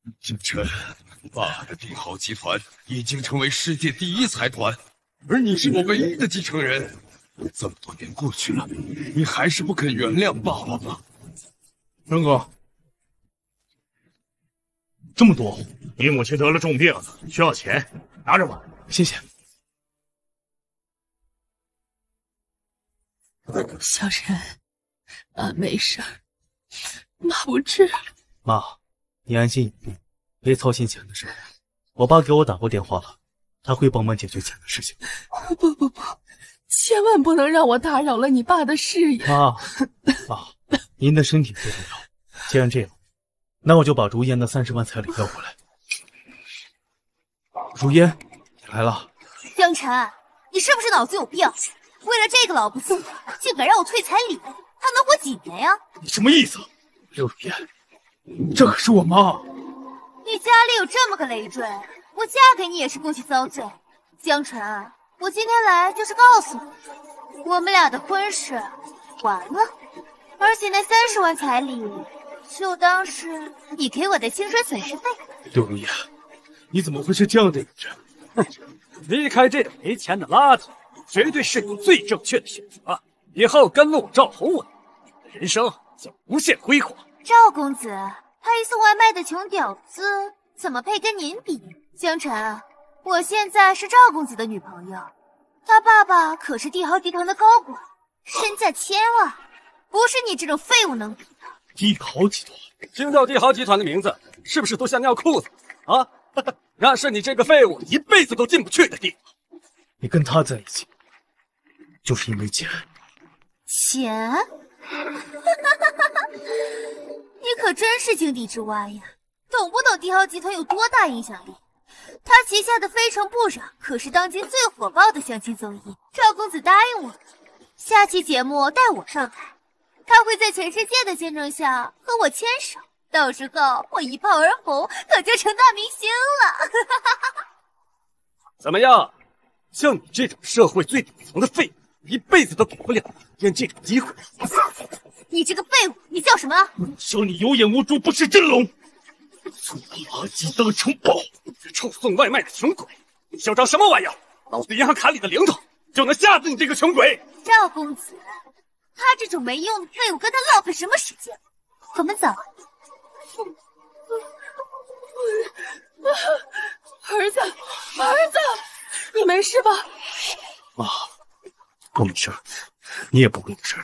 景琛，爸的帝豪集团已经成为世界第一财团，而你是我唯一的继承人。这么多年过去了，你还是不肯原谅爸爸吗？ 仁哥，这么多，你母亲得了重病，需要钱，拿着吧。 谢谢。 小陈，妈没事儿，妈不治了。 妈，你安心养病，别操心钱的事。我爸给我打过电话了，他会帮忙解决钱的事情。 不，千万不能让我打扰了你爸的事业。 妈，您的身体最重要。既然这样，那我就把如烟的30万彩礼要回来。如烟，你来了。 江晨，你是不是脑子有病？为了这个老不死，竟敢让我退彩礼，还能活几年呀？ 你什么意思？刘如烟，这可是我妈。 你家里有这么个累赘，我嫁给你也是共其遭罪。江晨，我今天来就是告诉你，我们俩的婚事完了，而且那30万彩礼就当是你给我的薪水损失费。 刘如烟，你怎么会是这样的女人？ 离开这个没钱的垃圾，绝对是你最正确的选择。以后跟了我赵宏文，你的人生将无限辉煌。 赵公子，配送外卖的穷屌丝怎么配跟您比？江晨，我现在是赵公子的女朋友，他爸爸可是帝豪集团的高管，身价1000万，不是你这种废物能比的。 帝豪集团， 听到帝豪集团的名字，是不是都想尿裤子啊？那是你这个废物一辈子都进不去的地方。 你跟他在一起，就是因为钱。 钱？你可真是井底之蛙呀！懂不懂帝豪集团有多大影响力？他旗下的《非诚勿扰》可是当今最火爆的相亲综艺。赵公子答应我，下期节目带我上台，他会在全世界的见证下和我牵手，到时候我一炮而红，可就成大明星了。 怎么样？像你这种社会最底层的废物，一辈子都给不了人这种机会。 你这个废物，你叫什么？ 叫你有眼无珠，不识真龙。从垃圾当成宝， 臭送外卖的穷鬼，你嚣张什么玩意儿？老子银行卡里的零头就能吓死你这个穷鬼！ 赵公子，他这种没用的废物跟他浪费什么时间？我们走。 儿子，你没事吧？ 妈，我没事，你也不会有事。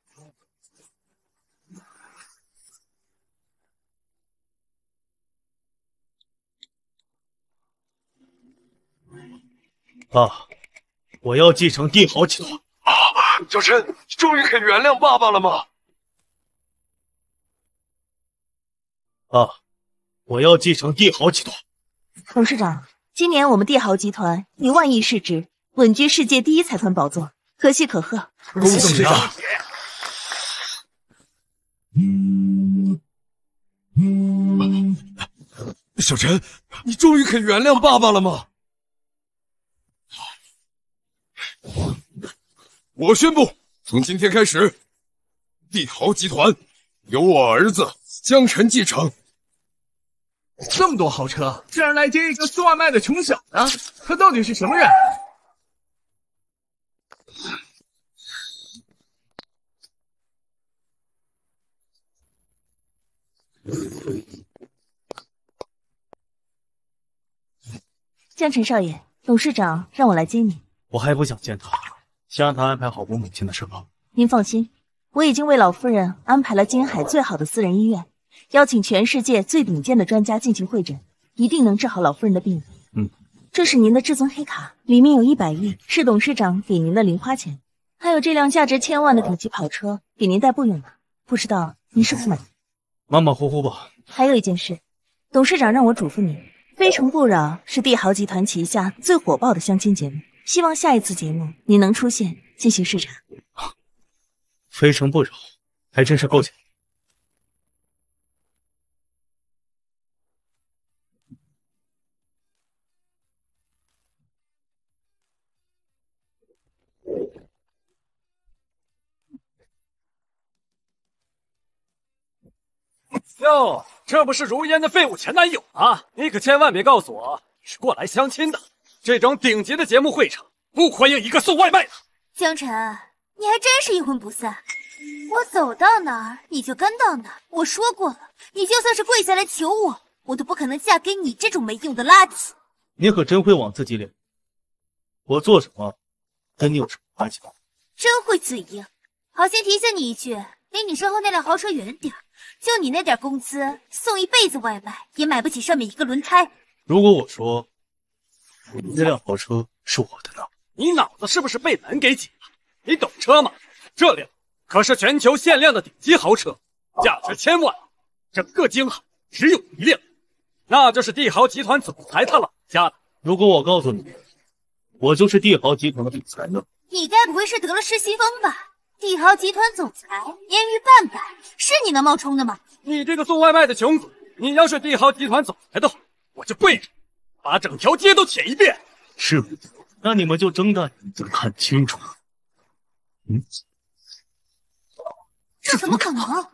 爸，我要继承帝豪集团。 小琛，你终于肯原谅爸爸了吗？ 爸，我要继承帝豪集团。 董事长，今年我们帝豪集团以万亿市值稳居世界第一财团宝座，可喜可贺。 恭喜董事长！ 小琛，你终于肯原谅爸爸了吗？我宣布，从今天开始，帝豪集团由我儿子江晨继承。 这么多豪车，竟然来接一个送外卖的穷小子，他到底是什么人？ 江晨少爷，董事长让我来接你。 我还不想见他，先让他安排好我母亲的事吧。 您放心，我已经为老夫人安排了金海最好的私人医院，邀请全世界最顶尖的专家进行会诊，一定能治好老夫人的病。这是您的至尊黑卡，里面有100亿，是董事长给您的零花钱，还有这辆价值1000万的顶级跑车，给您代步用的。不知道您是否满意？ 马马虎虎吧。 还有一件事，董事长让我嘱咐您，《非诚勿扰》是帝豪集团旗下最火爆的相亲节目，希望下一次节目你能出现进行视察。 非诚不扰，还真是够呛。 哟， 这不是如烟的废物前男友啊！你可千万别告诉我你是过来相亲的。这种顶级的节目会场不欢迎一个送外卖的。 江晨，你还真是一魂不散。我走到哪儿你就跟到哪儿。我说过了，你就算是跪下来求我，我都不可能嫁给你这种没用的垃圾。 你可真会往自己脸。我做什么，跟你有什么关系？ 真会嘴硬。好心提醒你一句，离你身后那辆豪车远点。就你那点工资，送一辈子外卖也买不起上面一个轮胎。 如果我说这辆豪车是我的呢？ 你脑子是不是被门给挤了？你懂车吗？这辆可是全球限量的顶级豪车，价值千万，整个京海只有一辆，那就是帝豪集团总裁他老家的。 如果我告诉你，我就是帝豪集团的总裁呢？ 你该不会是得了失心疯吧？帝豪集团总裁年逾半百，是你能冒充的吗？ 你这个送外卖的穷鬼，你要是帝豪集团总裁的话，我就跪着把整条街都舔一遍。 是吗？那你们就睁大眼睛看清楚。 这怎么可能？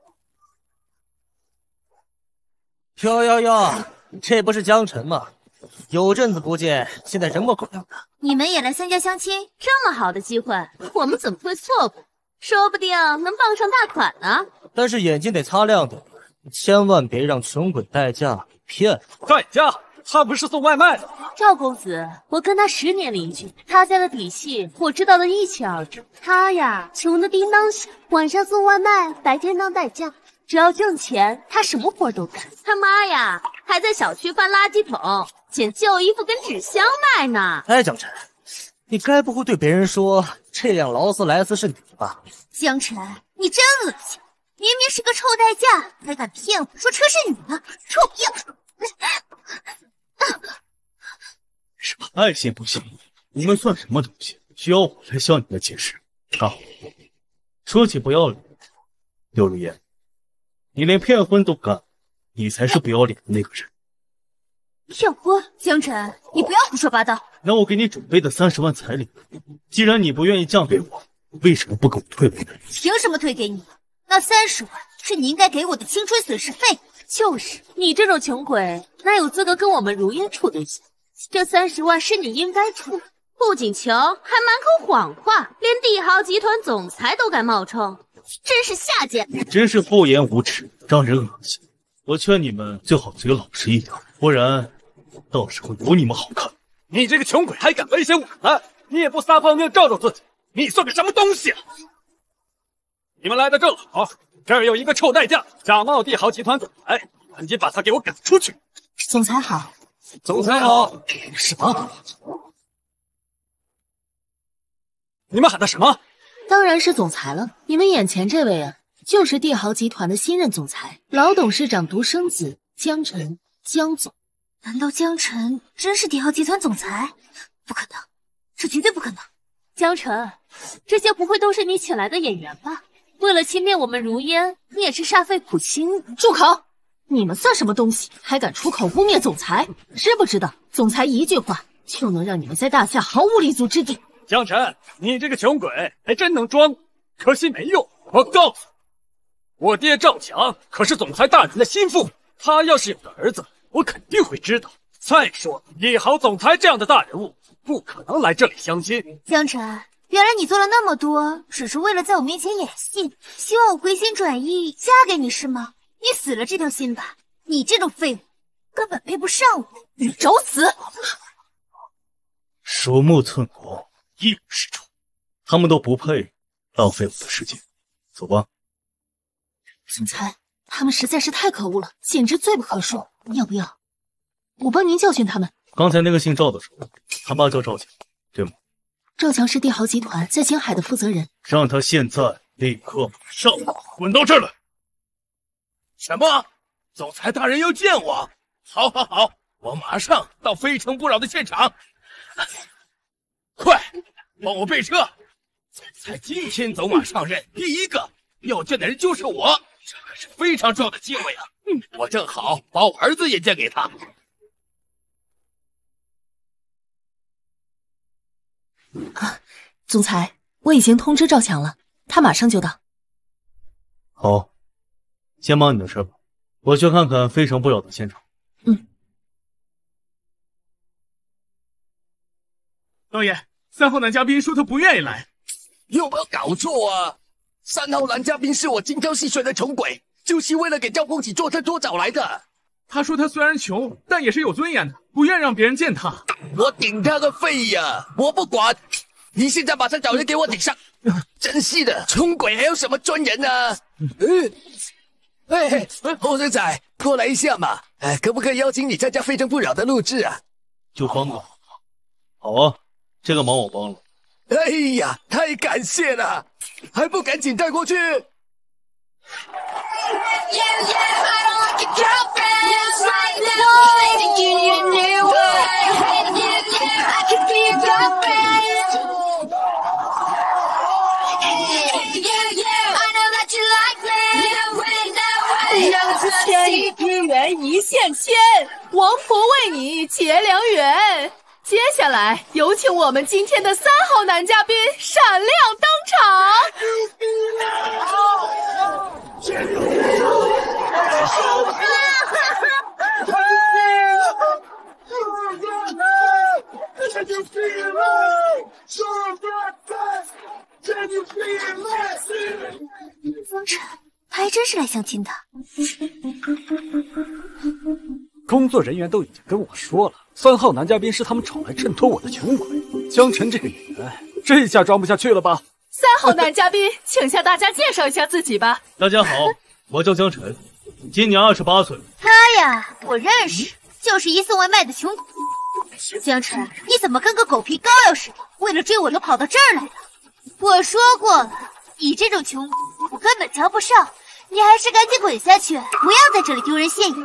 哟，这不是江晨吗？有阵子不见，现在人模狗样的。 你们也来参加相亲？ 这么好的机会，我们怎么会错过？说不定能傍上大款呢。 但是眼睛得擦亮点，千万别让穷鬼代驾给骗了。 代驾？他不是送外卖的。 赵公子，我跟他10年邻居，他家的底细我知道的一清二楚。他呀，穷的叮当响，晚上送外卖，白天当代驾。只要挣钱，他什么活都干。他妈呀，还在小区翻垃圾桶，捡旧衣服跟纸箱卖呢。 哎，江晨，你该不会对别人说这辆劳斯莱斯是你的吧？ 江晨，你真恶心！明明是个臭代驾，还敢骗我说车是你的，臭婊！ 什么爱信不信？你们算什么东西？需要我来向你们解释？啊！说起不要脸，刘如烟，你连骗婚都干，你才是不要脸的那个人。 骗婚？江晨，你不要胡说八道。 那我给你准备的30万彩礼，既然你不愿意嫁给我，为什么不给我退回来？ 凭什么退给你？那30万是你应该给我的青春损失费。 就是你这种穷鬼，哪有资格跟我们如烟处对象？这30万是你应该出，不仅穷，还满口谎话，连帝豪集团总裁都敢冒充，真是下贱！ 你真是厚颜无耻，让人恶心。我劝你们最好嘴老实一点，不然到时候有你们好看。 你这个穷鬼还敢威胁我们？你也不撒泡尿照照自己，你算个什么东西啊？你们来的正好，这儿有一个臭代驾，假冒帝豪集团总裁，赶紧把他给我赶出去！ 总裁好。 总裁好。什么？你们喊的什么？ 当然是总裁了。你们眼前这位啊，就是帝豪集团的新任总裁，老董事长独生子江晨，江总。 难道江晨真是帝豪集团总裁？不可能，这绝对不可能。 江晨，这些不会都是你请来的演员吧？为了轻蔑我们如烟，你也是煞费苦心。 住口！你们算什么东西，还敢出口污蔑总裁？知不知道，总裁一句话就能让你们在大夏毫无立足之地。 江晨，你这个穷鬼还真能装，可惜没用。我告诉你，我爹赵强可是总裁大人的心腹，他要是有个儿子，我肯定会知道。再说，帝豪总裁这样的大人物，不可能来这里相亲。 江晨，原来你做了那么多，只是为了在我面前演戏，希望我回心转意嫁给你是吗？你死了这条心吧！你这种废物根本配不上我，你找死！ 鼠目寸光，一无是处，他们都不配浪费我的时间。走吧。 总裁，他们实在是太可恶了，简直罪不可恕。要不要我帮您教训他们？ 刚才那个姓赵的说，他爸叫赵强，对吗？ 赵强是帝豪集团在青海的负责人， 让他现在立刻马上滚到这儿来！ 什么？总裁大人要见我？好，好，好，我马上到非诚不扰的现场。快，帮我备车！总裁今天走马上任，第一个要见的人就是我，这可是非常重要的机会啊！我正好把我儿子也介给他。 总裁，我已经通知赵强了，他马上就到。 好，先忙你的事吧， 我去看看非诚不扰的现场。 导演，3号男嘉宾说他不愿意来。 有没有搞错啊？3号男嘉宾是我精挑细选的穷鬼，就是为了给赵公子做特托找来的。 他说他虽然穷，但也是有尊严的，不愿让别人见他。 我顶他个肺呀！我不管，你现在马上找人给我顶上！真是的，穷鬼还有什么尊严呢？后生仔，过来一下嘛！可不可以邀请你参加《非诚不扰》的录制啊？ 就帮个忙。好啊，这个忙我帮了。 哎呀，太感谢了，还不赶紧带过去！ 1元一线牵，王婆为你结良缘。接下来有请我们今天的3号男嘉宾闪亮登场。 风尘，他还真是来相亲的。 工作人员都已经跟我说了，3号男嘉宾是他们找来衬托我的穷鬼江晨这个演员，这下装不下去了吧 ？3号男嘉宾，请向大家介绍一下自己吧。 大家好，我叫江晨，今年28岁。 他呀，我认识，就是一送外卖的穷鬼。江晨，你怎么跟个狗皮膏药似的，为了追我就跑到这儿来了？我说过了，你这种穷鬼我根本瞧不上，你还是赶紧滚下去，不要在这里丢人现眼。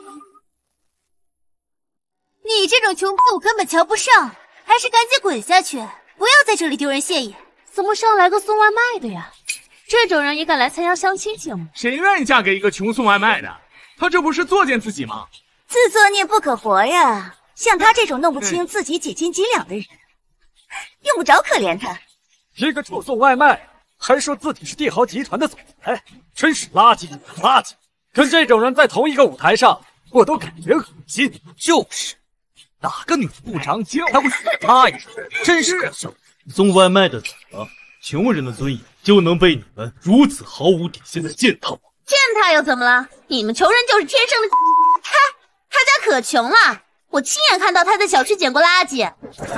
你这种穷鬼我根本瞧不上，还是赶紧滚下去，不要在这里丢人现眼。 怎么上来个送外卖的呀？这种人也敢来参加相亲节目？ 谁愿意嫁给一个穷送外卖的？他这不是作践自己吗？ 自作孽不可活呀！像他这种弄不清自己几斤几两的人，用不着可怜他。 一个臭送外卖，还说自己是帝豪集团的总裁，真是垃圾垃圾！跟这种人在同一个舞台上，我都感觉恶心。 就是，哪个女部长还会选他呀？真是可笑！ 送外卖的怎么了？穷人的尊严就能被你们如此毫无底线的践踏吗？ 践踏又怎么了？你们穷人就是天生的。他家可穷了，我亲眼看到他在小区捡过垃圾。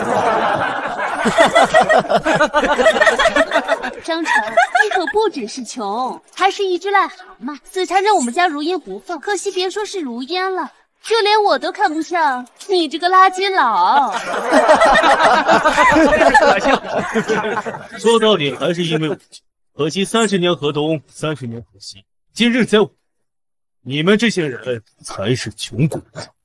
张晨，你可不只是穷，还是一只癞蛤蟆，死缠着我们家如烟不放。可惜别说是如烟了，就连我都看不上你这个垃圾佬。 说到底还是因为我穷，可惜30年河东，30年河西。今日在我，你们这些人才是穷鬼。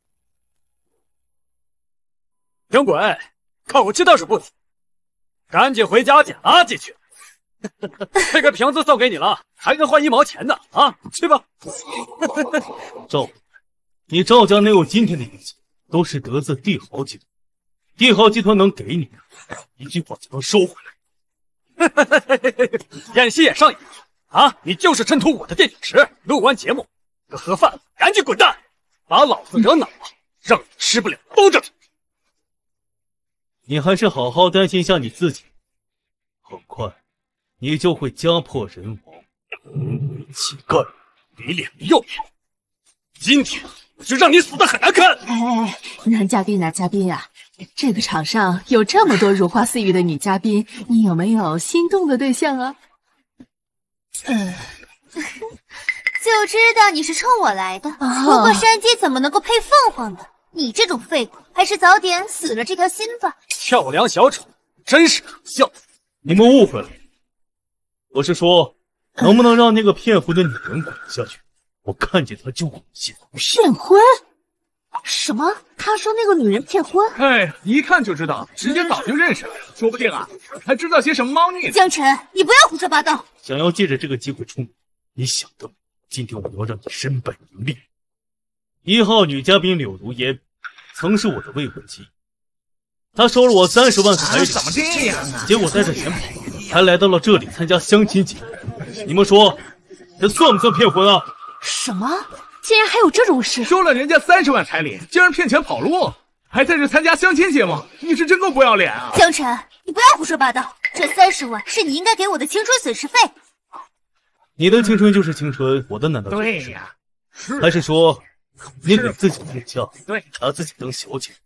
穷鬼，口气倒是不错，赶紧回家捡垃圾去。这个瓶子送给你了，还能换1毛钱呢啊！去吧。 赵，你赵家能有今天的业绩，都是得自帝豪集团。帝豪集团能给你的，一句话就能收回来。 演戏演上瘾啊！你就是衬托我的垫底池。录完节目，盒饭赶紧滚蛋，把老子惹恼了，让你吃不了兜着走。 你还是好好担心一下你自己，很快你就会家破人亡，沦为乞丐，没脸没要脸。今天我就让你死得很难看！ 哎，男嘉宾，男嘉宾啊，这个场上有这么多如花似玉的女嘉宾，你有没有心动的对象啊？ 就知道你是冲我来的。不过山鸡怎么能够配凤凰呢？你这种废物，还是早点死了这条心吧。 跳梁小丑，真是可笑。 你们误会了，我是说，能不能让那个骗婚的女人滚下去？我看见她就恶心。 骗婚？什么？他说那个女人骗婚？ 哎，一看就知道，直接早就认识了，说不定啊，还知道些什么猫腻呢。 江晨，你不要胡说八道！ 想要借着这个机会出名，你想得美！今天我要让你身败名裂。1号女嘉宾柳如烟，曾是我的未婚妻，她收了我30万彩礼， 怎么这样啊？ 结果带着钱跑，还来到了这里参加相亲节目。你们说，这算不算骗婚啊？ 什么？ 竟然还有这种事！ 收了人家30万彩礼，竟然骗钱跑路，还在这参加相亲节目，你是真够不要脸啊！ 江晨，你不要胡说八道，这30万是你应该给我的青春损失费。 你的青春就是青春，我的难道就是？ 对呀，是还是说你给自己变相， 对， 拿自己当小姐？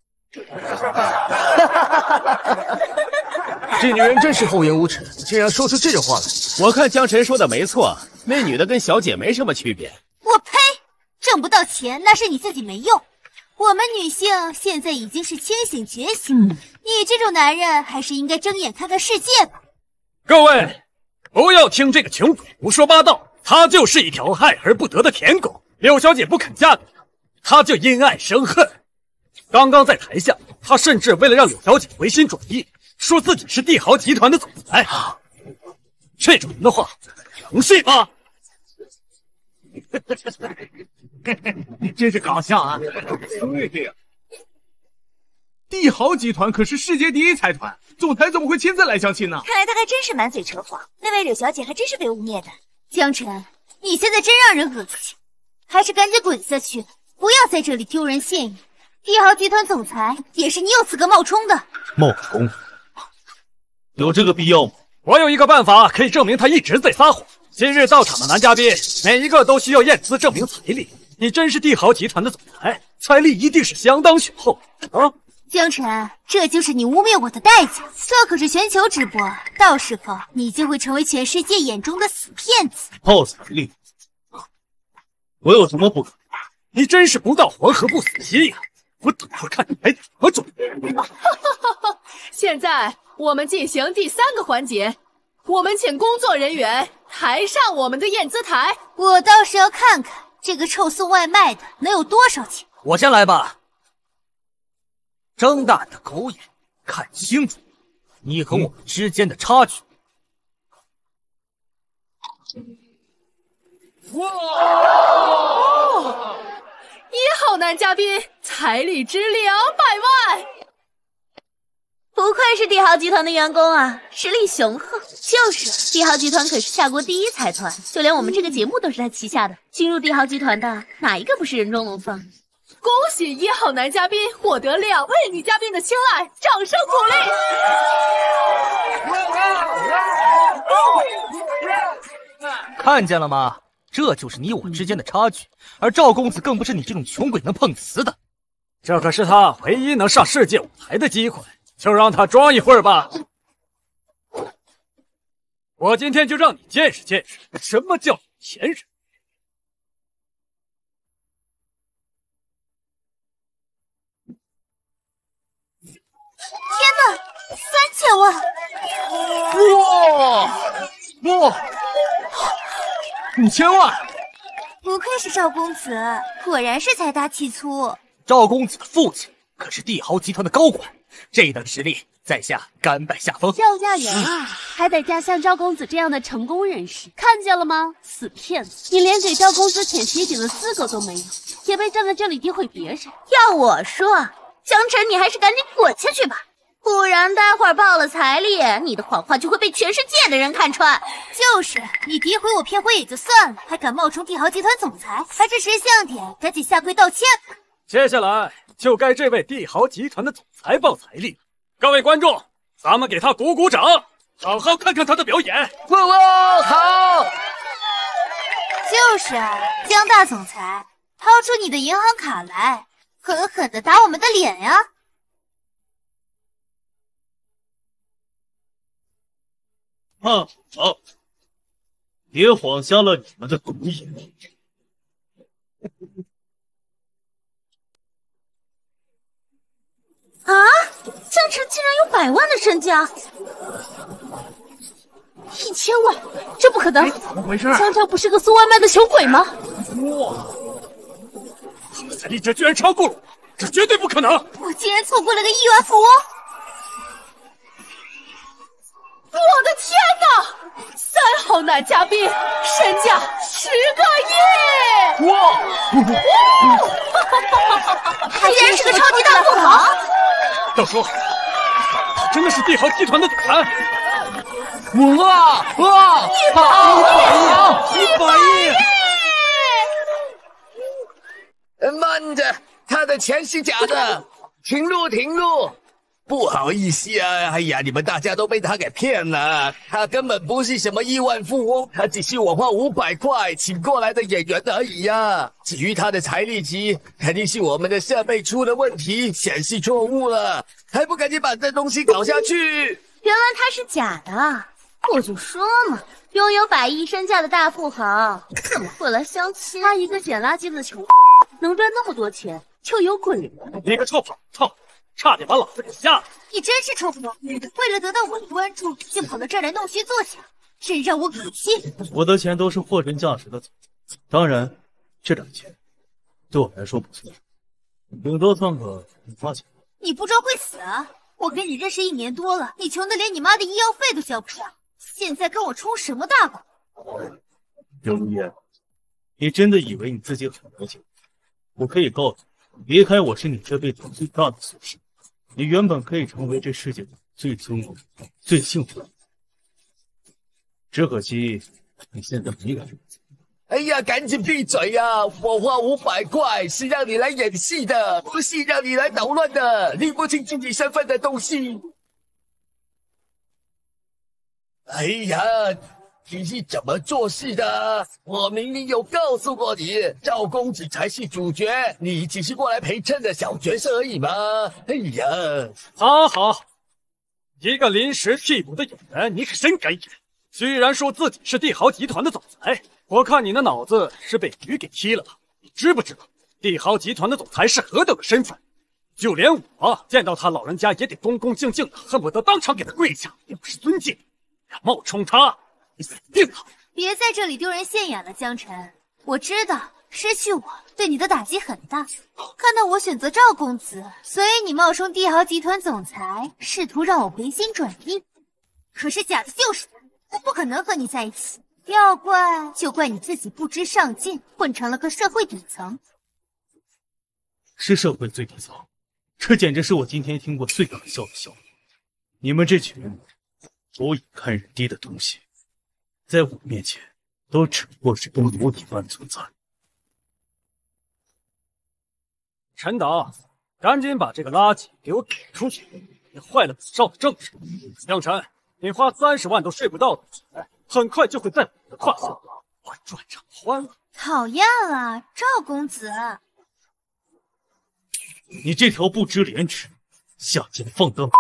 这女人真是厚颜无耻，竟然说出这种话来。 我看江晨说的没错，那女的跟小姐没什么区别。 我呸！挣不到钱那是你自己没用。我们女性现在已经是清醒觉醒，你这种男人还是应该睁眼看看世界吧。 各位，不要听这个穷鬼胡说八道，他就是一条爱而不得的舔狗。柳小姐不肯嫁给他，他就因爱生恨。刚刚在台下，他甚至为了让柳小姐回心转意，说自己是帝豪集团的总裁。这种人的话，能信吗？ 你真是搞笑啊！对呀，帝豪集团可是世界第一财团，总裁怎么会亲自来相亲呢？ 看来他还真是满嘴扯谎，那位柳小姐还真是被污蔑的。 江晨，你现在真让人恶心，还是赶紧滚下去，不要在这里丢人现眼。帝豪集团总裁也是你有资格冒充的。 冒充？有这个必要吗？ 我有一个办法可以证明他一直在撒谎。今日到场的男嘉宾，每一个都需要验资证明财力。你真是帝豪集团的总裁，财力一定是相当雄厚啊！ 江晨，这就是你污蔑我的代价。这可是全球直播，到时候你就会成为全世界眼中的死骗子。 泡财力，我有什么不可？ 你真是不到黄河不死心呀！我等会看你还怎么转。 现在我们进行第3个环节，我们请工作人员抬上我们的验资台。 我倒是要看看这个臭送外卖的能有多少钱。 我先来吧。睁大你的狗眼，看清楚你和我之间的差距。 哇！1号男嘉宾，彩礼值200万。 不愧是帝豪集团的员工啊，实力雄厚。就是，帝豪集团可是下国第一财团，就连我们这个节目都是他旗下的。进入帝豪集团的哪一个不是人中龙凤？ 恭喜1号男嘉宾获得2位女嘉宾的青睐，掌声鼓励！看见了吗？这就是你我之间的差距，而赵公子更不是你这种穷鬼能碰瓷的。 这可是他唯一能上世界舞台的机会。就让他装一会儿吧，我今天就让你见识见识什么叫有钱人。 天哪，3000万！ 哇，5000万！ 不愧是赵公子，果然是财大气粗。 赵公子的父亲可是帝豪集团的高管。这等实力，在下甘拜下风。 赵家人啊，还得加像赵公子这样的成功人士，看见了吗？死骗子！你连给赵公子舔鞋底的资格都没有，也别站在这里诋毁别人。 要我说，江晨，你还是赶紧滚下去吧，不然待会儿报了彩礼，你的谎话就会被全世界的人看穿。 就是，你诋毁我骗婚也就算了，还敢冒充帝豪集团总裁，还是识相点，赶紧下跪道歉吧。 接下来就该这位帝豪集团的总裁报彩礼。各位观众，咱们给他鼓鼓掌，好好看看他的表演。 哇，好！ 就是啊，江大总裁，掏出你的银行卡来，狠狠地打我们的脸呀！ 好，别晃瞎了你们的狗眼。 啊！江晨竟然有100万的身家 ，1000万，这不可能！ 怎么回事？ 江晨不是个送外卖的穷鬼吗？ 哇！他的财力值居然超过了我，这绝对不可能！ 我竟然错过了个亿万富翁！ 我的天哪！3号男嘉宾身价10个亿！ 哇！ 他竟然是个超级大富豪！ 道叔，他真的是帝豪集团的总裁！ 哇 ！100亿！100亿！ 慢着，他的钱是假的！停路，停路！不好意思啊，哎呀，你们大家都被他给骗了。他根本不是什么亿万富翁，他只是我花500块请过来的演员而已呀。至于他的财力值，肯定是我们的设备出了问题，显示错误了，还不赶紧把这东西搞下去！ 原来他是假的，我就说嘛，拥有100亿身价的大富豪怎么会来相亲？他一个捡垃圾的穷，能赚那么多钱，就有鬼了！ 你个臭跑操！差点把老子给吓了！ 你真是臭不要脸！为了得到我的关注，竟跑到这儿来弄虚作假，真让我恶心！ 我的钱都是货真价实的走，当然，这点钱对我来说不错，顶多算个零花钱。 你不赚会死啊！我跟你认识1年多了，你穷的连你妈的医药费都交不上，现在跟我充什么大款？ 刘如烟，你真的以为你自己很了解我？我可以告诉你，离开我是你这辈子最大的损失。你原本可以成为这世界最尊贵、最幸福的人，只可惜你现在没敢。 哎呀，赶紧闭嘴呀！我花500块是让你来演戏的，不是让你来捣乱的，拎不清自己身份的东西。哎呀，你是怎么做事的？我明明有告诉过你，赵公子才是主角，你只是过来陪衬的小角色而已嘛。哎呀， 好，一个临时替补的演员，你可真敢演！居然说自己是帝豪集团的总裁，我看你的脑子是被鱼给踢了吧？你知不知道帝豪集团的总裁是何等的身份？就连我见到他老人家也得恭恭敬敬的，恨不得当场给他跪下，表示尊敬。敢冒充他，你死定了！ 别在这里丢人现眼了，江晨。我知道失去我对你的打击很大，看到我选择赵公子，所以你冒充帝豪集团总裁，试图让我回心转意。可是假的就是假，我不可能和你在一起。要怪就怪你自己不知上进，混成了个社会底层。 是社会最底层，这简直是我今天听过最搞笑的笑话。你们这群狗眼看人低的东西，在我面前都只不过是跟奴隶般存在。 陈导，赶紧把这个垃圾给我给出去！你坏了本少的正事。江晨，你花30万都睡不到的钱，很快就会在我的胯下玩转场欢了。 讨厌了，赵公子！ 你这条不知廉耻、下贱放荡！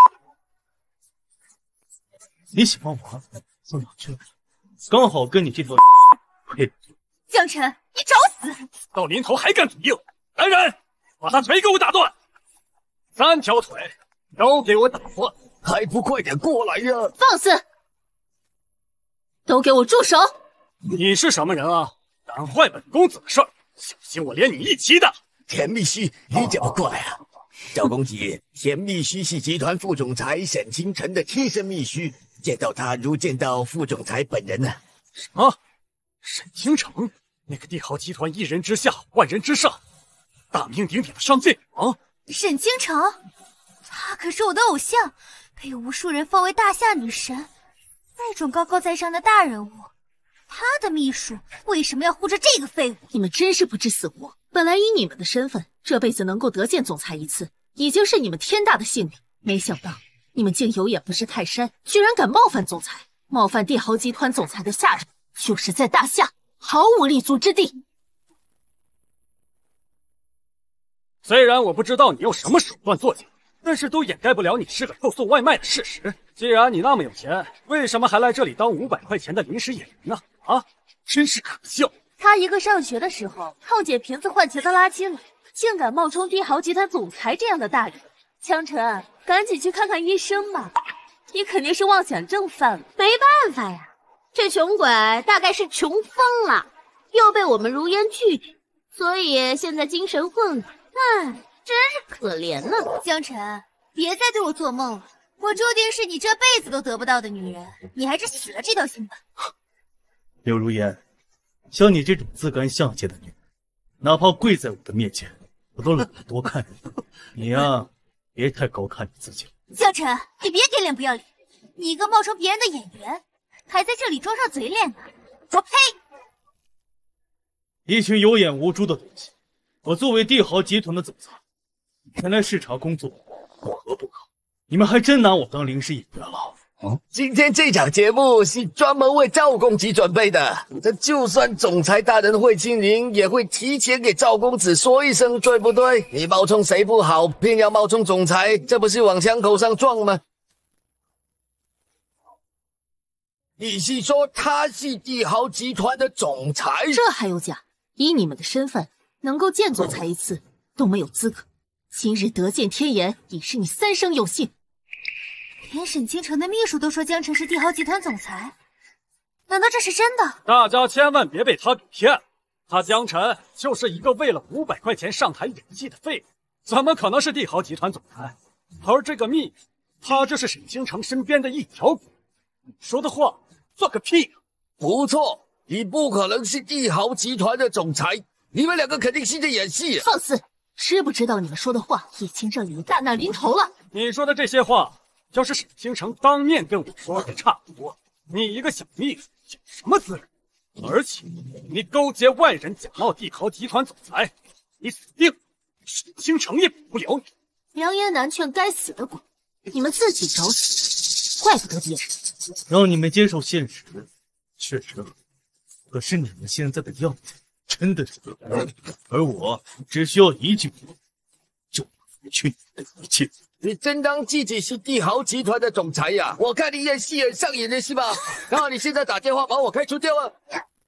你喜欢玩，到哪去了？刚好跟你这条配。 江晨，你找死！ 到临头还敢嘴硬！来人，把他腿给我打断！3条腿都给我打断！ 还不快点过来呀！ 放肆！都给我住手！ 你是什么人啊？敢坏本公子的事儿，小心我连你一起打！ 田秘书，你怎么过来啊？赵公子，田秘书是集团副总裁沈清晨的贴身秘书，见到他如见到副总裁本人呢。 什么？沈清城，那个帝豪集团1人之下万人之上，大名鼎鼎的商界女王。 沈清城，她可是我的偶像，被无数人奉为大夏女神，那种高高在上的大人物。他的秘书为什么要护着这个废物？ 你们真是不知死活！本来以你们的身份，这辈子能够得见总裁一次，已经是你们天大的幸运。没想到你们竟有眼不识泰山，居然敢冒犯总裁！冒犯帝豪集团总裁的下人，就是在大夏毫无立足之地。 虽然我不知道你用什么手段做假，但是都掩盖不了你是个偷送外卖的事实。既然你那么有钱，为什么还来这里当500块钱的临时演员呢？啊，真是可笑！ 他一个上学的时候靠捡瓶子换钱的垃圾佬，竟敢冒充帝豪集团总裁这样的大人。江晨，赶紧去看看医生吧，你肯定是妄想症犯了。没办法呀，这穷鬼大概是穷疯了，又被我们如烟拒绝，所以现在精神混乱。唉，真是可怜呢。 江晨，别再对我做梦了，我注定是你这辈子都得不到的女人，你还是死了这条心吧。 刘如烟，像你这种自甘下贱的女人，哪怕跪在我的面前，我都懒得多看人。你呀，别太高看你自己了。 江晨，你别给脸不要脸！你一个冒充别人的演员，还在这里装上嘴脸呢！我呸！ 一群有眼无珠的东西， 我作为帝豪集团的总裁，前来视察工作，有何不可？你们还真拿我当临时演员了？ 今天这场节目是专门为赵公子准备的，这就算总裁大人会亲临，也会提前给赵公子说一声，对不对？你冒充谁不好，偏要冒充总裁，这不是往枪口上撞吗？你是说他是帝豪集团的总裁？ 这还有假？以你们的身份，能够见总裁一次都没有资格。今日得见天颜，已是你三生有幸。 连沈清城的秘书都说江辰是帝豪集团总裁，难道这是真的？ 大家千万别被他给骗了，他江辰就是一个为了500块钱上台演戏的废物，怎么可能是帝豪集团总裁？而这个秘书，他就是沈清城身边的一条狗。你说的话算个屁啊！ 不错，你不可能是帝豪集团的总裁，你们两个肯定是在演戏。 放肆！知不知道你们说的话已经让你们大难临头了？ 你说的这些话，要是沈清城当面跟我说也差不多。你一个小秘书有什么资质？而且你勾结外人假冒帝豪集团总裁，你死定了！沈清城也补不了你。 良言难劝，该死的鬼！你们自己找死，怪不得别人。 让你们接受现实，确实，可是你们现在的样子真的是可恶，而我只需要一句话，就能拂去你的一切。 你真当自己是帝豪集团的总裁呀？我看你演戏很上瘾的是吧？然后你现在打电话把我开除掉啊！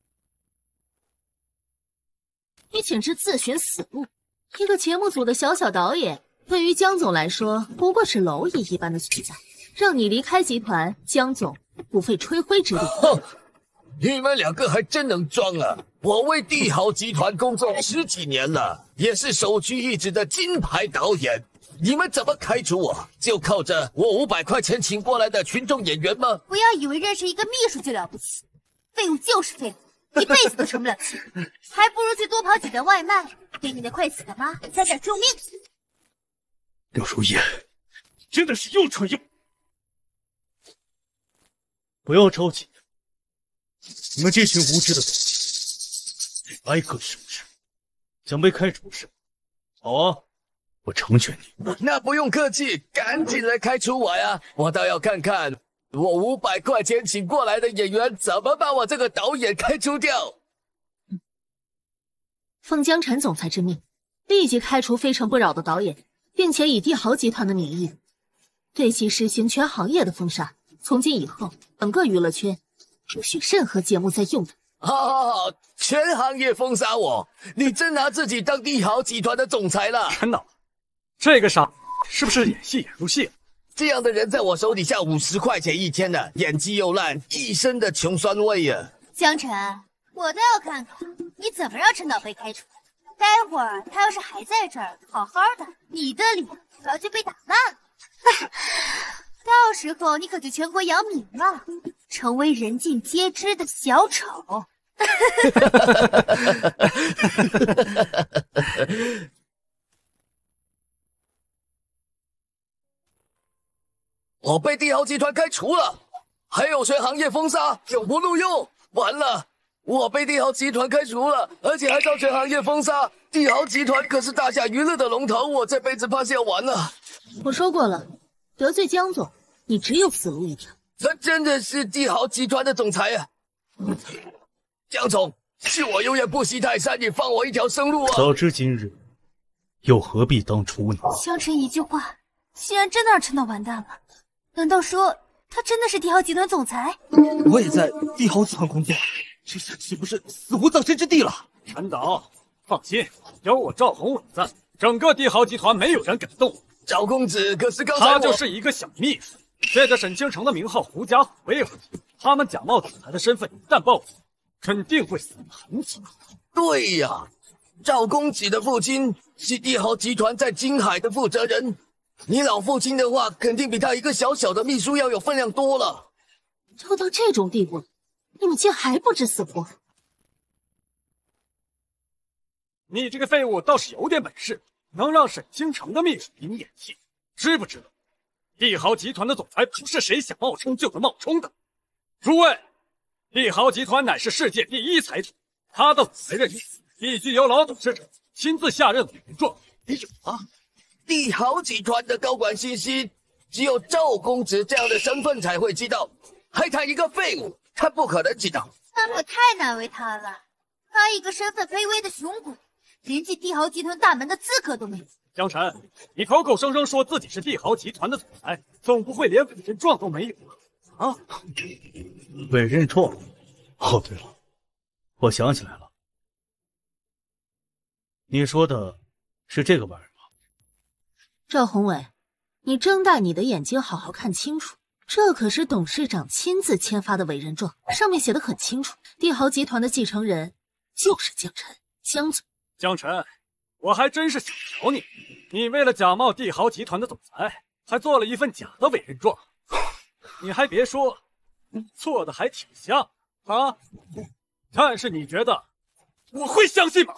你简直自寻死路！一个节目组的小导演，对于江总来说不过是蝼蚁一般的存在。让你离开集团，江总不费吹灰之力。 哼，你们两个还真能装啊！我为帝豪集团工作10几年了，也是首屈一指的金牌导演。你们怎么开除我？就靠着我500块钱请过来的群众演员吗？ 不要以为认识一个秘书就了不起，废物就是废物，一辈子都成不了气，还不如去多跑几单外卖，给你的快死的妈加点救命。 柳如烟，真的是又蠢又……不要着急，你们这群无知的东西，挨个是不是？想被开除是吗？好啊，我成全你。 那不用客气，赶紧来开除我呀！我倒要看看我500块钱请过来的演员怎么把我这个导演开除掉。 奉江辰总裁之命，立即开除非诚不扰的导演，并且以帝豪集团的名义，对其实行全行业的封杀。从今以后，整个娱乐圈不许任何节目再用它。 好，全行业封杀我！你真拿自己当帝豪集团的总裁了？ 真的？这个傻是不是演戏演入戏了？ 这样的人在我手底下50块钱一天的，演技又烂，一身的穷酸味啊！ 江辰，我倒要看看你怎么让陈导被开除。待会儿他要是还在这儿好好的，你的脸早就被打烂了。到时候你可就全国扬名了，成为人尽皆知的小丑。 我被帝豪集团开除了，还有全行业封杀，永不录用。完了，我被帝豪集团开除了，而且还遭全行业封杀。帝豪集团可是大夏娱乐的龙头，我这辈子怕是要完了。 我说过了，得罪江总，你只有死路一条。 他真的是帝豪集团的总裁啊！江总，是我有眼不识泰山，你放我一条生路啊！ 早知今日，又何必当初呢？ 江辰一句话，竟然真的让陈导完蛋了。难道说他真的是帝豪集团总裁？ 我也在帝豪集团工作，这下岂不是死无葬身之地了？ 陈导，放心，有我赵宏伟在，整个帝豪集团没有人敢动。 赵公子可是刚才他就是一个小秘书，借着沈清城的名号狐假虎威而已。他们假冒总裁的身份一旦暴露，肯定会死得很惨。 对呀，赵公子的父亲是帝豪集团在金海的负责人，你老父亲的话肯定比他一个小小的秘书要有分量多了。 都到这种地步了，你们竟还不知死活！ 你这个废物倒是有点本事，能让沈清城的秘书给你演戏，知不知道？帝豪集团的总裁不是谁想冒充就能冒充的。诸位，帝豪集团乃是世界第1财团，他的总裁任命必须由老董事长亲自下任委任状。 没有啊，帝豪集团的高管信息只有赵公子这样的身份才会知道，还他一个废物，他不可能知道。 他可太难为他了，他一个身份卑微的穷鬼，连进帝豪集团大门的资格都没有。 江晨，你口口声声说自己是帝豪集团的总裁，总不会连委任状都没有吧？啊？ 委任状？哦，对了，我想起来了，你说的是这个玩意儿吗？ 赵宏伟，你睁大你的眼睛，好好看清楚，这可是董事长亲自签发的委任状，上面写的很清楚，帝豪集团的继承人就是江晨，江总。 江晨，我还真是想瞧你，你为了假冒帝豪集团的总裁，还做了一份假的委任状。你还别说，做的还挺像啊！但是你觉得我会相信吗？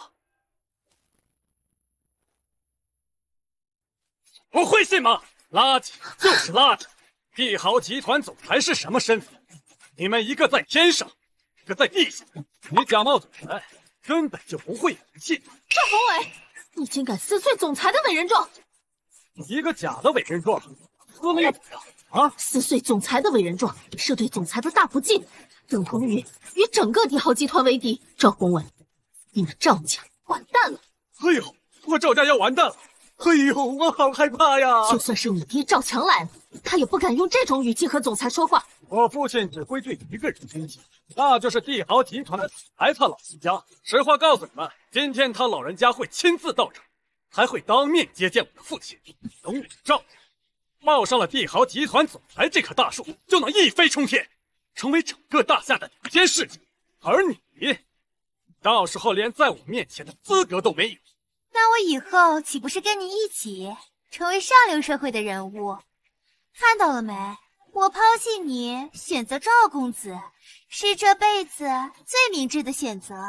我会信吗？垃圾就是垃圾！帝豪集团总裁是什么身份？你们一个在天上，一个在地下。你假冒总裁，根本就不会有人信。 赵宏伟，你竟敢撕碎总裁的委任状！ 一个假的委任状，撕了又怎么样？啊！ 撕碎总裁的委任状，是对总裁的大不敬，等同于与整个帝豪集团为敌。赵宏伟，你们赵家完蛋了！ 哎呦，我赵家要完蛋了！哎呦，我好害怕呀！ 就算是你爹赵强来了，他也不敢用这种语气和总裁说话。 我父亲只会对一个人尊敬，那就是帝豪集团的总裁他老人家。实话告诉你们，今天他老人家会亲自到场，还会当面接见我的父亲。等我赵家冒上了帝豪集团总裁这棵大树，就能一飞冲天，成为整个大夏的顶尖势力。而你，到时候连在我面前的资格都没有。 那我以后岂不是跟你一起成为上流社会的人物？看到了没？我抛弃你，选择赵公子，是这辈子最明智的选择。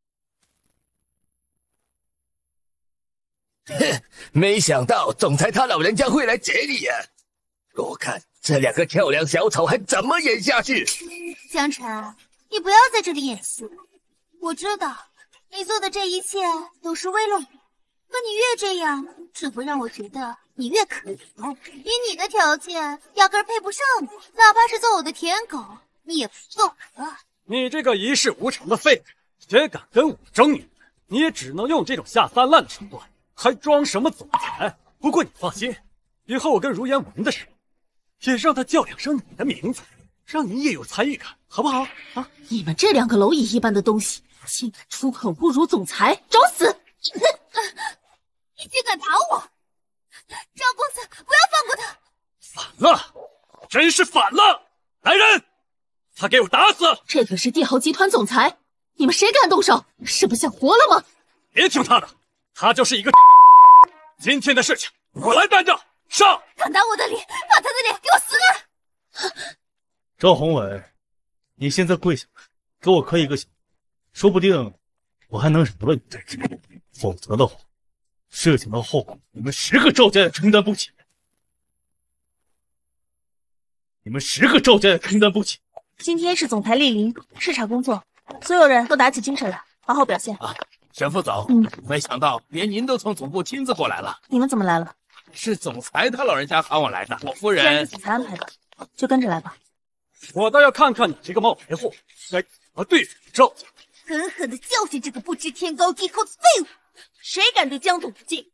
哼，没想到总裁他老人家会来接你呀！我看这两个跳梁小丑还怎么演下去？ 江晨，你不要在这里演戏了。我知道你做的这一切都是为了我，可你越这样，只会让我觉得你越可怜。以你的条件，压根配不上我，哪怕是做我的舔狗，你也不够格。 你这个一事无成的废物，谁敢跟我争你？你也只能用这种下三滥的手段。还装什么总裁？不过你放心，以后我跟如烟玩的时候，也让他叫两声你的名字，让你也有参与感，好不好？啊！ 你们这两个蝼蚁一般的东西，竟敢出口侮辱总裁，找死！ 你竟敢打我！赵公子，不要放过他！ 反了，真是反了！来人，他给我打死！ 这可是帝豪集团总裁，你们谁敢动手？是不想活了吗？ 别听他的。他就是一个今天的事情我来担着。上！ 敢打我的脸，把他的脸给我撕了！ 赵宏伟，你现在跪下来，给我磕一个响，说不定我还能饶了你这次。否则的话，事情的后果你们10个赵家也承担不起。你们10个赵家也承担不起。 今天是总裁莅临视察工作，所有人都打起精神来，好好表现啊！沈副总，没想到连您都从总部亲自过来了。 你们怎么来了？ 是总裁他老人家喊我来的。我夫既然人是总裁安排的，就跟着来吧。 我倒要看看你这个冒牌货该怎么对付赵家， 狠狠地教训这个不知天高地厚的废物！ 谁敢对江总不敬？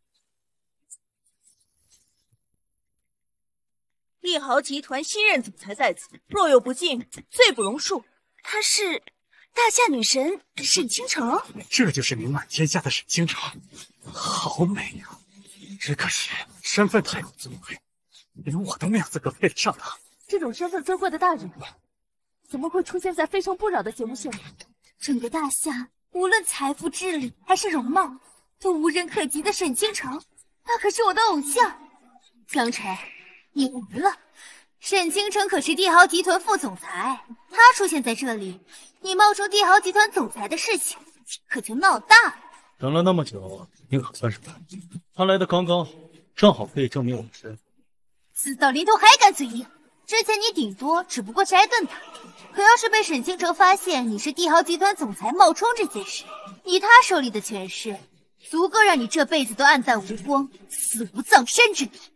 帝豪集团新任总裁在此，若有不敬，罪不容恕。她是大夏女神沈倾城， 这就是名满天下的沈倾城，好美啊！只可惜身份太过尊贵，连我都没有资格配得上她。 这种身份尊贵的大人物，怎么会出现在非诚不扰的节目现场？ 整个大夏，无论财富、智力还是容貌，都无人可及的沈倾城，那可是我的偶像。江晨，你完了！沈倾城可是帝豪集团副总裁，他出现在这里，你冒充帝豪集团总裁的事情可就闹大了。 等了那么久，你可算是来了。他来的刚刚好，正好可以证明我的身份。 死到临头还敢嘴硬！之前你顶多只不过是挨顿打，可要是被沈倾城发现你是帝豪集团总裁冒充这件事，以他手里的权势， 足够让你这辈子都黯淡无光、死无葬身之地。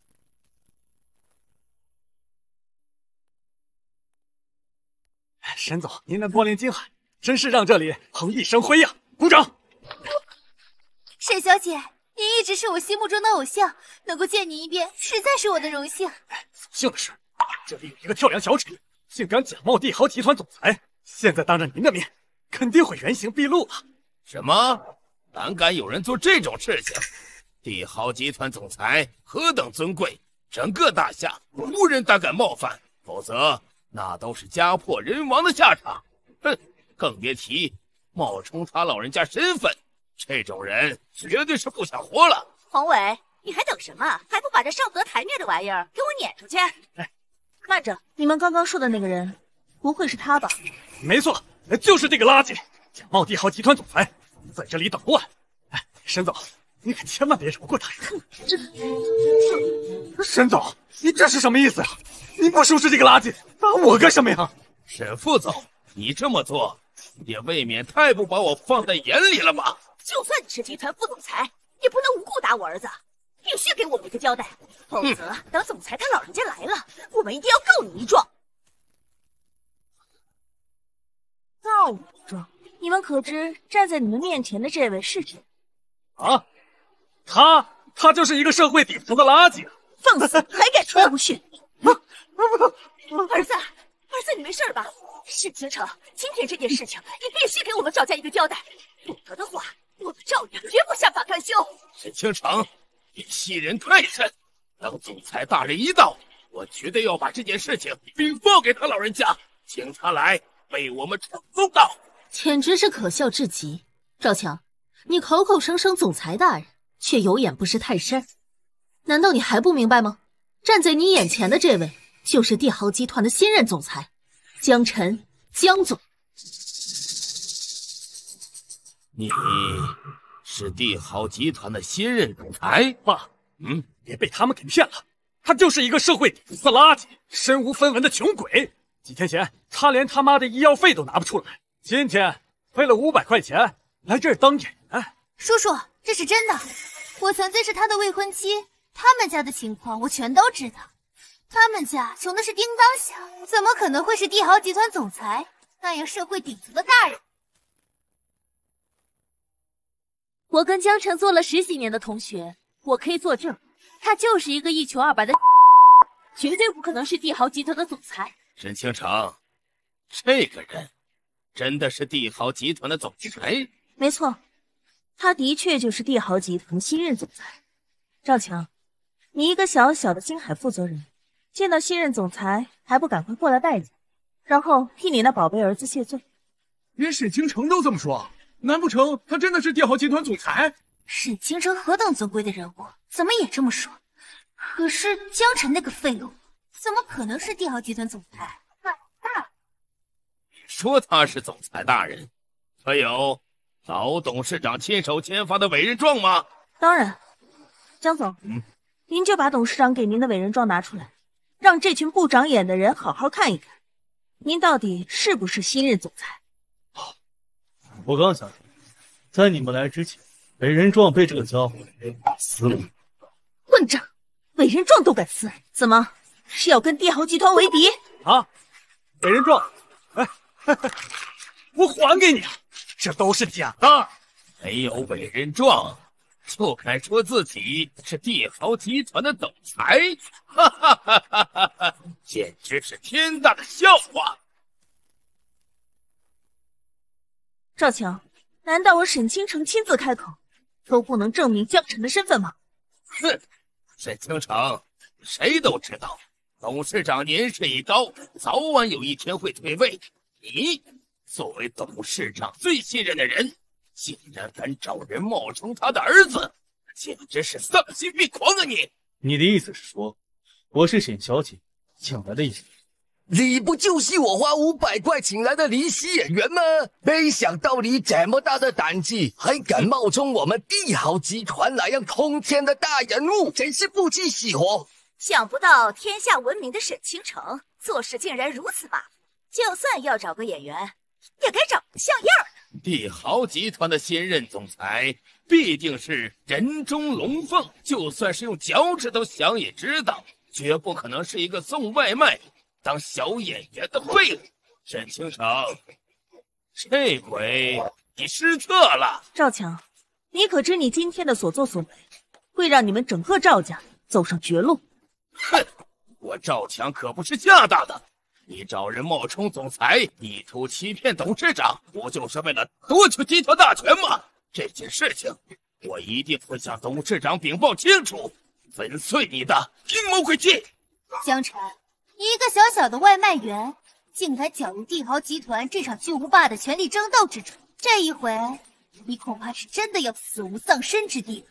沈总，您的波粼金海真是让这里熠熠生辉呀！鼓掌！ 沈小姐，您一直是我心目中的偶像，能够见你一面，实在是我的荣幸。 所幸的是，这里有一个跳梁小丑，竟敢假冒帝豪集团总裁，现在当着您的面，肯定会原形毕露了。 什么？胆敢有人做这种事情？帝豪集团总裁何等尊贵，整个大夏无人胆敢冒犯，否则那都是家破人亡的下场。哼，更别提冒充他老人家身份，这种人绝对是不想活了。 宏伟，你还等什么？还不把这上不得台面的玩意儿给我撵出去！ 慢着，你们刚刚说的那个人，不会是他吧？ 没错，就是这个垃圾，假冒帝豪集团总裁，在这里捣乱。哎，沈总，你可千万别饶过他呀！沈总，你这是什么意思啊？你不收拾这个垃圾，打我干什么呀？ 沈副总，你这么做也未免太不把我放在眼里了吧？ 就算你是集团副总裁，也不能无故打我儿子，必须给我们一个交代，否则等总裁他老人家来了，我们一定要告你一状。 告我一状？你们可知站在你们面前的这位是谁？ 啊，他就是一个社会底层的垃圾。 放肆，还敢出来无训！ 儿子，你没事吧？沈倾城，今天这件事情你必须给我们赵家一个交代，否则的话，我们赵家绝不下法甘休。 沈倾城，你欺人太甚！等总裁大人一到，我绝对要把这件事情禀报给他老人家，请他来为我们闯公道。 简直是可笑至极！赵强，你口口声声总裁大人，却有眼不识泰山，难道你还不明白吗？站在你眼前的这位，就是帝豪集团的新任总裁江晨，江总。 你是帝豪集团的新任总裁？ 爸，别被他们给骗了，他就是一个社会底层垃圾，身无分文的穷鬼。几天前，他连他妈的医药费都拿不出来，今天为了500块钱来这儿当演员。 叔叔，这是真的，我曾经是他的未婚妻，他们家的情况我全都知道。他们家穷的是叮当响，怎么可能会是帝豪集团总裁那样社会底层的大人？ 我跟江晨做了10几年的同学，我可以作证，他就是一个一穷二白的，绝对不可能是帝豪集团的总裁。 沈倾城，这个人真的是帝豪集团的总裁？ 没错，他的确就是帝豪集团新任总裁。赵强，你一个小小的星海负责人，见到新任总裁还不赶快过来拜见，然后替你那宝贝儿子谢罪？ 连沈倾城都这么说，难不成他真的是帝豪集团总裁？ 沈倾城何等尊贵的人物，怎么也这么说？可是江晨那个废物，怎么可能是帝豪集团总裁？ 你说他是总裁大人，可有老董事长亲手签发的委任状吗？ 当然。江总，您就把董事长给您的委任状拿出来，让这群不长眼的人好好看一看，您到底是不是新任总裁？ 我刚想，在你们来之前，委任状被这个家伙撕了。 混账，委任状都敢撕，怎么是要跟帝豪集团为敌？ 啊，委任状，我还给你，这都是假的。 没有委任状就敢说自己是帝豪集团的总裁，哈哈哈哈哈哈！简直是天大的笑话！ 赵强，难道我沈倾城亲自开口，都不能证明江晨的身份吗？ 哼，沈倾城，谁都知道，董事长年事已高，早晚有一天会退位。你作为董事长最信任的人，竟然敢找人冒充他的儿子，简直是丧心病狂啊！ 你的意思是说，我是沈小姐请来的演员？ 你不就是我花500块请来的离席演员吗？没想到你这么大的胆子，还敢冒充我们帝豪集团那样空前的大人物，真是不知死活！ 想不到天下闻名的沈倾城做事竟然如此马虎，就算要找个演员，也该找个像样的。 帝豪集团的新任总裁必定是人中龙凤，就算是用脚趾头想也知道，绝不可能是一个送外卖当小演员的废物。沈倾城，这回你失策了。 赵强，你可知你今天的所作所为，会让你们整个赵家走上绝路？ 哼，我赵强可不是吓大的。你找人冒充总裁，意图欺骗董事长，不就是为了夺取集团大权吗？这件事情，我一定会向董事长禀报清楚，粉碎你的阴谋诡计。 江辰，一个小小的外卖员，竟敢搅入帝豪集团这场巨无霸的权力争斗之中，这一回，你恐怕是真的要死无葬身之地了。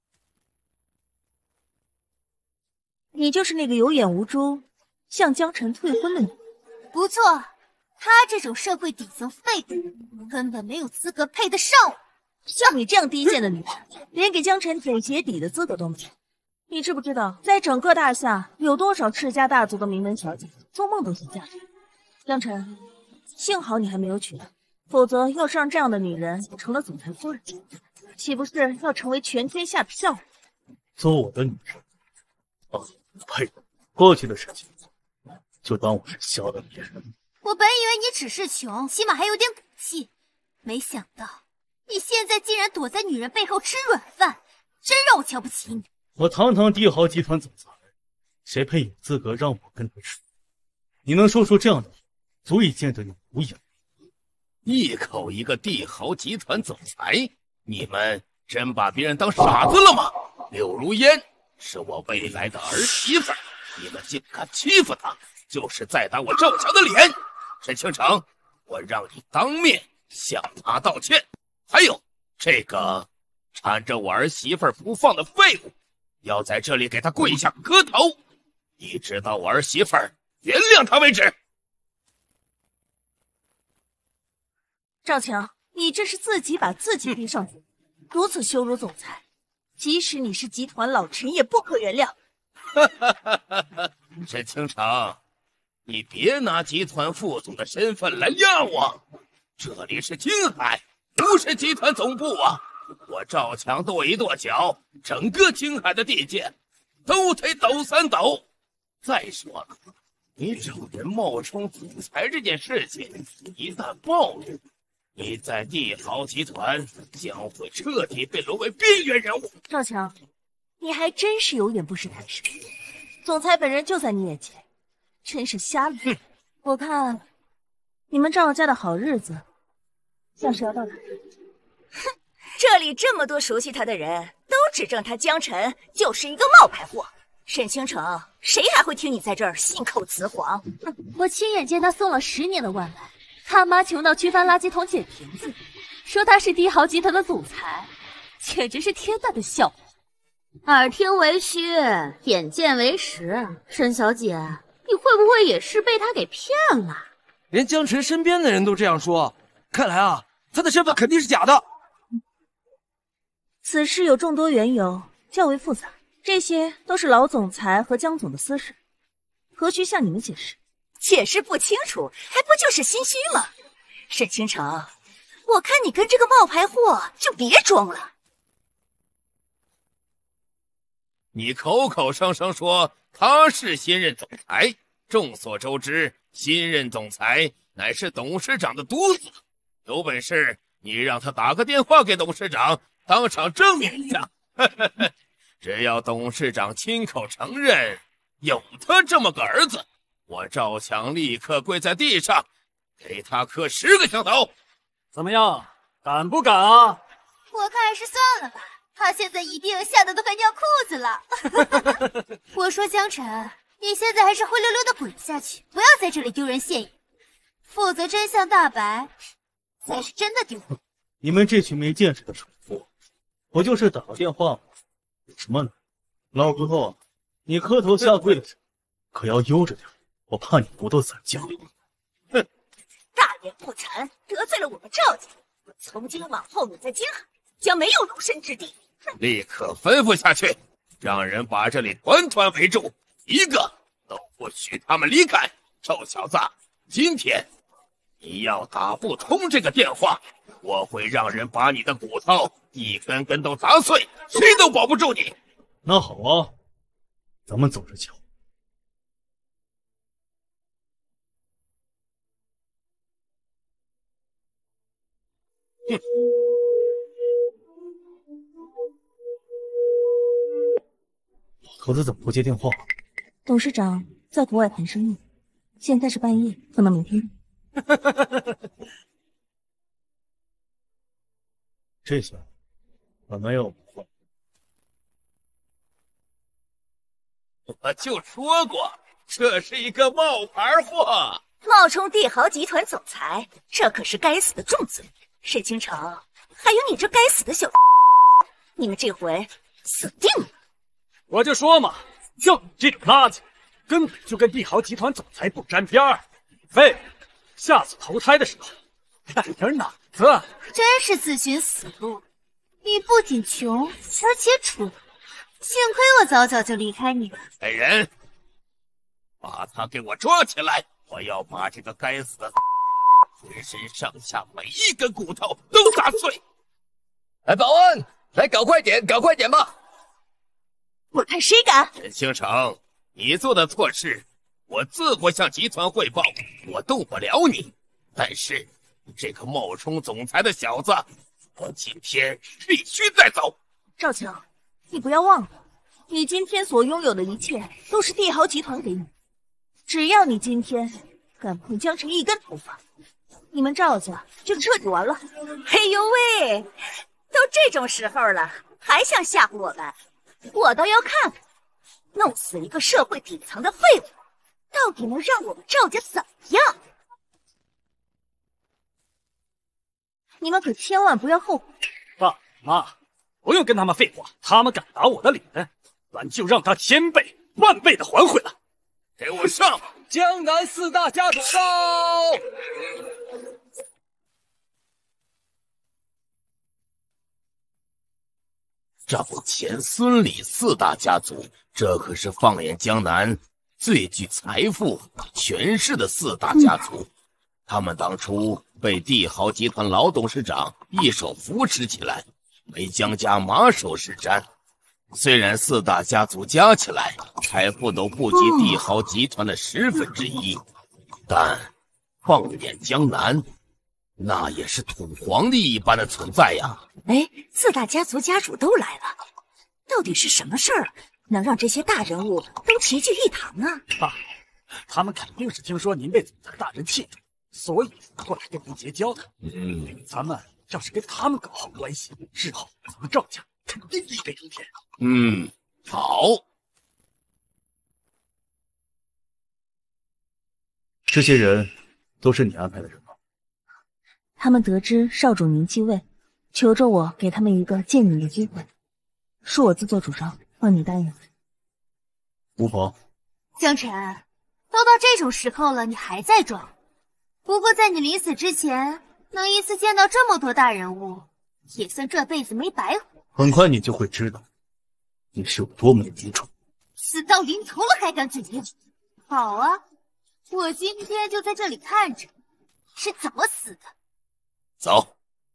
你就是那个有眼无珠，向江辰退婚的女人。 不错，他这种社会底层废物，根本没有资格配得上我。 像你这样低贱的女人，连给江辰舔鞋底的资格都没有。你知不知道，在整个大夏，有多少世家大族的名门小姐做梦都想嫁给你？江辰，幸好你还没有娶她，否则要是让这样的女人成了总裁夫人，岂不是要成为全天下的笑话？ 做我的女人？哦，呸！过去的事情，就当我是小的别人。 我本以为你只是穷，起码还有点骨气，没想到你现在竟然躲在女人背后吃软饭，真让我瞧不起你。 我堂堂帝豪集团总裁，谁配有资格让我跟他吃？你能说出这样的话，足以见得你无眼。 一口一个帝豪集团总裁，你们真把别人当傻子了吗？柳如烟是我未来的儿媳妇，你们竟敢欺负她，就是在打我赵强的脸。沈倾城，我让你当面向她道歉。还有这个缠着我儿媳妇不放的废物，要在这里给他跪下磕头，一直到我儿媳妇原谅他为止。 赵强，你这是自己把自己逼上绝路，如此羞辱总裁，即使你是集团老臣，也不可原谅。 沈倾城，你别拿集团副总的身份来压我，这里是金海，不是集团总部啊！我赵强跺一跺脚，整个金海的地界都得抖三抖。再说了，你找人冒充总裁这件事情一旦暴露，你在帝豪集团将会彻底被沦为边缘人物。 赵强，你还真是有眼不识泰山，总裁本人就在你眼前，真是瞎了。我看你们赵家的好日子像是要到来。 哼，这里这么多熟悉他的人，都指证他江辰就是一个冒牌货。沈倾城，谁还会听你在这儿信口雌黄？ 我亲眼见他送了10年的外卖，他妈穷到去翻垃圾桶捡瓶子，说他是帝豪集团的总裁，简直是天大的笑话。 耳听为虚，眼见为实。沈小姐，你会不会也是被他给骗了？ 连江辰身边的人都这样说，看来啊，他的身份肯定是假的。 此事有众多缘由，较为复杂，这些都是老总裁和江总的私事，何须向你们解释？ 解释不清楚，还不就是心虚吗？沈倾城，我看你跟这个冒牌货就别装了。 你口口声声说他是新任总裁，众所周知，新任总裁乃是董事长的独子。有本事你让他打个电话给董事长，当场证明一下。只要董事长亲口承认有他这么个儿子，我赵强立刻跪在地上，给他磕10个响头。 怎么样，敢不敢啊？ 我看还是算了吧，他现在一病吓得都快尿裤子了。我说江辰，你现在还是灰溜溜的滚下去，不要在这里丢人现眼，否则真相大白，才是真的丢人。 你们这群没见识的蠢货，我就是打个电话，有什么呢？老骨头，你磕头下跪的时候可要悠着点，我怕你骨头散架。 哼，大言不惭，得罪了我们赵家，从今往后你在金海将没有容身之地。 立刻吩咐下去，让人把这里团团围住，一个都不许他们离开。臭小子，今天你要打不通这个电话， 我会让人把你的骨头一根根都砸碎，谁都保不住你。 那好啊，咱们走着瞧。 哼！ 老头子怎么不接电话？ 董事长在国外谈生意，现在是半夜，可能明天。 这下可没有不会。 我就说过，这是一个冒牌货。 冒充帝豪集团总裁，这可是该死的重罪。沈倾城，还有你这该死的小，你们这回死定了！ 我就说嘛，就你这种垃圾，根本就跟帝豪集团总裁不沾边儿。废物，下次投胎的时候带点脑子。 真是自寻死路。你不仅穷，而且蠢。幸亏我早早就离开你了。 来人，把他给我抓起来！我要把这个该死的浑身上下每一根骨头都砸碎！ 哎，保安，来搞快点，搞快点吧！ 我看谁敢！ 沈倾城，你做的错事，我自会向集团汇报，我动不了你。但是这个冒充总裁的小子，我今天必须带走。 赵强，你不要忘了，你今天所拥有的一切都是帝豪集团给你。只要你今天敢碰江城一根头发，你们赵家就彻底完了。 哎呦喂，都这种时候了，还想吓唬我们？我倒要看看，弄死一个社会底层的废物，到底能让我们赵家怎么样？ 你们可千万不要后悔。 爸妈，不用跟他们废话，他们敢打我的脸，咱就让他千倍万倍的还回来。 给我上！ 江南四大家主到！ 赵钱孙李四大家族，这可是放眼江南最具财富、权势的四大家族。他们当初被帝豪集团老董事长一手扶持起来，为江家马首是瞻。虽然四大家族加起来财富都不及帝豪集团的1/10，但放眼江南，那也是土皇帝一般的存在呀。 哎，四大家族家主都来了，到底是什么事儿能让这些大人物都齐聚一堂啊？ 爸，他们肯定是听说您被总裁大人器重，所以过来跟您结交的。咱们要是跟他们搞好关系，日后咱们赵家肯定一飞冲天。 好。 这些人都是你安排的人吗？ 他们得知少主您继位，求着我给他们一个见你的机会，恕我自作主张，帮你答应。 无妨。 江晨，都到这种时候了，你还在装？不过在你临死之前，能一次见到这么多大人物，也算这辈子没白活。 很快你就会知道，你是有多么的愚蠢。 死到临头了还敢嘴硬？好啊，我今天就在这里看着是怎么死的。 走，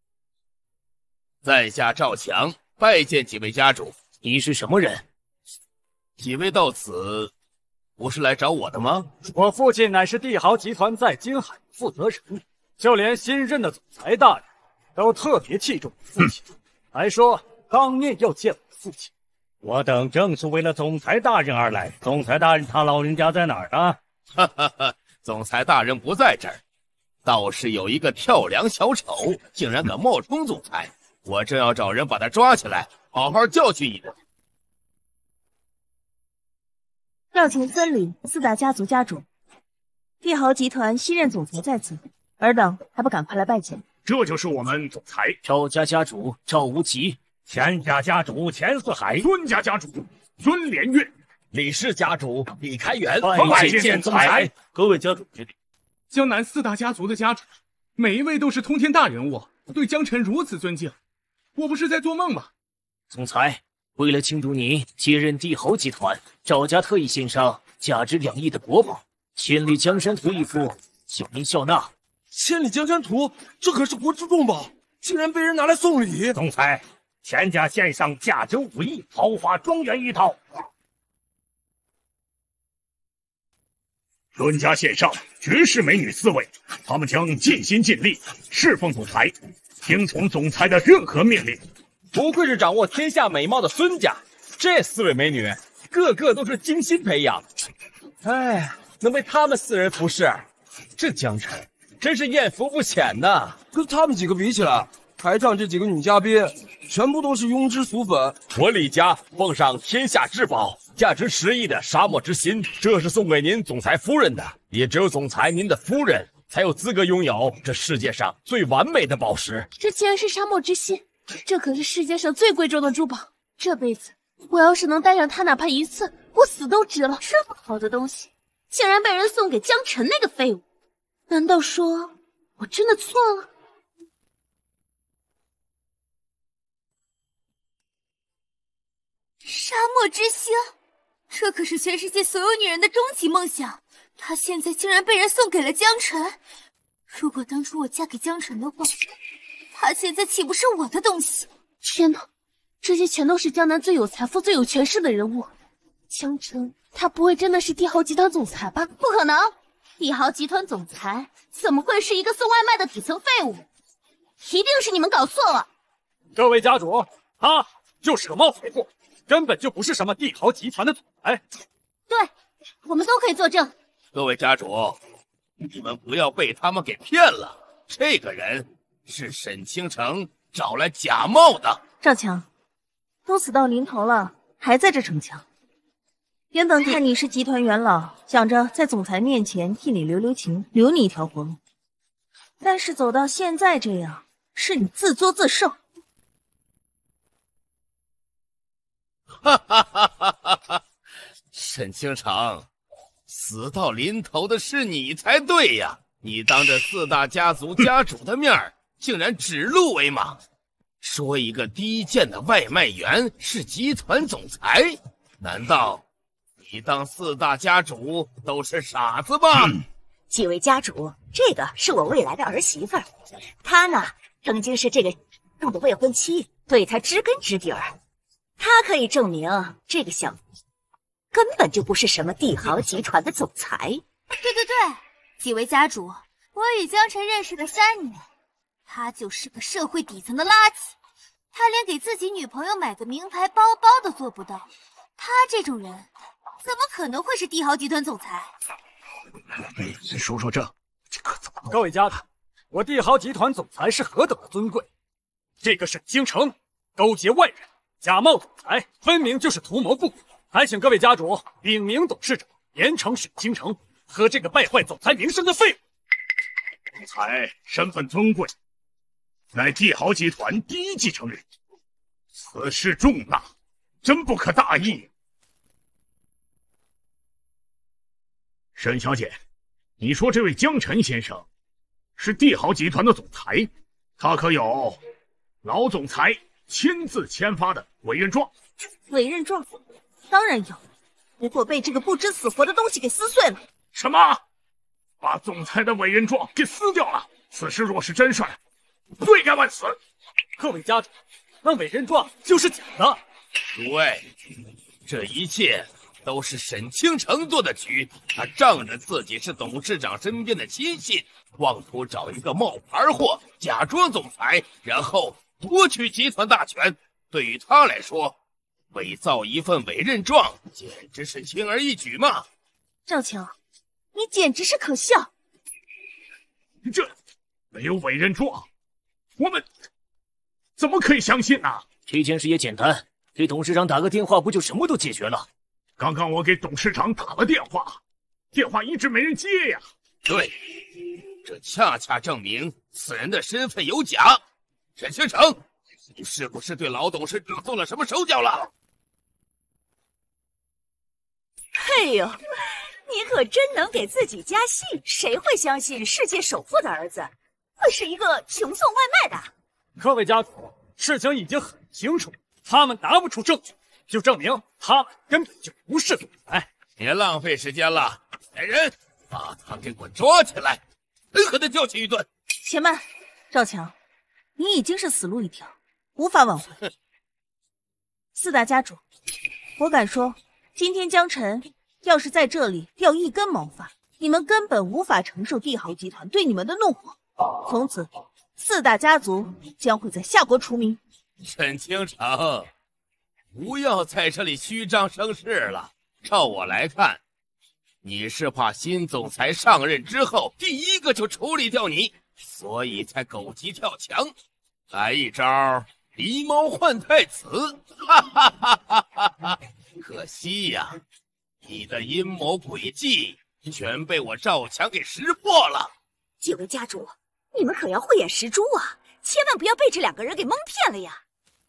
在下赵强，拜见几位家主。 你是什么人？ 几位到此，不是来找我的吗？ 我父亲乃是帝豪集团在京海负责人，就连新任的总裁大人都特别器重我父亲，还说当面要见我父亲。 我等正是为了总裁大人而来。总裁大人他老人家在哪儿呢？ 哈哈哈，总裁大人不在这儿，倒是有一个跳梁小丑，竟然敢冒充总裁。我正要找人把他抓起来，好好教训一顿。 赵钱孙李四大家族家主，帝豪集团新任总裁在此，尔等还不赶快来拜见？ 这就是我们总裁赵家家主赵无极， 钱家家主钱四海，孙家家主孙连岳， 李氏家主李开元， 拜见总裁。 各位家主决定， 江南四大家族的家主，每一位都是通天大人物，对江晨如此尊敬，我不是在做梦吧？ 总裁，为了庆祝你接任帝豪集团，赵家特意献上价值2亿的国宝《千里江山图》一幅，请您笑纳。 千里江山图，这可是国之重宝， 竟然被人拿来送礼。 总裁，钱家献上价值5亿豪华庄园一套。伦家献上绝世美女4位，他们将尽心尽力侍奉总裁，听从总裁的任何命令。 不愧是掌握天下美貌的孙家，这4位美女个个都是精心培养。哎，能被他们4人服侍，这江辰真是艳福不浅呐。 跟他们几个比起来，台上这几个女嘉宾全部都是庸脂俗粉。 我李家奉上天下至宝，价值10亿的沙漠之心，这是送给您总裁夫人的。也只有总裁您的夫人才有资格拥有这世界上最完美的宝石。 这竟然是沙漠之心，这可是世界上最贵重的珠宝。这辈子我要是能戴上它哪怕1次，我死都值了。 这么好的东西，竟然被人送给江辰那个废物，难道说我真的错了？ 沙漠之星，这可是全世界所有女人的终极梦想，她现在竟然被人送给了江辰。如果当初我嫁给江辰的话，他现在岂不是我的东西？ 天哪，这些全都是江南最有财富、最有权势的人物。江辰，他不会真的是帝豪集团总裁吧？ 不可能，帝豪集团总裁怎么会是一个送外卖的底层废物？一定是你们搞错了。 各位家主，他就是个冒牌货，根本就不是什么帝豪集团的总裁。 对，我们都可以作证。 各位家主，你们不要被他们给骗了。这个人是沈倾城找来假冒的。 赵强，都死到临头了，还在这逞强。原本看你是集团元老，想着在总裁面前替你留情，留你一条活路。但是走到现在这样，是你自作自受。 哈哈哈哈哈！沈倾城，死到临头的是你才对呀！你当着4大家族家主的面，竟然指鹿为马，说一个低贱的外卖员是集团总裁，难道你当4大家主都是傻子吗？ 几位家主，这个是我未来的儿媳妇儿，她呢曾经是这个众的未婚妻，对她知根知底儿。她可以证明这个小子根本就不是什么帝豪集团的总裁。 对，几位家主，我与江辰认识了3年，他就是个社会底层的垃圾，他连给自己女朋友买个名牌包包都做不到，他这种人怎么可能会是帝豪集团总裁？ 说说这可怎么？ 各位家主，我帝豪集团总裁是何等的尊贵，这个沈倾城勾结外人，假冒总裁，分明就是图谋不轨。还请各位家主禀明董事长，严惩沈倾城和这个败坏总裁名声的废物。 总裁身份尊贵，乃帝豪集团第1继承人，此事重大，真不可大意。沈小姐，你说这位江辰先生是帝豪集团的总裁，他可有老总裁亲自签发的委任状？ 委任状当然有，不过被这个不知死活的东西给撕碎了。 什么？把总裁的委任状给撕掉了？此事若是真事，罪该万死。 各位家主，那委任状就是假的。 诸位，这一切都是沈倾城做的局，他仗着自己是董事长身边的亲信，妄图找一个冒牌货假装总裁，然后夺取集团大权。对于他来说，伪造一份委任状简直是轻而易举嘛。 赵强，你简直是可笑。 这没有委任状，我们怎么可以相信呢？ 这件事也简单，给董事长打个电话不就什么都解决了？ 刚刚我给董事长打了电话，电话一直没人接呀。 对，这恰恰证明此人的身份有假。沈倾城，你是不是对老董事长动了什么手脚了？ 哎呦，你可真能给自己加戏！谁会相信世界首富的儿子会是一个穷送外卖的？ 各位家主，事情已经很清楚，他们拿不出证据，就证明他们根本就不是总裁。 别浪费时间了，来人，把他给我抓起来，狠狠地教训一顿。 且慢，赵强， 你已经是死路一条，无法挽回。四大家主，我敢说，今天江辰要是在这里掉一根毛发，你们根本无法承受帝豪集团对你们的怒火。从此，四大家族将会在夏国除名。 沈清城，不要在这里虚张声势了。照我来看，你是怕新总裁上任之后第一个就处理掉你，所以才狗急跳墙，来一招狸猫换太子。哈哈哈哈哈哈！可惜呀，你的阴谋诡计全被我赵强给识破了。 几位家主，你们可要慧眼识珠啊，千万不要被这两个人给蒙骗了呀！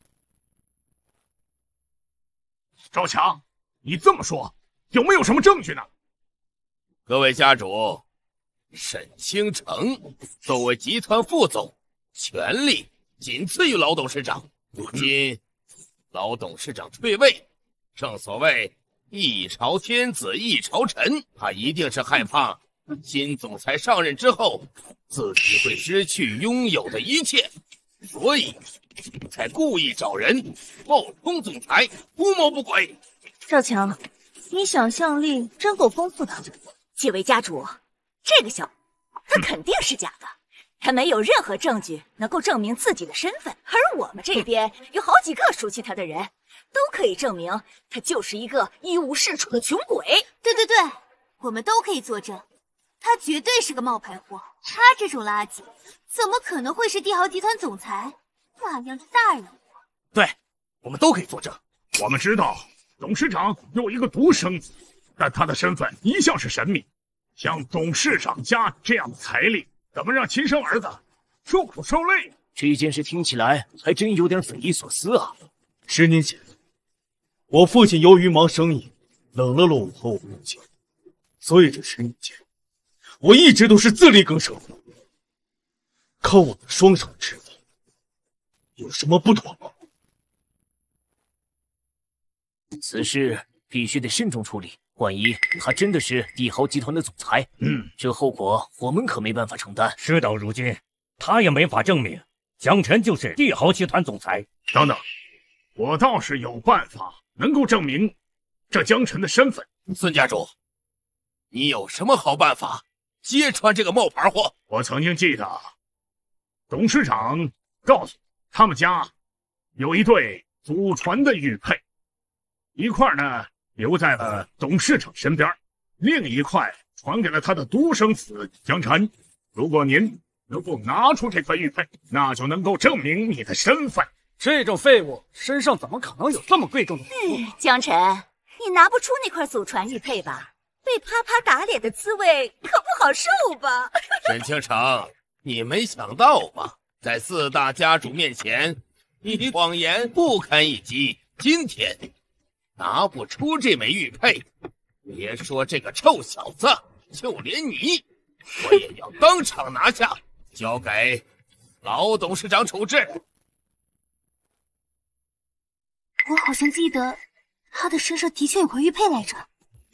赵强，你这么说，有没有什么证据呢？ 各位家主，沈清城作为集团副总，权力仅次于老董事长。如今老董事长退位，正所谓一朝天子一朝臣，他一定是害怕新总裁上任之后自己会失去拥有的一切，所以才故意找人冒充总裁，图谋不轨。 赵强，你想象力真够丰富的。 几位家主，这个小他肯定是假的，他没有任何证据能够证明自己的身份，而我们这边有好几个熟悉他的人，都可以证明他就是一个一无是处的穷鬼。 对对对，我们都可以作证，他绝对是个冒牌货。他这种垃圾，怎么可能会是帝豪集团总裁？那样的大人物， 对，我们都可以作证。 我们知道董事长有一个独生子，但他的身份一向是神秘。像董事长家这样的财力，怎么让亲生儿子受苦受累？ 这件事听起来还真有点匪夷所思啊。 10年前，我父亲由于忙生意，冷落了我和我母亲，所以这10年间，我一直都是自力更生，靠我的双手吃饭，有什么不妥吗？ 此事必须得慎重处理，万一他真的是帝豪集团的总裁，这后果我们可没办法承担。 事到如今，他也没法证明江辰就是帝豪集团总裁。 等等，我倒是有办法能够证明这江辰的身份。 孙家主，你有什么好办法揭穿这个冒牌货？ 我曾经记得，董事长告诉他们家有一对祖传的玉佩，一块呢留在了董事长身边，另一块传给了他的独生子江辰。如果您能够拿出这块玉佩，那就能够证明你的身份。 这种废物身上怎么可能有这么贵重的礼物？ 江辰，你拿不出那块祖传玉佩吧？被啪啪打脸的滋味可不好受吧？ 沈清城，你没想到吧？在4大家主面前，你谎言不堪一击。今天拿不出这枚玉佩，别说这个臭小子，就连你，我也要当场拿下，交给老董事长处置。 我好像记得他的身上的确有块玉佩来着。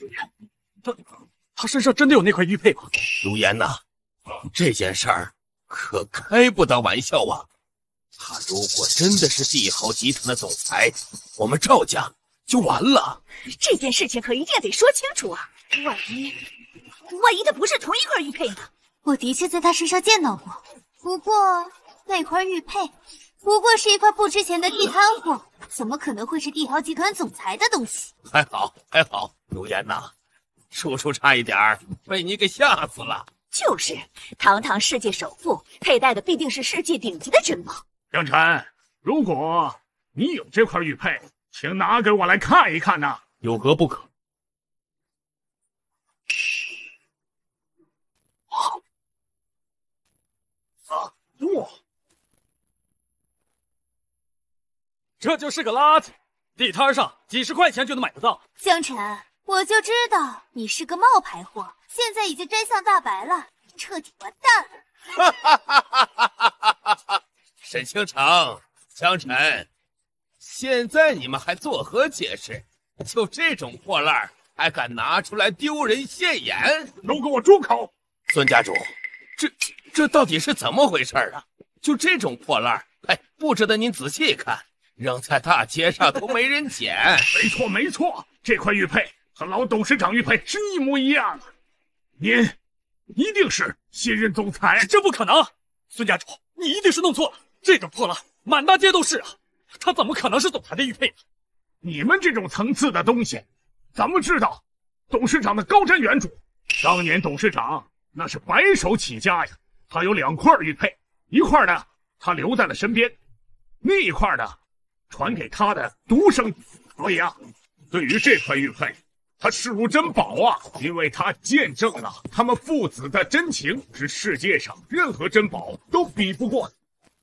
他身上真的有那块玉佩吗？ 如烟呐，这件事儿可开不得玩笑啊！他如果真的是帝豪集团的总裁，我们赵家就完了。 这件事情可一定得说清楚啊！万一他不是同一块玉佩呢？ 我的确在他身上见到过，不过那块玉佩不过是一块不值钱的地摊货，怎么可能会是帝豪集团总裁的东西？ 还好，如烟呐，叔叔差一点被你给吓死了。 就是，堂堂世界首富，佩戴的必定是世界顶级的珍宝。 江辰，如果你有这块玉佩，请拿给我来看一看呐。 有何不可？ 这就是个垃圾，地摊上几十块钱就能买得到。 江辰，我就知道你是个冒牌货，现在已经真相大白了，彻底完蛋了。沈清城、江辰，现在你们还作何解释？就这种破烂还敢拿出来丢人现眼？ 都给我住口！ 孙家主，这到底是怎么回事啊？ 就这种破烂，不值得您仔细看，扔在大街上都没人捡。 没错没错，这块玉佩和老董事长玉佩是一模一样的。您一定是新任总裁。 这不可能，孙家主，你一定是弄错了，这种破烂满大街都是啊，他怎么可能是总裁的玉佩呢？ 你们这种层次的东西怎么知道？董事长的高瞻远瞩，当年董事长那是白手起家呀，他有2块玉佩，一块呢他留在了身边，另一块呢传给他的独生。所以啊，对于这块玉佩，他视如珍宝啊，因为他见证了他们父子的真情，是世界上任何珍宝都比不过的。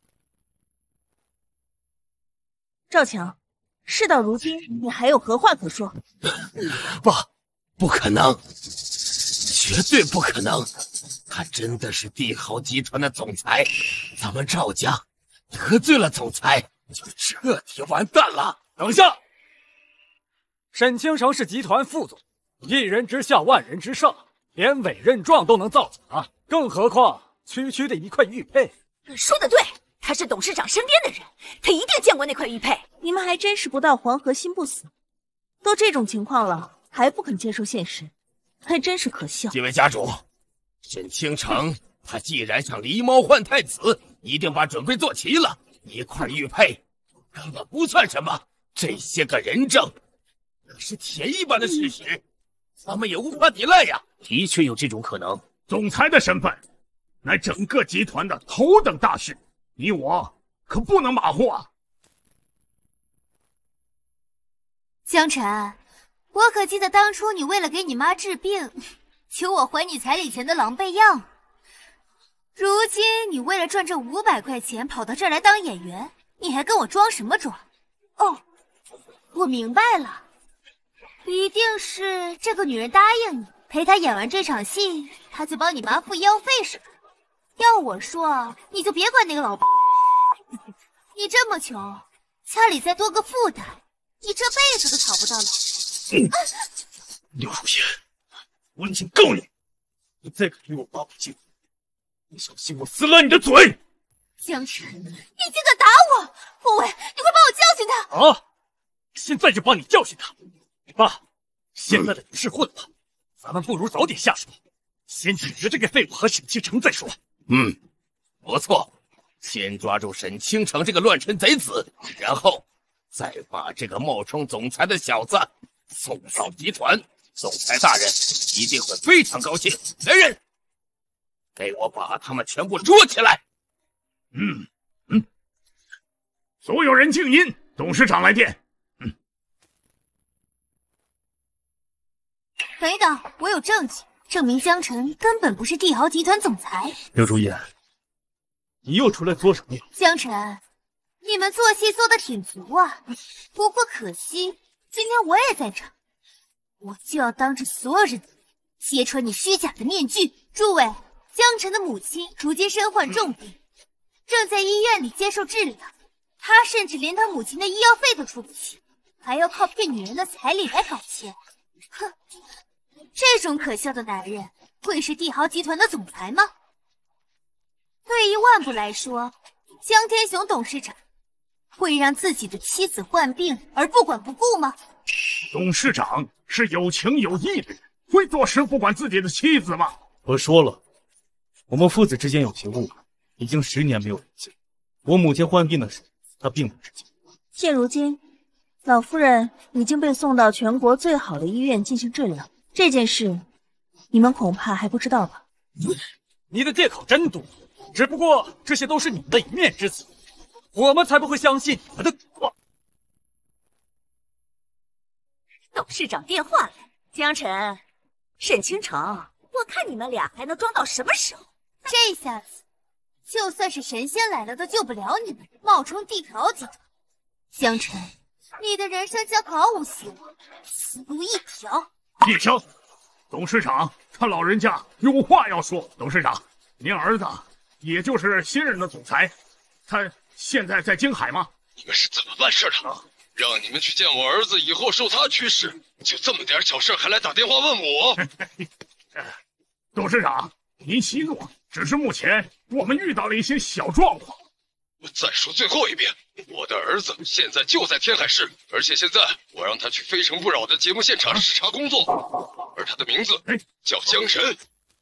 赵强，事到如今，你还有何话可说？ 不可能，绝对不可能！他真的是帝豪集团的总裁，咱们赵家得罪了总裁，就彻底完蛋了。 等下，沈倾城是集团副总，一人之下，万人之上，连委任状都能造假，更何况区区的一块玉佩。 说得对，他是董事长身边的人，他一定见过那块玉佩。 你们还真是不到黄河心不死，都这种情况了，还不肯接受现实，还真是可笑。 几位家主，沈倾城他既然想狸猫换太子，一定把准备做齐了。一块玉佩根本不算什么，这些个人证那是铁一般的事实，咱们也无法抵赖呀。 的确有这种可能。 总裁的身份乃整个集团的头等大事，你我可不能马虎啊。 江晨，我可记得当初你为了给你妈治病，求我还你彩礼钱的狼狈样。如今你为了赚这500块钱跑到这儿来当演员，你还跟我装什么装？哦，我明白了，一定是这个女人答应你，陪她演完这场戏，她就帮你妈付医药费是吧？要我说，你就别管那个老你这么穷，家里再多个负担，你这辈子都讨不到老刘如烟，我已经够你，你再敢与我爸爸进，你小心我撕烂你的嘴！ 江晨，你竟敢打我！护卫，你快帮我教训他！ 好，现在就帮你教训他。爸，现在的不是混了，咱们不如早点下手，先解决这个废物和沈倾城再说。 不错，先抓住沈倾城这个乱臣贼子，然后再把这个冒充总裁的小子送到集团。总裁大人一定会非常高兴。来人，给我把他们全部捉起来！ 所有人静音，董事长来电。 等一等，我有证据证明江晨根本不是帝豪集团总裁。 刘如烟，你又出来作什么呀？ 江晨，你们做戏做得挺足啊，不过可惜今天我也在场，我就要当着所有人揭穿你虚假的面具。诸位，江晨的母亲如今身患重病，正在医院里接受治疗，他甚至连他母亲的医药费都出不起，还要靠骗女人的彩礼来搞钱。哼，这种可笑的男人会是帝豪集团的总裁吗？退一万步来说，江天雄董事长会让自己的妻子患病而不管不顾吗？ 董事长是有情有义的人，会做事不管自己的妻子吗？ 我说了，我们父子之间有些误会，已经10年没有联系。我母亲患病的时候，他并不知情。 现如今，老夫人已经被送到全国最好的医院进行治疗，这件事你们恐怕还不知道吧？ 你的借口真多，只不过这些都是你们的一面之词，我们才不会相信你们的话。 董事长电话来，江晨、沈倾城，我看你们俩还能装到什么时候？ 这下子，就算是神仙来了都救不了你们，冒充帝豪集团。江晨，你的人生将毫无希望，死路一条。 叶萧，董事长他老人家有话要说。董事长，您儿子也就是新任的总裁，他现在在京海吗？ 你们是怎么办事的？让你们去见我儿子，以后受他驱使，就这么点小事还来打电话问我？ 董事长，您息怒，只是目前我们遇到了一些小状况， 我再说最后一遍，我的儿子现在就在天海市，而且现在我让他去非诚勿扰的节目现场视察工作，而他的名字叫江神。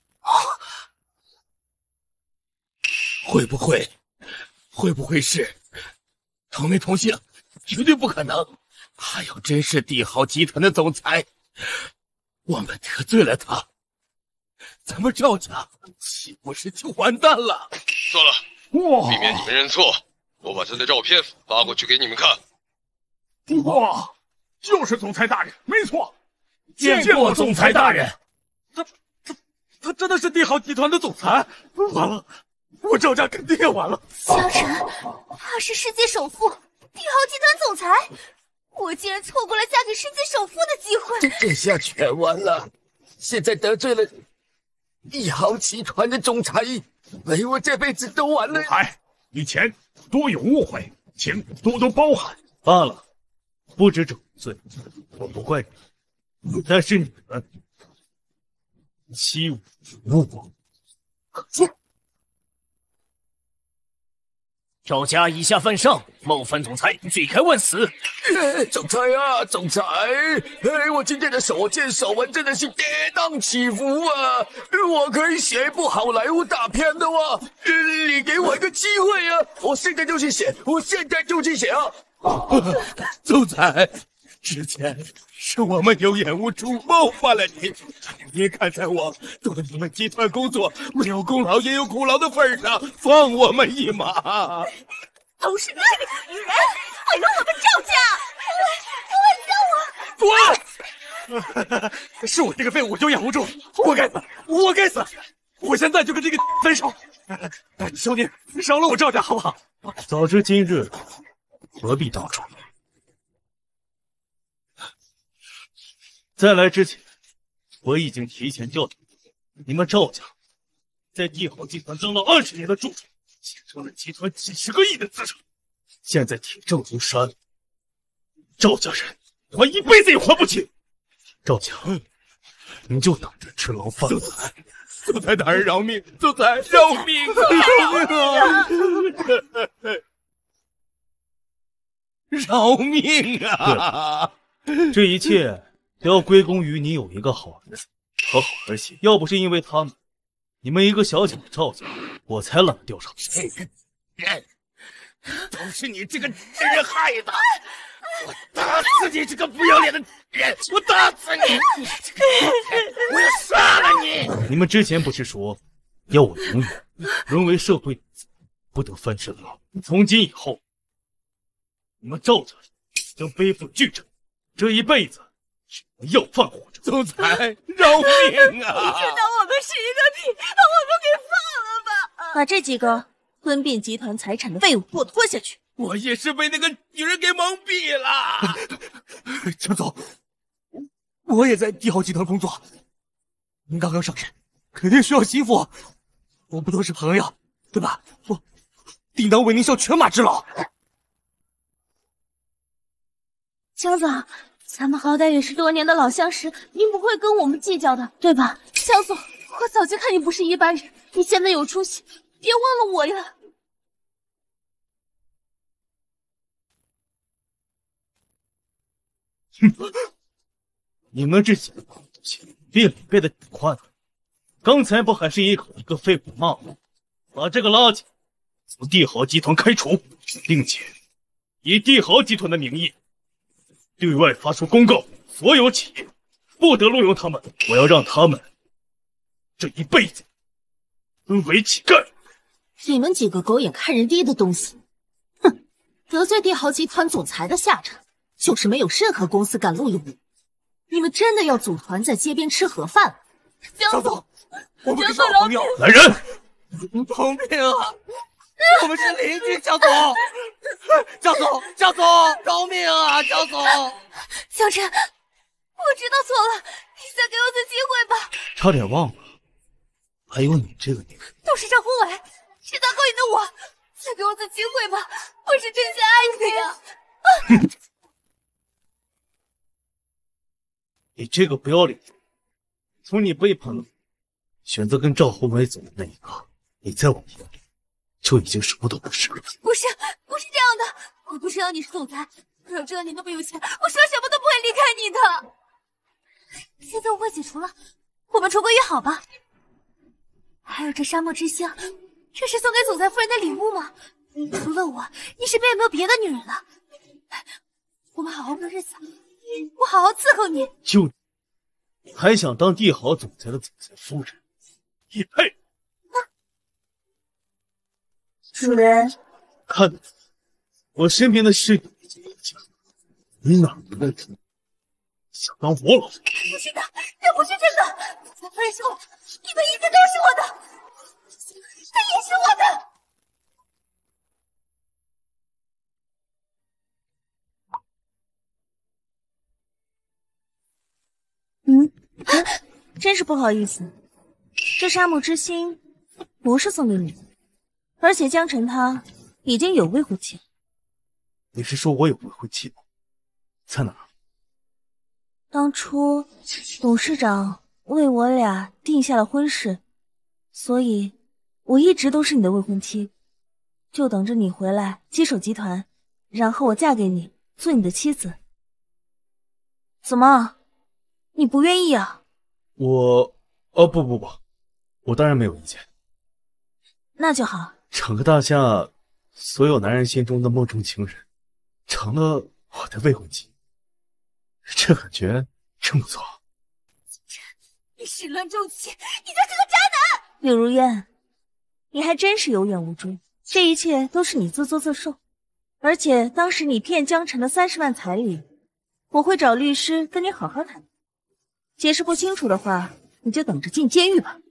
会不会是同名同姓？绝对不可能！他要真是帝豪集团的总裁，我们得罪了他，咱们赵家岂不是就完蛋了？ 算了，避免你们认错，我把他的照片发过去给你们看。 哇，就是总裁大人，没错， 见过总裁大人。他真的是帝豪集团的总裁？完了，我赵家肯定也完了。 江辰，他是世界首富，帝豪集团总裁，我竟然错过了嫁给世界首富的机会。 这下全完了，现在得罪了帝豪集团的总裁，我这辈子都完了。 哎，以前多有误会，请多多包涵。 罢了，不止这罪，我不怪你，但是你们欺侮我，可错。 赵家以下犯上，冒犯总裁，罪该万死。 总裁啊，总裁！我今天的所见所闻真的是跌宕起伏啊！我可以写一部好莱坞大片的哇！你给我一个机会啊！我现在就去写，啊！ 总裁，之前是我们有眼无珠，冒犯了你。您看在我对你们集团工作没有功劳也有苦劳的份上，放我们一马。 都是你这个女人，毁了我们赵家！ 滚！是我这个废物有眼无珠，我该死，我该死！我现在就跟这个分手。求你饶了我赵家好不好？ 早知今日，何必当初？在来之前，我已经提前交代你们赵家在帝豪集团当了20年的柱子，形成了集团几十个亿的资产。现在铁证如山，赵家人我一辈子也还不起。赵家，你就等着吃牢饭吧。 总裁大人饶命！总裁饶命啊！饶命啊！ 这一切都要归功于你有一个好儿子和好儿媳。要不是因为他们，你们一个小小的赵家，我才懒得调查。 这个人都是你这个男人害的！我打死你这个不要脸的人！我打死你！我要杀了你！ 你们之前不是说要我永远沦为社会不得翻身吗？从今以后，你们赵家人将背负巨责，这一辈子只能要饭活着。 总裁，饶命啊！ 你知道我们是一个屁，把我们给放了吧！ 把这几个吞并集团财产的废物给我拖下去！ 我也是被那个女人给蒙蔽了。 江总，我也在帝豪集团工作。您刚刚上任，肯定需要心腹，我们都是朋友，对吧？我定当为您效犬马之劳。 江总，咱们好歹也是多年的老相识，您不会跟我们计较的，对吧？ 江总，我早就看你不是一般人，你现在有出息，别忘了我呀。 哼，你们这些变脸变得挺快的，刚才不还是一口一个废物骂我，把这个垃圾从帝豪集团开除，并且以帝豪集团的名义对外发出公告，所有企业不得录用他们，我要让他们这一辈子沦为乞丐。 你们几个狗眼看人低的东西，哼！得罪帝豪集团总裁的下场，就是没有任何公司敢录用你。你们真的要组团在街边吃盒饭？江总， 我们是好朋友。 来人！ 饶命啊！我们是邻居，江总，江总，江总，饶命啊！江总， 小陈，我知道错了，你再给我次机会吧。 差点忘了，还有你这个女人。 都是赵宏伟，是他勾引的我，再给我次机会吧，我是真心爱你呀。 你这个不要脸！从你背叛了我，选择跟赵宏伟走的那一刻，你在我眼里就已经什么都不是了。 不是这样的，我不是要你是总裁，我要知道你那么有钱，我说什么都不会离开你的。现在我会解除了，我们重归于好吧。还有这沙漠之星，这是送给总裁夫人的礼物吗？除了我，你身边有没有别的女人了？我们好好过日子，我好好伺候你。 就你还想当帝豪总裁的总裁夫人？你配！ 主人， 看得出我身边的侍女已经不行，你哪来的主？想当我老婆？ 不是的，这不是真的。总裁夫人是我的，你的一切都是我的，她也是我的。 真是不好意思，这沙漠之星不是送给你的，而且江晨他已经有未婚妻。 你是说我有未婚妻吗？在哪儿？ 当初董事长为我俩定下了婚事，所以我一直都是你的未婚妻，就等着你回来接手集团，然后我嫁给你，做你的妻子。怎么，你不愿意啊？ 不，我当然没有意见。 那就好。 整个大夏所有男人心中的梦中情人，成了我的未婚妻，这感觉真不错。 你始乱终弃，你就是个渣男！ 柳如烟，你还真是有眼无珠，这一切都是你自作自受。而且当时你骗江晨的30万彩礼，我会找律师跟你好好谈。解释不清楚的话，你就等着进监狱吧。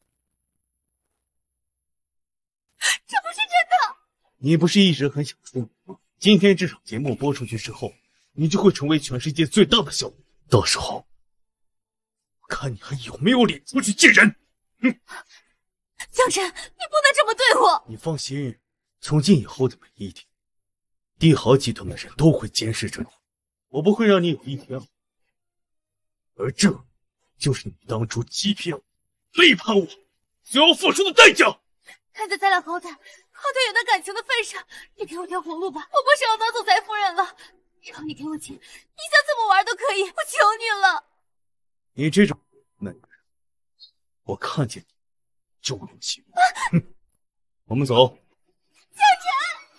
这不是真的！ 你不是一直很想说吗？今天这场节目播出去之后，你就会成为全世界最大的笑话。到时候，我看你还有没有脸出去见人！ 江晨，你不能这么对我！ 你放心，从今以后的每一天，帝豪集团的人都会监视着你，我不会让你有一天好。而这就是你当初欺骗我、背叛我所要付出的代价。 看在咱俩好歹有点感情的份上，你给我条活路吧！我不是要当总裁夫人了，只要你给我钱，你想怎么玩都可以，我求你了。 你这种男人，我看见你就有心。我们走。 江晨，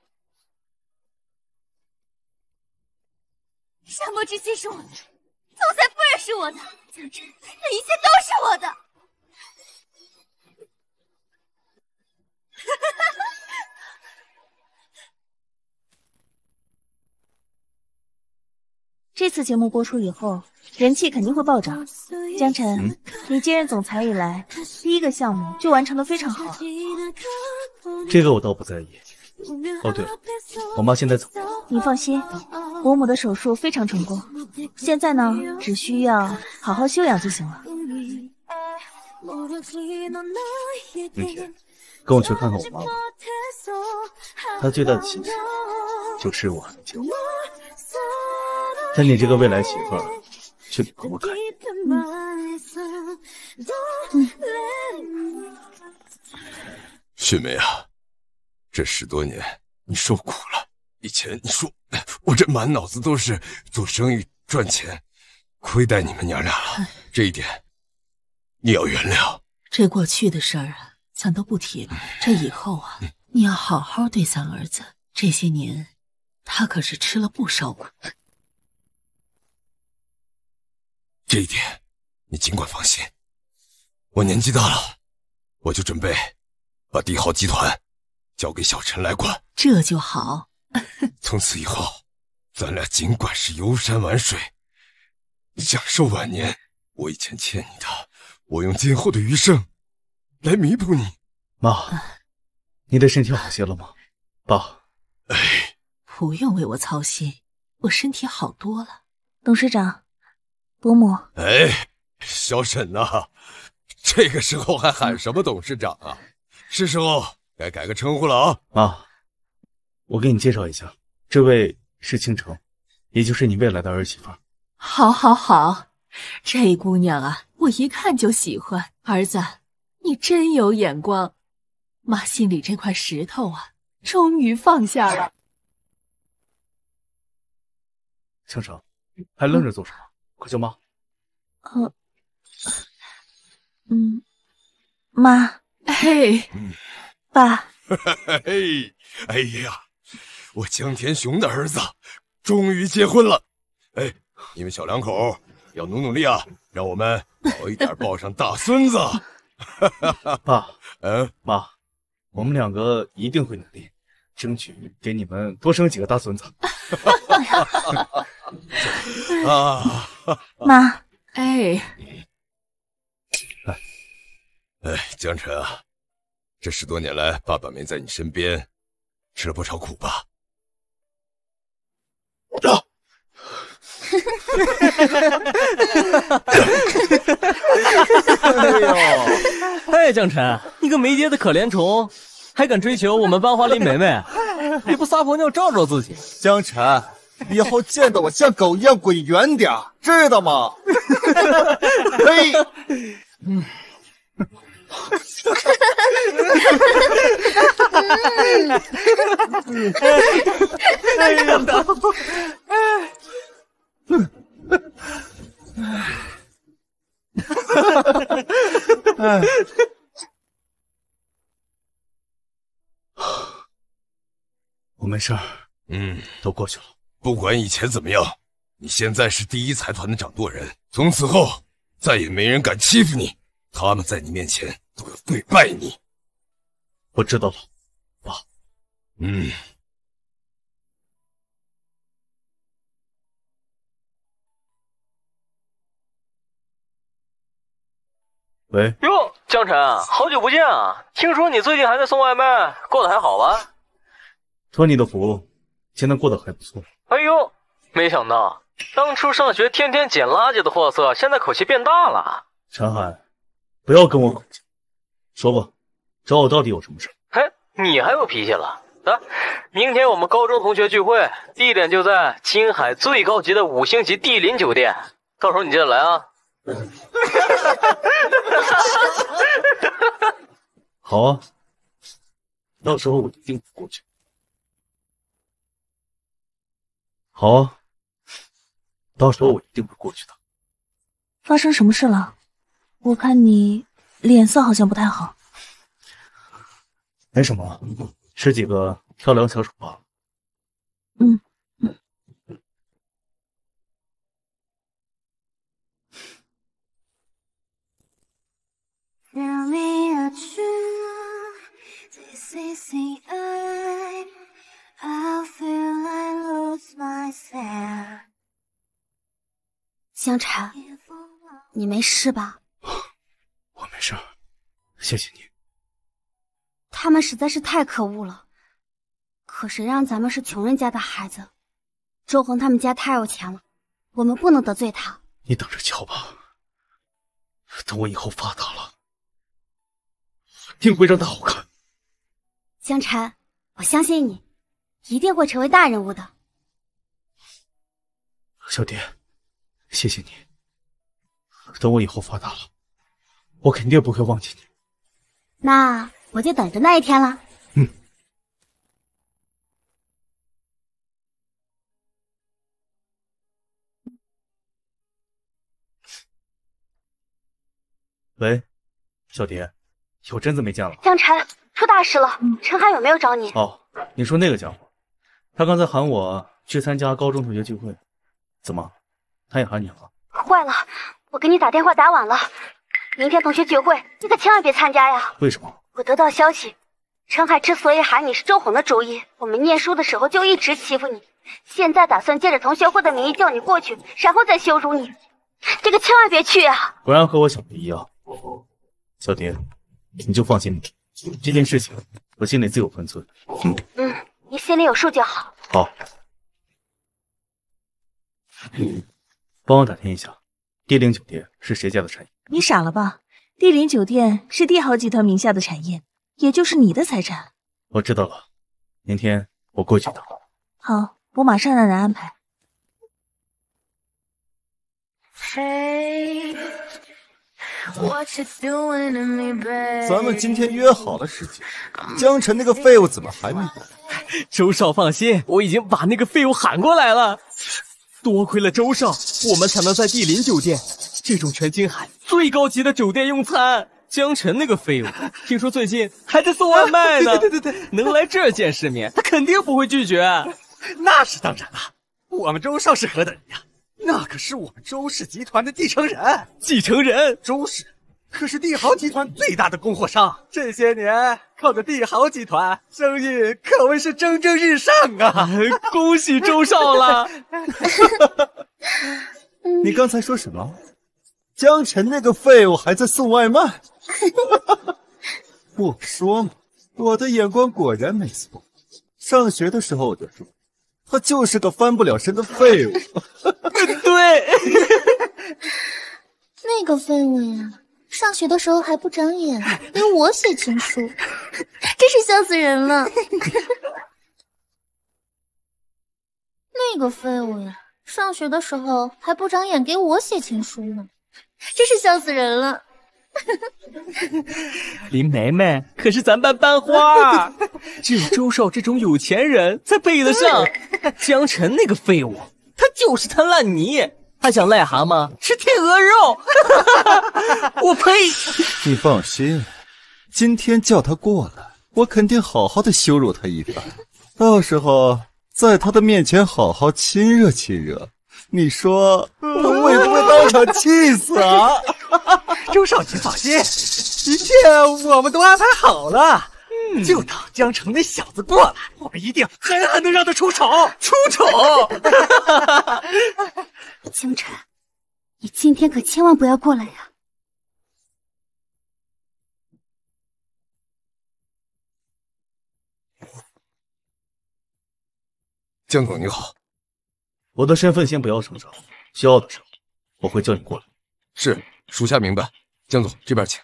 沙漠之心是我的，总裁夫人是我的，江晨，这一切都是我的。 这次节目播出以后，人气肯定会暴涨。江晨，你接任总裁以来，第一个项目就完成得非常好。 这个我倒不在意。哦，对了，我妈现在走。 你放心，伯母的手术非常成功，现在呢，只需要好好休养就行了。 明天跟我去看看我妈妈，她最大的心事就是我还没结婚。带你这个未来媳妇儿去给婆婆看。 雪梅啊，这10多年你受苦了。以前你说我这满脑子都是做生意赚钱，亏待你们娘俩了，这一点你要原谅。 这过去的事儿啊，咱都不提了。这以后啊，你要好好对咱儿子。这些年，他可是吃了不少苦。 这一点你尽管放心，我年纪大了，我就准备把帝豪集团交给小陈来管。 这就好。 从此以后，咱俩尽管是游山玩水，享受晚年。我以前欠你的，我用今后的余生来弥补你。 妈，你的身体好些了吗？爸， 不用为我操心，我身体好多了。 董事长，伯母。 小沈呐，这个时候还喊什么董事长啊？是时候该改个称呼了啊！ 妈，我给你介绍一下，这位是倾城，也就是你未来的儿媳妇。 好，好，好，这姑娘啊，我一看就喜欢。儿子，你真有眼光。 妈心里这块石头啊，终于放下了。 香橙，还愣着做什么？快叫妈！ 妈， 嘿， 爸， 嘿，哎呀，我江天雄的儿子终于结婚了！哎，你们小两口要努努力啊，让我们早一点抱上大孙子。 爸，妈，我们两个一定会努力，争取给你们多生几个大孙子。 啊， 妈， 江晨啊，这10多年来，爸爸没在你身边，吃了不少苦吧？ 哎呦，哎，江晨，你个没爹的可怜虫，还敢追求我们班花林梅梅？你不撒泡尿照照自己？ 江晨，以后见到我像狗一样滚远点，知道吗？嘿， 哎呀！ 我没事儿，都过去了。 不管以前怎么样，你现在是第一财团的掌舵人，从此后再也没人敢欺负你，他们在你面前都要跪拜你。 我知道了，爸。喂， 哟，江晨，好久不见啊！听说你最近还在送外卖，过得还好吧？ 托你的福，现在过得还不错。 哎呦，没想到当初上学天天捡垃圾的货色，现在口气变大了。 陈海，不要跟我口气，说吧，找我到底有什么事？ 嘿，你还有脾气了？明天我们高中同学聚会，地点就在金海最高级的5星级帝林酒店，到时候你记得来啊。 好啊，到时候我一定会过去。好啊，到时候我一定会过去的。 发生什么事了？我看你脸色好像不太好。 没什么，吃几个跳梁小手罢了。 香禅，你没事吧？ 我没事，谢谢你。 他们实在是太可恶了，可谁让咱们是穷人家的孩子？周恒他们家太有钱了，我们不能得罪他。 你等着瞧吧，等我以后发达了，一定会让他好看。 香禅，我相信你，一定会成为大人物的。 小蝶，谢谢你。等我以后发达了，我肯定不会忘记你。 那我就等着那一天了。 喂，小蝶，有阵子没见了。 香禅，出大事了！陈海有没有找你？ 哦，你说那个家伙，他刚才喊我去参加高中同学聚会，怎么，他也喊你了？ 坏了，我给你打电话打晚了。明天同学聚会，你可千万别参加呀！ 为什么？ 我得到消息，陈海之所以喊你是周红的主意，我们念书的时候就一直欺负你，现在打算借着同学会的名义叫你过去，然后再羞辱你。这个千万别去啊！ 果然和我想的一样。小蝶，你就放心吧，这件事情我心里自有分寸。 你心里有数就好。 好，帮我打听一下，帝陵酒店是谁家的产业？ 你傻了吧？帝林酒店是帝豪集团名下的产业，也就是你的财产。 我知道了，明天我过去的。 好，我马上让人安排。 咱们今天约好了时间，江辰那个废物怎么还没来？ 周少放心，我已经把那个废物喊过来了。多亏了周少，我们才能在帝林酒店这种全京海最高级的酒店用餐。江辰那个废物，听说最近还在送外卖呢。 对， 能来这儿见世面，他肯定不会拒绝。 那是当然了，我们周少是何等人呀？那可是我们周氏集团的继承人。 继承人， 周氏可是帝豪集团最大的供货商，这些年靠着帝豪集团，生意可谓是蒸蒸日上啊！ 恭喜周少了。 你刚才说什么？江辰那个废物还在送外卖？我说嘛，我的眼光果然没错。上学的时候我就说，他就是个翻不了身的废物。 对， 那个废物呀，上学的时候还不长眼，给我写情书，真是笑死人了。那个废物呀，上学的时候还不长眼，给我写情书呢，真是笑死人了。 林梅梅可是咱班班花，只有周少这种有钱人才配得上。江辰那个废物，他就是滩烂泥，还想癞蛤蟆吃天鹅肉。我呸！ 你放心，今天叫他过来，我肯定好好的羞辱他一番，到时候在他的面前好好亲热亲热。你说我会不会当场气死啊？ 周少卿放心，一切我们都安排好了。就等江城那小子过来，我们一定狠狠的让他出丑。出丑！ 江辰，你今天可千万不要过来呀！ 江总你好。 我的身份先不要声张，需要的时候我会叫你过来。 是，属下明白。江总这边请。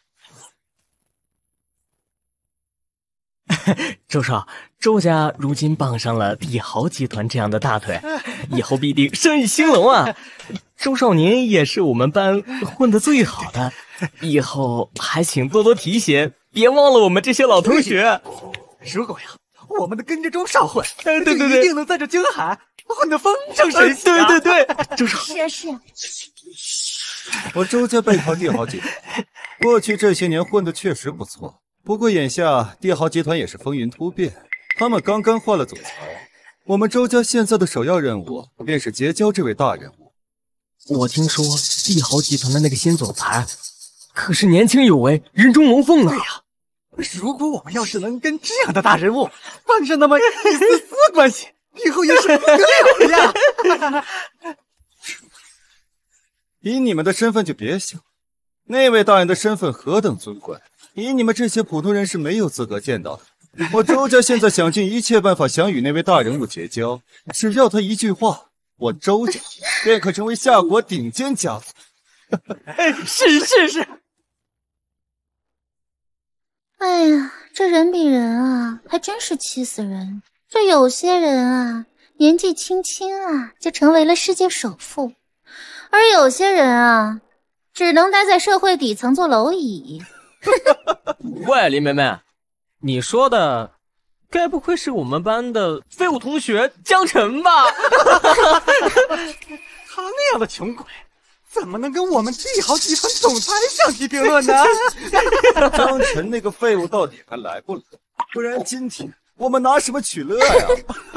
周少，周家如今傍上了帝豪集团这样的大腿，以后必定生意兴隆啊！周少您也是我们班混得最好的，以后还请多多提携，别忘了我们这些老同学。 如果呀，我们能跟着周少混， 对， 一定能在这京海混得风生水起啊！ 对，周少是。 我周家背靠帝豪集团，过去这些年混得确实不错。不过眼下帝豪集团也是风云突变，他们刚刚换了总裁，我们周家现在的首要任务便是结交这位大人物。 我听说帝豪集团的那个新总裁可是年轻有为，人中龙凤啊！ 对呀，如果我们要是能跟这样的大人物发生那么一丝丝关系，以后也是不得了了呀！ 以你们的身份就别想，那位大人的身份何等尊贵，以你们这些普通人是没有资格见到的。我周家现在想尽一切办法想与那位大人物结交，只要他一句话，我周家便可成为夏国顶尖家族。 是。 哎呀，这人比人啊，还真是气死人。这有些人啊，年纪轻轻啊，就成为了世界首富，而有些人啊，只能待在社会底层做蝼蚁。 喂，林梅梅，你说的该不会是我们班的废物同学江辰吧？ 他那样的穷鬼，怎么能跟我们帝豪集团总裁相提并论呢？ 江辰那个废物到底还来不来？不然今天我们拿什么取乐呀？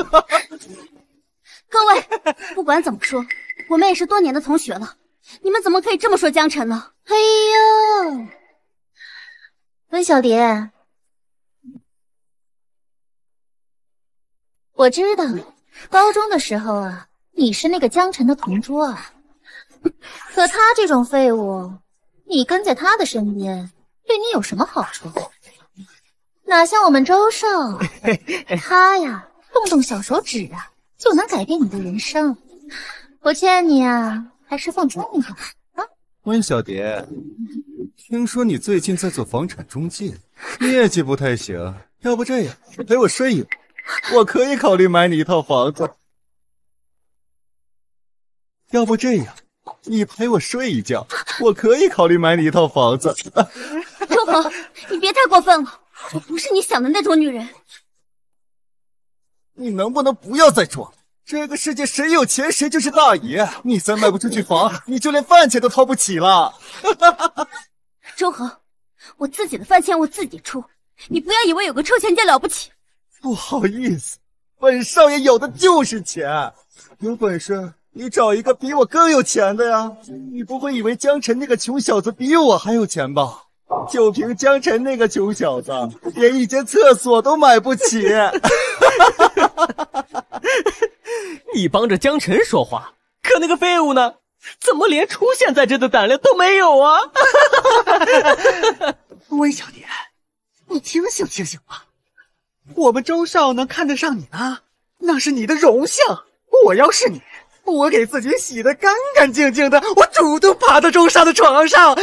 各位，不管怎么说，我们也是多年的同学了，你们怎么可以这么说江辰呢？哎呦，温小蝶，我知道，高中的时候啊，你是那个江辰的同桌啊。可他这种废物，你跟在他的身边，对你有什么好处？哪像我们周少，他呀，动动小手指啊，就能改变你的人生。我劝你啊，还是放轻一点啊。 温小蝶，听说你最近在做房产中介，业绩不太行，要不这样，陪我睡一晚，我可以考虑买你一套房子。要不这样， 你陪我睡一觉，我可以考虑买你一套房子。 周恒，你别太过分了，我不是你想的那种女人。 你能不能不要再装？这个世界谁有钱谁就是大爷。你再卖不出去房，你就连饭钱都掏不起了。 周恒，我自己的饭钱我自己出，你不要以为有个臭钱家了不起。 不好意思，本少爷有的就是钱，有本事你找一个比我更有钱的呀。你不会以为江晨那个穷小子比我还有钱吧？就凭江晨那个穷小子，连一间厕所都买不起。 你帮着江晨说话，可那个废物呢？怎么连出现在这的胆量都没有啊？ 温小姐，你清醒清醒吧！我们周少能看得上你呢，那是你的荣幸。我要是你，我给自己洗得干干净净的，我主动爬到周少的床上。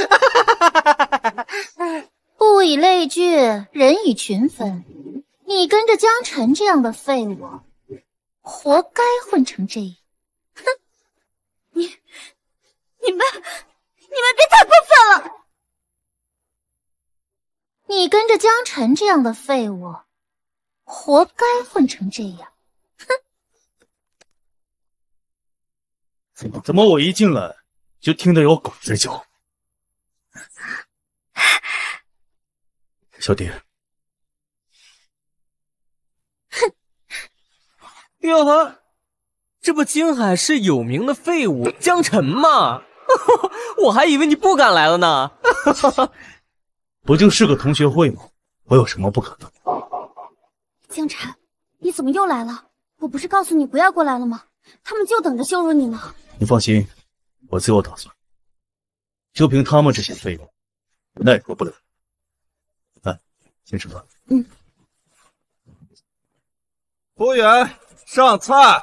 物以类聚，人以群分。你跟着江晨这样的废物，活该混成这样。哼！ 你们别太过分了！ 你跟着江晨这样的废物，活该混成这样。 怎么我一进来就听到有狗在叫？小蝶， 哟呵，这不京海市有名的废物江晨吗？我还以为你不敢来了呢。 不就是个同学会吗？我有什么不可能？ 江晨，你怎么又来了？我不是告诉你不要过来了吗？他们就等着羞辱你呢。 你放心，我自有打算。就凭他们这些废物，奈何不了。来，先吃饭。 服务员，上菜。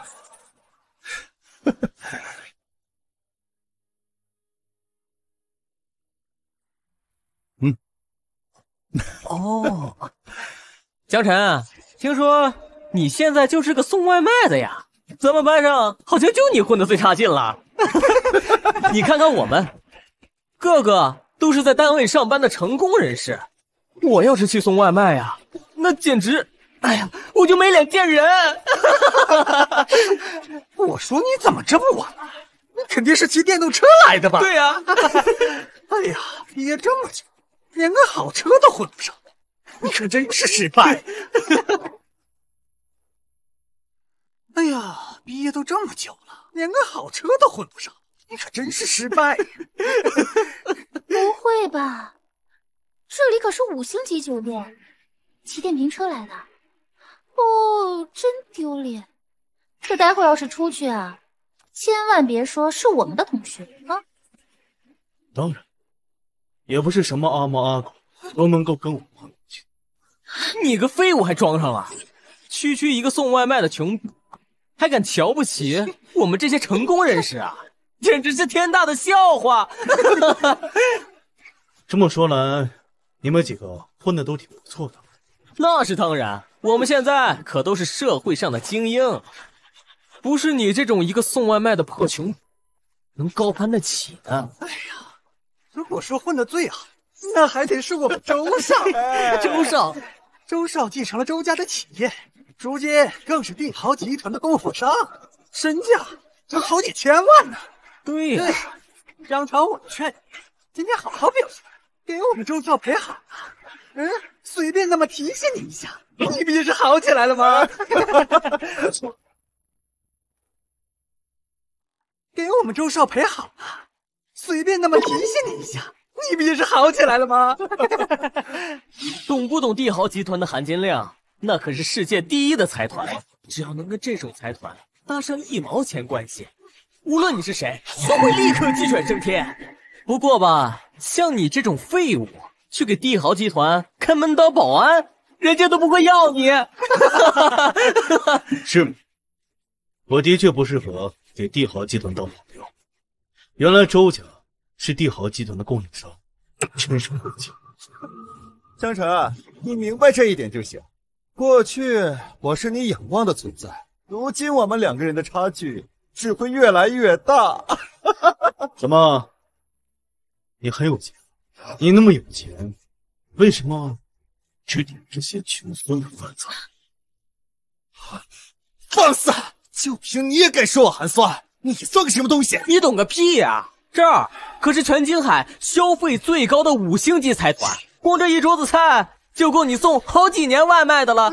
哦，江晨，听说你现在就是个送外卖的呀？咱们班上好像就你混得最差劲了。你看看我们，个个都是在单位上班的成功人士。我要是去送外卖呀，那简直，哎呀，我就没脸见人。 我说你怎么这么晚了？你肯定是骑电动车来的吧？ 对呀。 哎呀，毕业这么久，连个好车都混不上，你可真是失败。哎呀，毕业都这么久了，连个好车都混不上，你可真是失败。 不会吧？这里可是5星级酒店，骑电瓶车来的？哦，真丢脸。这待会要是出去啊，千万别说是我们的同学啊。 当然，也不是什么阿猫阿狗都能够跟我混过去。 你个废物还装上了，区区一个送外卖的穷，还敢瞧不起我们这些成功人士啊！简直是天大的笑话。 这么说来，你们几个混得都挺不错的。 那是当然，我们现在可都是社会上的精英，不是你这种一个送外卖的破穷能高攀得起的。 哎呀，如果说混得最好，那还得是我们周少。周少继承了周家的企业，如今更是帝豪集团的供货商，身价有好几千万呢。 对呀， 张超，我劝你今天好好表现，给我们周少陪好了。随便那么提醒你一下，你不就是好起来了吗？给我们周少陪好了，随便那么提醒你一下，你不就是好起来了吗？ 懂不懂帝豪集团的含金量？那可是世界第一的财团，只要能跟这种财团搭上1毛钱关系，无论你是谁，都会立刻鸡犬升天。不过吧，像你这种废物去给帝豪集团看门当保安，人家都不会要你。 是吗？我的确不适合给帝豪集团当保镖。原来周家是帝豪集团的供应商，真是不解。 江晨，你明白这一点就行。过去我是你仰望的存在，如今我们2个人的差距只会越来越大。 怎么？你很有钱？你那么有钱，为什么只点这些穷酸的饭菜？ 放肆！就凭你也敢说我寒酸？你算个什么东西？ 你懂个屁呀！这儿可是全京海消费最高的5星级财团，光这一桌子菜就够你送好几年外卖的了。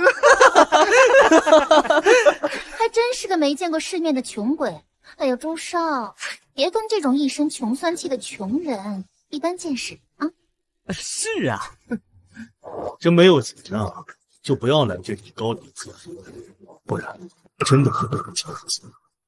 还真是个没见过世面的穷鬼。哎呀，周少，别跟这种一身穷酸气的穷人一般见识啊！ 是啊， 这没有钱啊，就不要来这里高低自负，不然真的会被人瞧不起。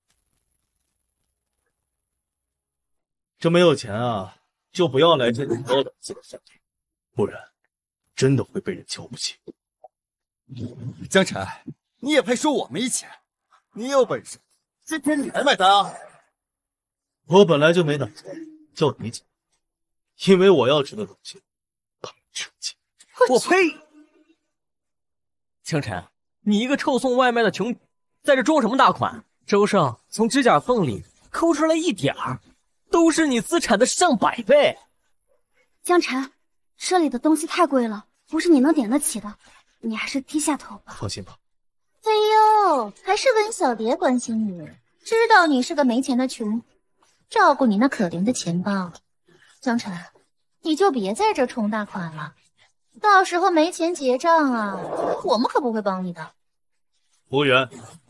这没有钱啊，就不要来这里高档次的饭店，不然真的会被人瞧不起。 江辰，你也配说我没钱？你有本事，今天你来买单啊！ 我本来就没打算叫你请，因为我要吃的东西，他们吃不起。 我呸！清晨，你一个臭送外卖的穷，在这装什么大款？周少从指甲缝里抠出来一点儿，都是你资产的上百倍。 江辰，这里的东西太贵了，不是你能点得起的，你还是低下头吧。 放心吧。 哎呦，还是温小蝶关心你，知道你是个没钱的穷，照顾你那可怜的钱包。江辰，你就别在这充大款了，到时候没钱结账啊，我们可不会帮你的。 服务员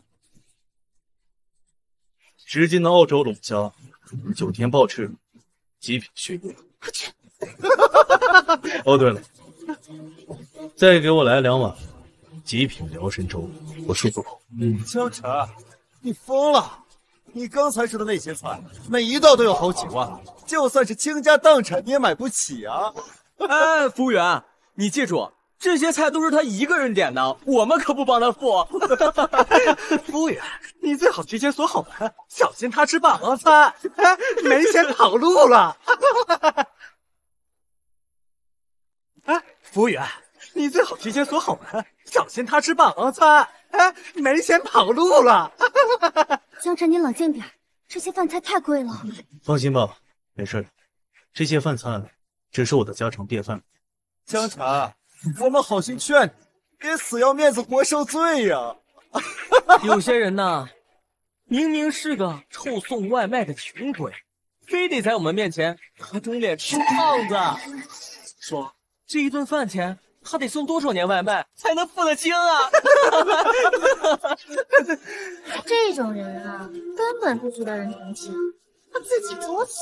，10斤的澳洲龙虾，9天暴吃，极品血液。哦，对了，再给我来2碗极品辽参粥，我漱漱口。 江辰，你疯了！你刚才吃的那些菜，每一道都有好几万，就算是倾家荡产你也买不起啊！ 哎，服务员，你记住，这些菜都是他一个人点的，我们可不帮他付。 服务员，你最好提前锁好门，小心他吃霸王餐，没钱跑路了。哎，服务员，你最好提前锁好门，小心他吃霸王餐，没钱跑路了。 江辰，你冷静点，这些饭菜太贵了。 放心吧，没事的，这些饭菜只是我的家常便饭。 江辰，我们好心劝你，别死要面子活受罪呀！ 有些人呐，明明是个臭送外卖的穷鬼，非得在我们面前打肿脸充胖子。说这一顿饭钱，他得送多少年外卖才能付得清啊？ 这种人啊，根本不值得人同情，他自己作死。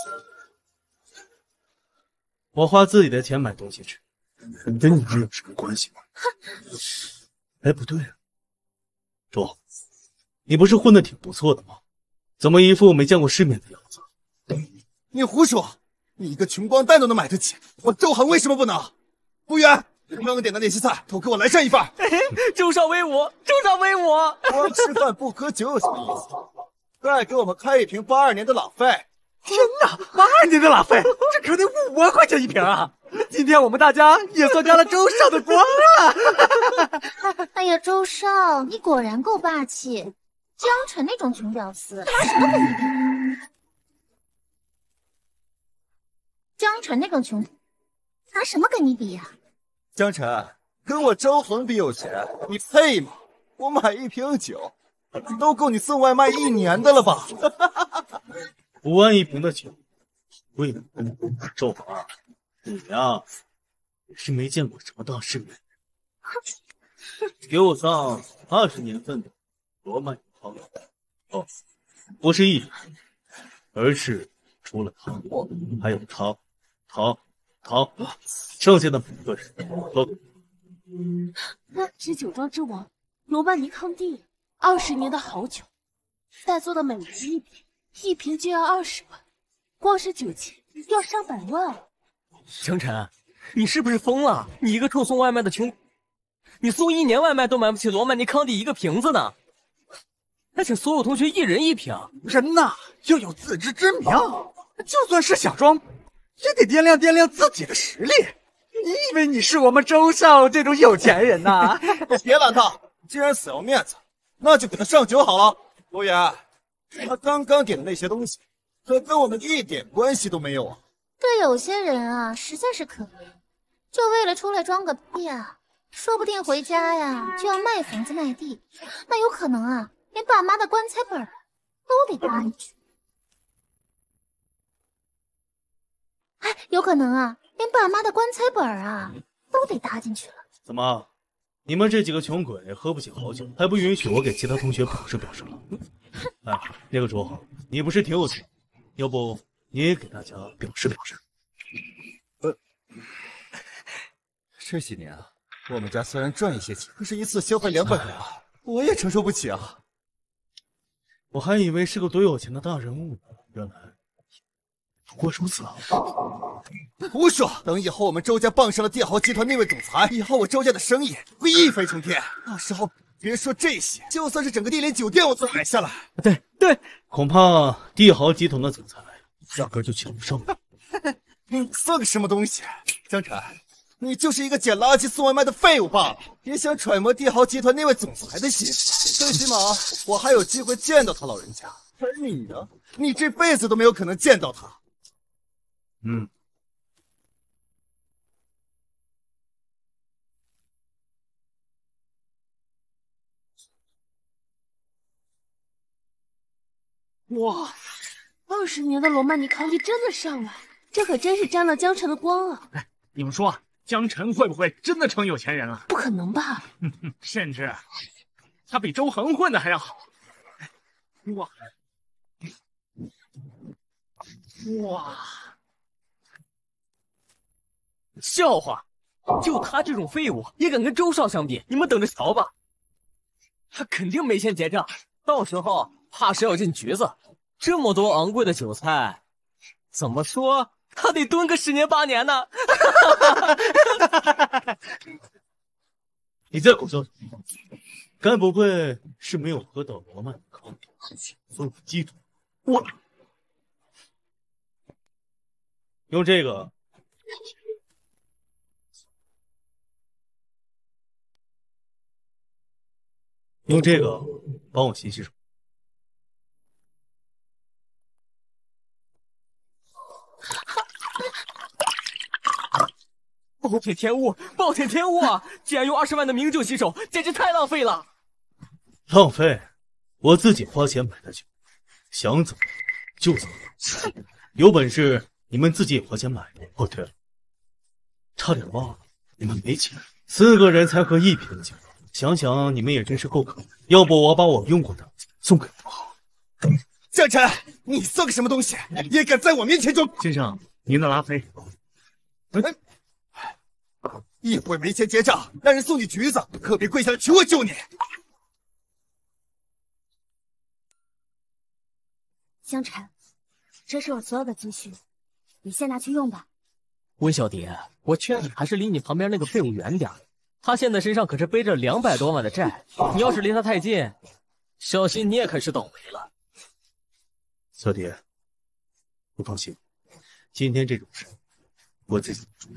我花自己的钱买东西吃，跟你们有什么关系吗？哎，不对啊，周，你不是混得挺不错的吗？怎么一副没见过世面的样子？ 你胡说！你一个穷光蛋都能买得起，我周航为什么不能？服务员，刚刚点的那些菜都给我来上一份。 周少威武，周少威武！ 光吃饭不喝酒有什么意思？再给我们开一瓶82年的老费。 天哪，82年的老费，这可得5万块钱一瓶啊！今天我们大家也算沾了周少的光了。 哎呀，周少，你果然够霸气。江辰那种穷屌丝，拿什么跟你比？江辰那种穷，拿什么跟你比呀？ 江辰，跟我周恒比有钱，你配吗？我买一瓶酒，都够你送外卖1年的了吧 ？5万一瓶的酒，贵了。周恒，你呀，也是没见过什么大世面。给我上20年份的罗曼汤。哦，不是1瓶，而是除了汤，还有汤，剩下的每个人都。 是酒庄之王罗曼尼康帝，20年的好酒，在座的每人一瓶就要20万，光是酒钱要上百万。 江辰，你是不是疯了？你一个臭送外卖的穷，你送1年外卖都买不起罗曼尼康帝一个瓶子呢？还请所有同学1人1瓶。 人呐，要有自知之明，就算是小庄，也得掂量掂量自己的实力。你以为你是我们周少这种有钱人呐？ 别拦他，既然死要面子，那就给他上酒好了。服务员，他刚刚点的那些东西， 可跟我们一点关系都没有啊！ 这有些人啊，实在是可怜，就为了出来装个逼啊，说不定回家呀就要卖房子卖地，那有可能啊，连爸妈的棺材本都得搭进去。哎，有可能啊，连爸妈的棺材本啊都得搭进去了。 怎么，你们这几个穷鬼喝不起好酒，还不允许我给其他同学表示了？哎，那个卓，你不是挺有钱，要不你也给大家表示。 这些年啊，我们家虽然赚一些钱，可是一次消费200多万，我也承受不起啊。 我还以为是个多有钱的大人物呢，原来不过如此啊！ 胡说！等以后我们周家傍上了帝豪集团那位总裁，以后我周家的生意会一飞冲天。到时候别说这些，就算是整个帝联酒店我都买下来。 对，恐怕帝豪集团的总裁压根就请不上我。 你算个什么东西？江辰，你就是一个捡垃圾送外卖的废物罢了。别想揣摩帝豪集团那位总裁的心思，最起码我还有机会见到他老人家。而你呢？你这辈子都没有可能见到他。 哇，20年的罗曼尼康帝真的上来，这可真是沾了江辰的光啊！ 哎，你们说江辰会不会真的成有钱人了？ 不可能吧？ 甚至他比周恒混的还要好。哇！ 笑话！就他这种废物也敢跟周少相比，你们等着瞧吧！他肯定没钱结账，到时候怕是要进局子。这么多昂贵的酒菜，怎么说他得蹲个10年8年呢？ 你在狗叫什么？该不会是没有喝到罗曼尼康所以鸡腿？我用这个。用这个帮我洗洗手。 暴殄天物，暴殄天物啊！竟然用20万的名酒洗手，简直太浪费了！ 浪费？我自己花钱买的酒，想怎么就怎么。有本事你们自己也花钱买。哦，对了，差点忘了，你们没钱，4个人才喝1瓶酒。想想你们也真是够可怜，要不我把我用过的送给你们好。 江辰，你算个什么东西，也敢在我面前装？ 先生，您的拉菲。 一会没钱结账，让人送你局子，可别跪下来求我救你。 江辰，这是我所有的积蓄，你先拿去用吧。 温小蝶，我劝你还是离你旁边那个废物远点。他现在身上可是背着200多万的债，你要是离他太近，小心你也开始倒霉了。 小蝶，你放心，今天这种事我自己处理。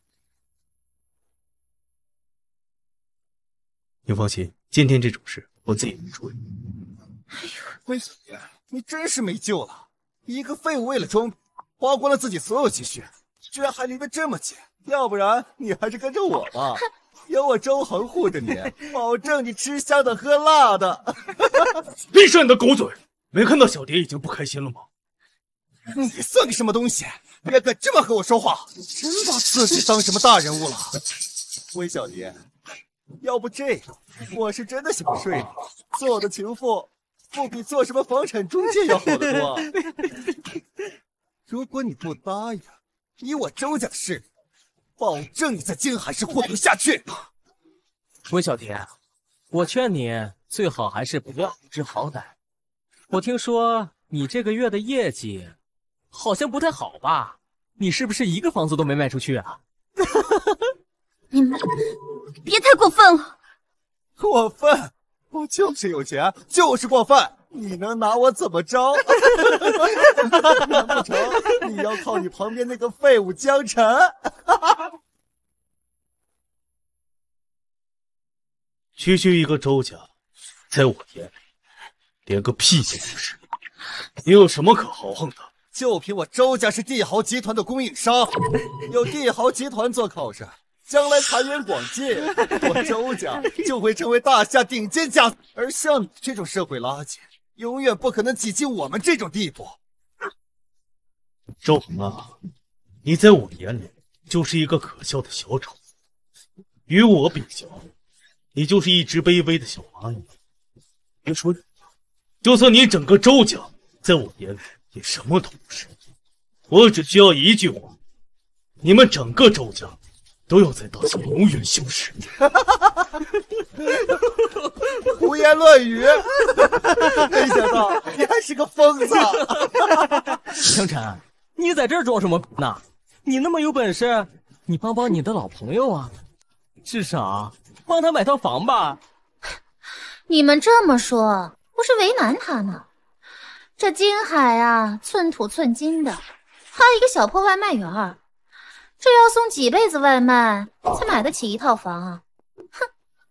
你放心，今天这种事我自己能处理。 哎呦，温小蝶，你真是没救了！一个废物为了装逼，花光了自己所有积蓄，居然还离得这么近。要不然你还是跟着我吧。有我周恒护着你，保证你吃香的喝辣的。 闭上你的狗嘴！没看到小蝶已经不开心了吗？ 你算个什么东西，也敢这么和我说话？真把自己当什么大人物了？温小蝶，要不这样，我是真的想睡你，做我的情妇，不比做什么房产中介要好得多。如果你不答应，以我周家的势力，保证你在京海市混不下去。 温小蝶，我劝你最好还是不要不知好歹。我听说你这个月的业绩好像不太好吧？你是不是一个房子都没卖出去啊？ 你们别太过分了！ 过分？我就是有钱，就是过分。你能拿我怎么着？难不成你要靠你旁边那个废物江辰？ 区区一个周家，在我眼里连个屁都不是。你有什么可豪横的？ 就凭我周家是帝豪集团的供应商，有帝豪集团做靠山，将来财源广进，我周家就会成为大夏顶尖家族。而像你这种社会垃圾，永远不可能挤进我们这种地步。 周恒啊，你在我眼里就是一个可笑的小丑，与我比较，你就是一只卑微的小蚂蚁。别说人了，就算你整个周家，在我眼里也什么都不是。我只需要一句话，你们整个周家都要在大夏永远消失。 胡言乱语，没想到你还是个疯子。 江晨，你在这儿装什么呢？你那么有本事，你帮帮你的老朋友啊，至少帮他买套房吧。 你们这么说，不是为难他呢？这金海啊，寸土寸金的，他一个小破外卖员儿，这要送几辈子外卖才买得起一套房啊？哼！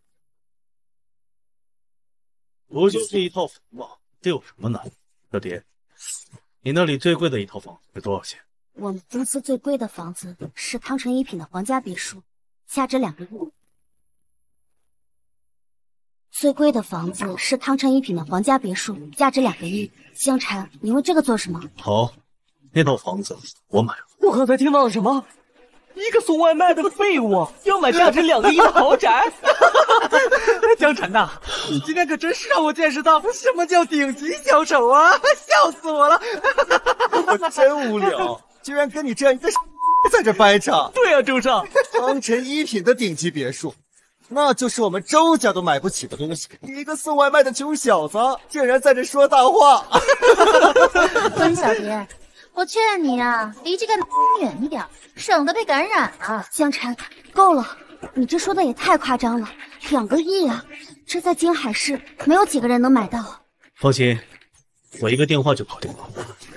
不就是一套房吗？这有什么难？小蝶，你那里最贵的一套房是多少钱？ 我们公司最贵的房子是汤臣一品的皇家别墅，价值2个亿。最贵的房子是汤臣一品的皇家别墅，价值2个亿。江晨，你问这个做什么？ 好，那套房子我买了。 我刚才听到了什么？一个送外卖的废物要买价值2个亿的豪宅？ 江晨呐，你今天可真是让我见识到什么叫顶级小丑啊！笑死我了！ 我真无聊，居然跟你这样一个在这掰扯。 对啊，周少， 汤臣一品的顶级别墅，那就是我们周家都买不起的东西。你一个送外卖的穷小子，竟然在这说大话！ 温小蝶，我劝你啊，离这个远一点，省得被感染啊。 江晨，够了，你这说的也太夸张了，2个亿啊，这在金海市没有几个人能买到。 放心，我一个电话就搞定了。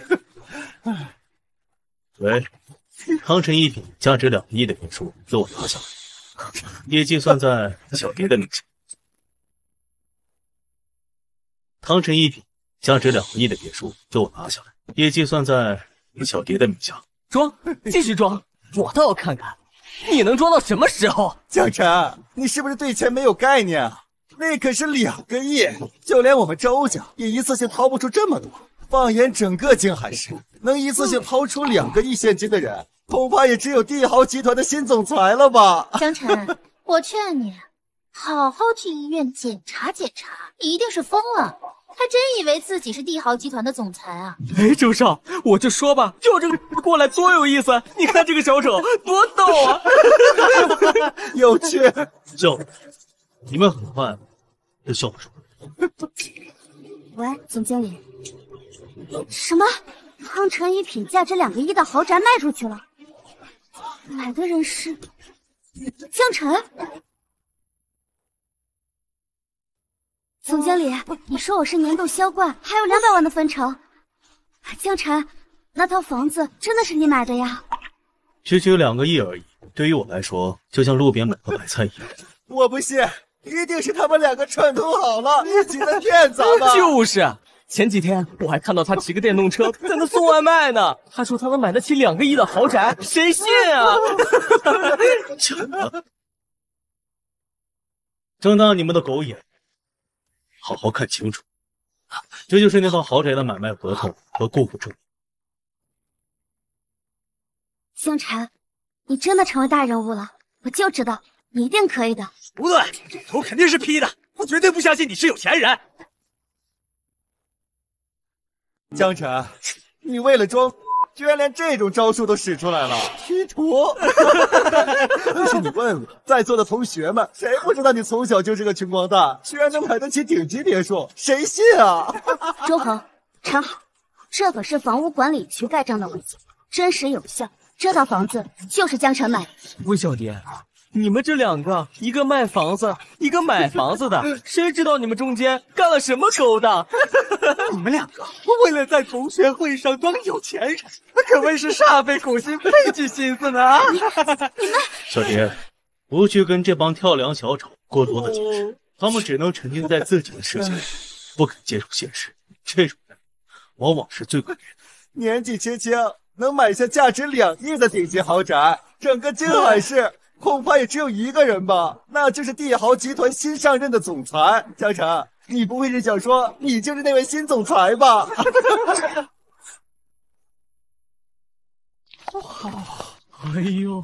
喂，汤臣一品价值2个亿的别墅，给我拿下来，也计算在小蝶的名下。汤臣一品价值2个亿的别墅，给我拿下来，也计算在小蝶的名下。 装，继续装，我倒要看看你能装到什么时候。 江晨，你是不是对钱没有概念啊？那可是2个亿，就连我们周家也一次性掏不出这么多。放眼整个金海市，能一次性掏出2个亿现金的人，恐怕也只有帝豪集团的新总裁了吧？ 江晨，我劝你好好去医院检查检查，一定是疯了，还真以为自己是帝豪集团的总裁啊！ 哎，周少，我就说吧，就这个过来多有意思！你看这个小丑多逗啊， 有趣。 笑，你们很快就笑不出来。 喂，总经理，什么？汤臣一品价值2个亿的豪宅卖出去了？买的人是江晨？总经理，你说我是年度销冠，还有200万的分成。江晨，那套房子真的是你买的呀？ 区区2个亿而已，对于我来说，就像路边买个白菜一样。 我不信，一定是他们2个串通好了，一起在骗咱们。 就是，前几天我还看到他骑个电动车在那送外卖呢。他说他能买得起2个亿的豪宅，谁信啊？ 睁大你们的狗眼，好好看清楚，这就是那套豪宅的买卖合同和过户证明。 江晨，你真的成为大人物了，我就知道你一定可以的。 不对，这图肯定是 P 的，我绝对不相信你是有钱人。 江晨，你为了装，居然连这种招数都使出来了，P 图！要是你问问在座的同学们，谁不知道你从小就是个穷光蛋，居然能买得起顶级别墅，谁信啊？ 周恒，陈好，这可是房屋管理局盖章的文件，真实有效。这套房子就是江晨买的。 温小蝶，你们这2个，一个卖房子，一个买房子的，谁知道你们中间干了什么勾当？ 你们2个为了在同学会上当有钱人，可谓是煞费苦心，费尽心思呢。 小蝶，不去跟这帮跳梁小丑过多的解释，他们只能沉浸在自己的世界里，不肯接触现实。这种人往往是最可怜的。 年纪轻轻能买下价值2亿的顶级豪宅，整个金海市恐怕也只有一个人吧，那就是帝豪集团新上任的总裁江辰。你不会是想说你就是那位新总裁吧？ 哎呦，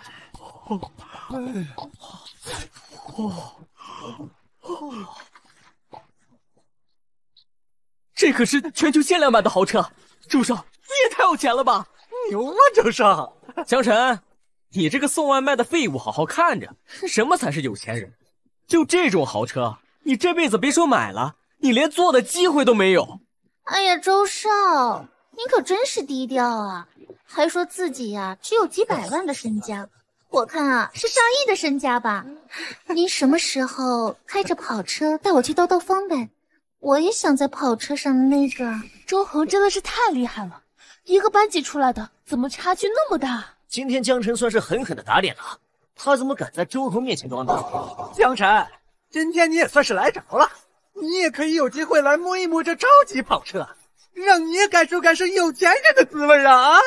这可是全球限量版的豪车，周少，你也太有钱了吧！ 牛啊，周少！ 江辰，你这个送外卖的废物，好好看着，什么才是有钱人？就这种豪车，你这辈子别说买了，你连坐的机会都没有。 哎呀，周少，你可真是低调啊！还说自己呀，只有几百万的身家，我看啊是上亿的身家吧？您什么时候开着跑车带我去兜兜风呗？我也想在跑车上的那个。 周恒真的是太厉害了，一个班级出来的，怎么差距那么大？ 今天江辰算是狠狠的打脸了，他怎么敢在周恒面前装大？ 江辰，今天你也算是来着了，你也可以有机会来摸一摸这超级跑车，让你也感受感受有钱人的滋味啊！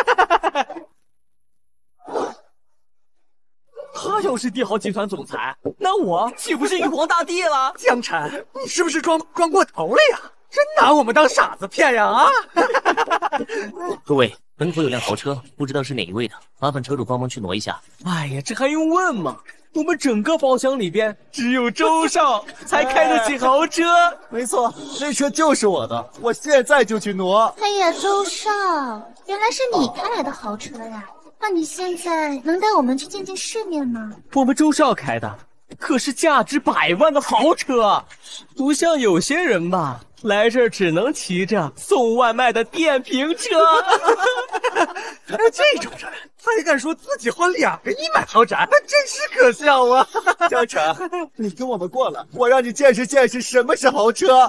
他要是帝豪集团总裁，那我岂不是玉皇大帝了？ 江辰，你是不是装过头了呀？真拿我们当傻子骗呀啊！ 各位，门口有辆豪车，不知道是哪一位的，麻烦车主帮忙去挪一下。 哎呀，这还用问吗？我们整个包厢里边只有周少才开得起豪车。 没错，那车就是我的，我现在就去挪。 哎呀，周少，原来是你开来的豪车呀！那你现在能带我们去见见世面吗？ 我们周少开的可是价值100万的豪车，不像有些人吧，来这儿只能骑着送外卖的电瓶车。 这种人还敢说自己花2个亿买豪宅，真是可笑啊！ 江辰，你跟我们过来，我让你见识见识什么是豪车。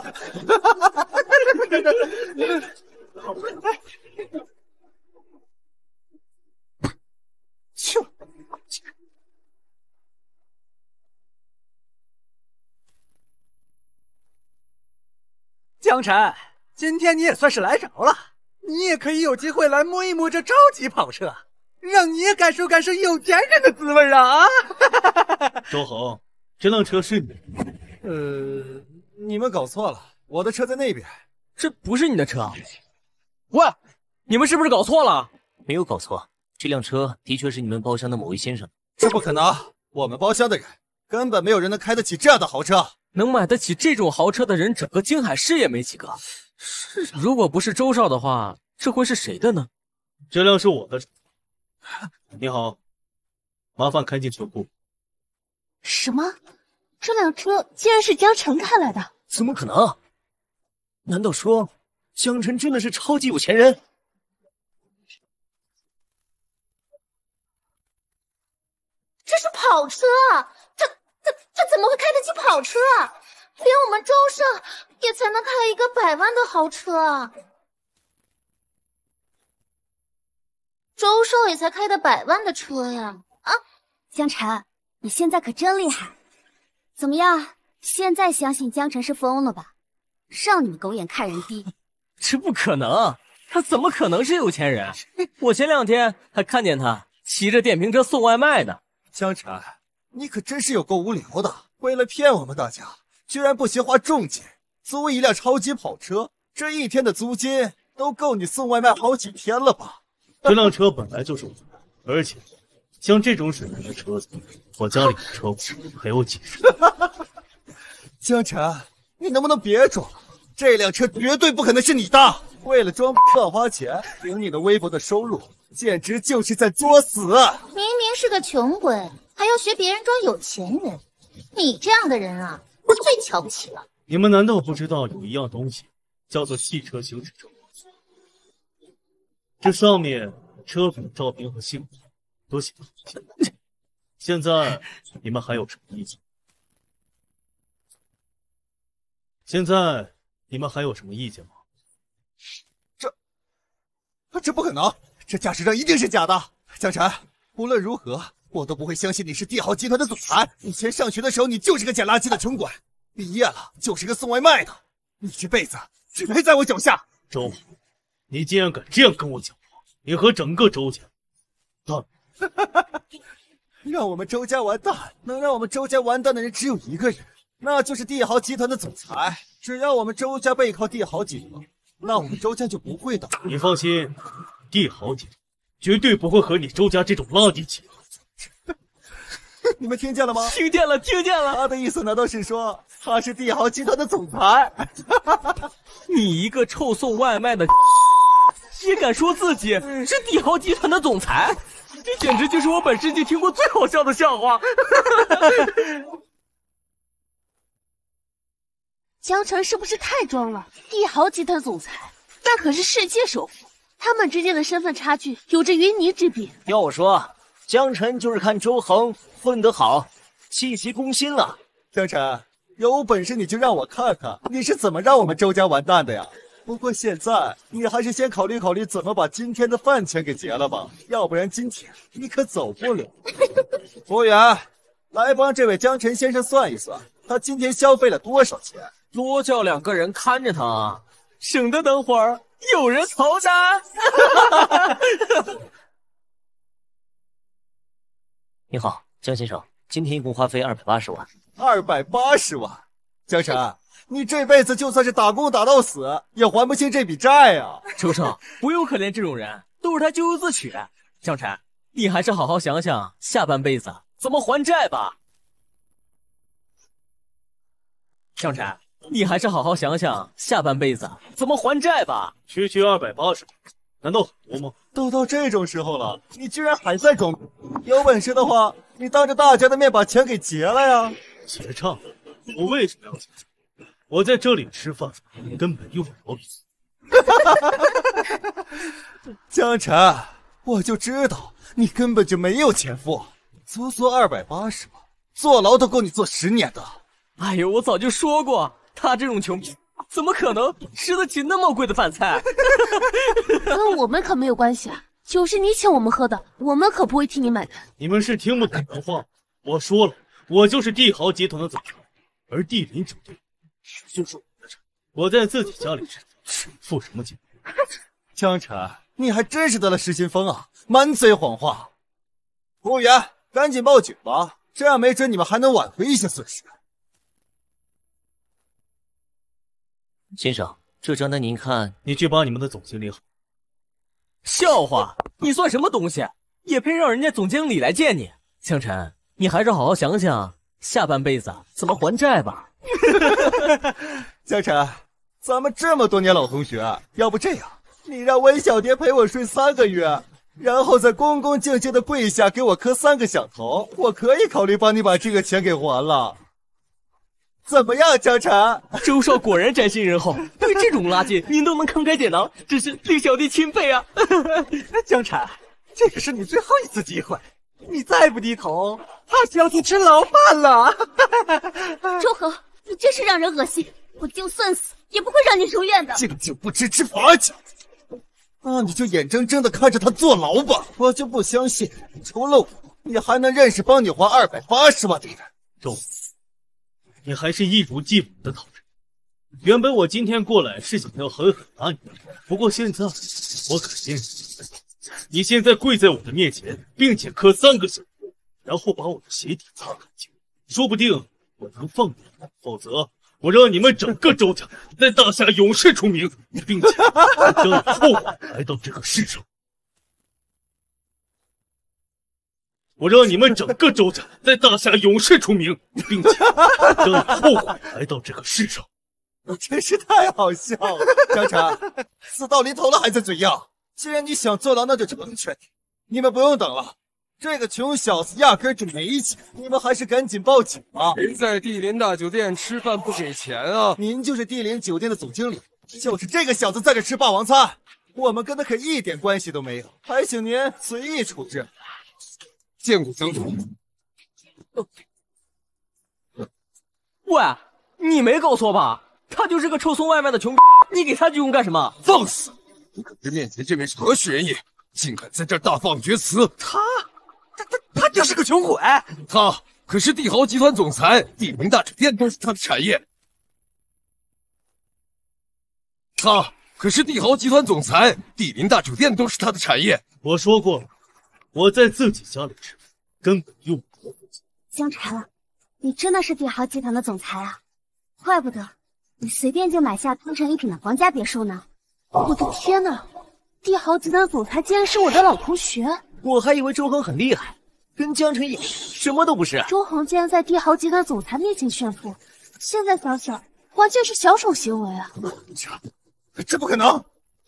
江辰，今天你也算是来着了，你也可以有机会来摸一摸这超级跑车，让你也感受感受有钱人的滋味啊！ 周恒，这辆车是你的？ 你们搞错了，我的车在那边。 这不是你的车？喂，你们是不是搞错了？ 没有搞错，这辆车的确是你们包厢的某位先生。 这不可能，我们包厢的人根本没有人能开得起这样的豪车。 能买得起这种豪车的人，整个京海市也没几个。是，如果不是周少的话，这会是谁的呢？ 这辆是我的车。你好，麻烦开进车库。 什么？这辆车竟然是江辰开来的？ 怎么可能？难道说江辰真的是超级有钱人？ 这是跑车啊！他怎么会开得起跑车啊？连我们周少也才能开一个100万的豪车啊！周少也才开的100万的车呀！啊， 江辰，你现在可真厉害！怎么样，现在相信江辰是疯了吧？让你们狗眼看人低！ 这不可能，他怎么可能是有钱人？我前2天还看见他骑着电瓶车送外卖呢。 江辰，你可真是有够无聊的！为了骗我们大家，居然不惜花重金租一辆超级跑车，这1天的租金都够你送外卖好几天了吧？ 这辆车本来就是我的，而且像这种水平的车子，我家里的车库还有几十。 江辰，你能不能别装了？这辆车绝对不可能是你的！为了装乱花钱，凭你的微薄的收入，简直就是在作死！ 明明是个穷鬼，还要学别人装有钱人，你这样的人啊，我最瞧不起了。 你们难道不知道有一样东西叫做汽车行驶证？这上面车主的照片和姓名都写得很清楚。现在你们还有什么意见？吗？ 这不可能！这驾驶证一定是假的。江辰，无论如何，我都不会相信你是帝豪集团的总裁。以前上学的时候，你就是个捡垃圾的穷鬼，毕业了就是个送外卖的，你这辈子只配在我脚下。 周， 你竟然敢这样跟我讲话，你和整个周家， 让我们周家完蛋，能让我们周家完蛋的人只有一个人，那就是帝豪集团的总裁。只要我们周家背靠帝豪集团，那我们周家就不会倒。 你放心，帝豪集团绝对不会和你周家这种垃圾结合。 你们听见了吗？ 听见了，听见了。 他的意思难道是说他是帝豪集团的总裁？ 你一个臭送外卖的，也敢说自己是帝豪集团的总裁？这简直就是我本世纪听过最好笑的笑话。 江澄是不是太装了？帝豪集团总裁，那可是世界首富，他们之间的身份差距有着云泥之别。 要我说，江澄就是看周恒混得好，气急攻心了。 江澄，有本事你就让我看看你是怎么让我们周家完蛋的呀！不过现在你还是先考虑考虑怎么把今天的饭钱给结了吧，要不然今天你可走不了。服务员，来帮这位江澄先生算一算，他今天消费了多少钱？ 多叫2个人看着他，省得等会儿有人逃单。 你好，江先生，今天一共花费280万。 280万，江澄，你这辈子就算是打工打到死，也还不清这笔债啊！ 周少，不用可怜这种人，都是他咎由自取。江澄，你还是好好想想下半辈子怎么还债吧。江澄，你还是好好想想下半辈子怎么还债吧。 区280，难道很多吗？ 都到这种时候了，你居然还在装逼！有本事的话，你当着大家的面把钱给结了呀！ 结账？我为什么要结账？我在这里吃饭，根本用不着你。 江澄，我就知道你根本就没有钱付，足足280万，坐牢都够你坐10年的。 哎呦，我早就说过，他这种穷逼怎么可能吃得起那么贵的饭菜？ 跟我们可没有关系啊，酒是你请我们喝的，我们可不会替你买单。 你们是听不懂的话，我说了，我就是帝豪集团的总裁，而帝林酒店就是我的产，我在自己家里吃，付什么钱？ 江澄，你还真是得了失心疯啊，满嘴谎话！服务员，赶紧报警吧，这样没准你们还能挽回一些损失。 先生，这账单您看。 你去把你们的总经理好。 笑话，你算什么东西？也配让人家总经理来见你？江澄，你还是好好想想下半辈子怎么还债吧。 江澄，咱们这么多年老同学，要不这样，你让温小蝶陪我睡3个月，然后再恭恭敬敬的跪下给我磕3个响头，我可以考虑帮你把这个钱给还了。怎么样，江澄？ 周少果然宅心仁厚，对这种垃圾您都能慷慨解囊，真是令小弟钦佩啊！ 江澄，这可是你最后一次机会，你再不低头，怕是要去吃牢饭了。 周恒，你真是让人恶心，我就算死也不会让你如愿的。 敬酒不吃吃罚酒，那你就眼睁睁的看着他坐牢吧！我就不相信，除了我，你还能认识帮你还280万的人。 周，你还是一如既往的讨人。原本我今天过来是想要狠狠打你，不过现在我可认识你。现在跪在我的面前，并且磕3个响头，然后把我的鞋底擦干净，说不定我能放你，否则我让你们整个周家在大夏永世出名，并且将你后悔来到这个世上。我让你们整个周家在大夏永世出名，并且将你后悔来到这个世上。 你真是太好笑了，江澄，死到临头了还在嘴硬。既然你想坐牢，那就成全你。你们不用等了，这个穷小子压根就没钱，你们还是赶紧报警吧。 谁在帝林大酒店吃饭不给钱啊？ 您就是帝林酒店的总经理，就是这个小子在这吃霸王餐，我们跟他可一点关系都没有，还请您随意处置。 见过江总。 喂，你没搞错吧？他就是个臭送外卖的穷逼，你给他鞠躬干什么？ 放肆！你可知面前这位是何许人也？竟敢在这儿大放厥词！ 他就是个穷鬼！ 他可是帝豪集团总裁，帝林大酒店都是他的产业。他可是帝豪集团总裁，帝林大酒店都是他的产业。 我说过了，我在自己家里吃饭，根本用不着。 江辰，你真的是帝豪集团的总裁啊！怪不得你随便就买下通城一品的皇家别墅呢。 我的天哪！帝豪集团总裁竟然是我的老同学， 我还以为周恒很厉害，跟江辰也什么都不是。 周恒竟然在帝豪集团总裁面前炫富，现在想想，完全是小丑行为啊！ 这不可能！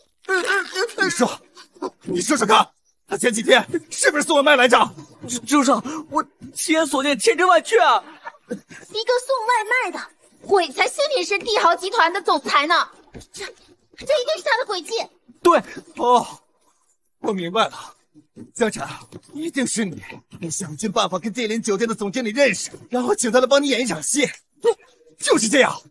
你说说看，他前几天是不是送外卖来着？ 周少，我亲眼所见，千真万确啊！ 一个送外卖的，鬼才信你是帝豪集团的总裁呢！这一定是他的诡计。 对，哦，我明白了，江辰，一定是你，你想尽办法跟帝林酒店的总经理认识，然后请他来帮你演一场戏。对，就是这样。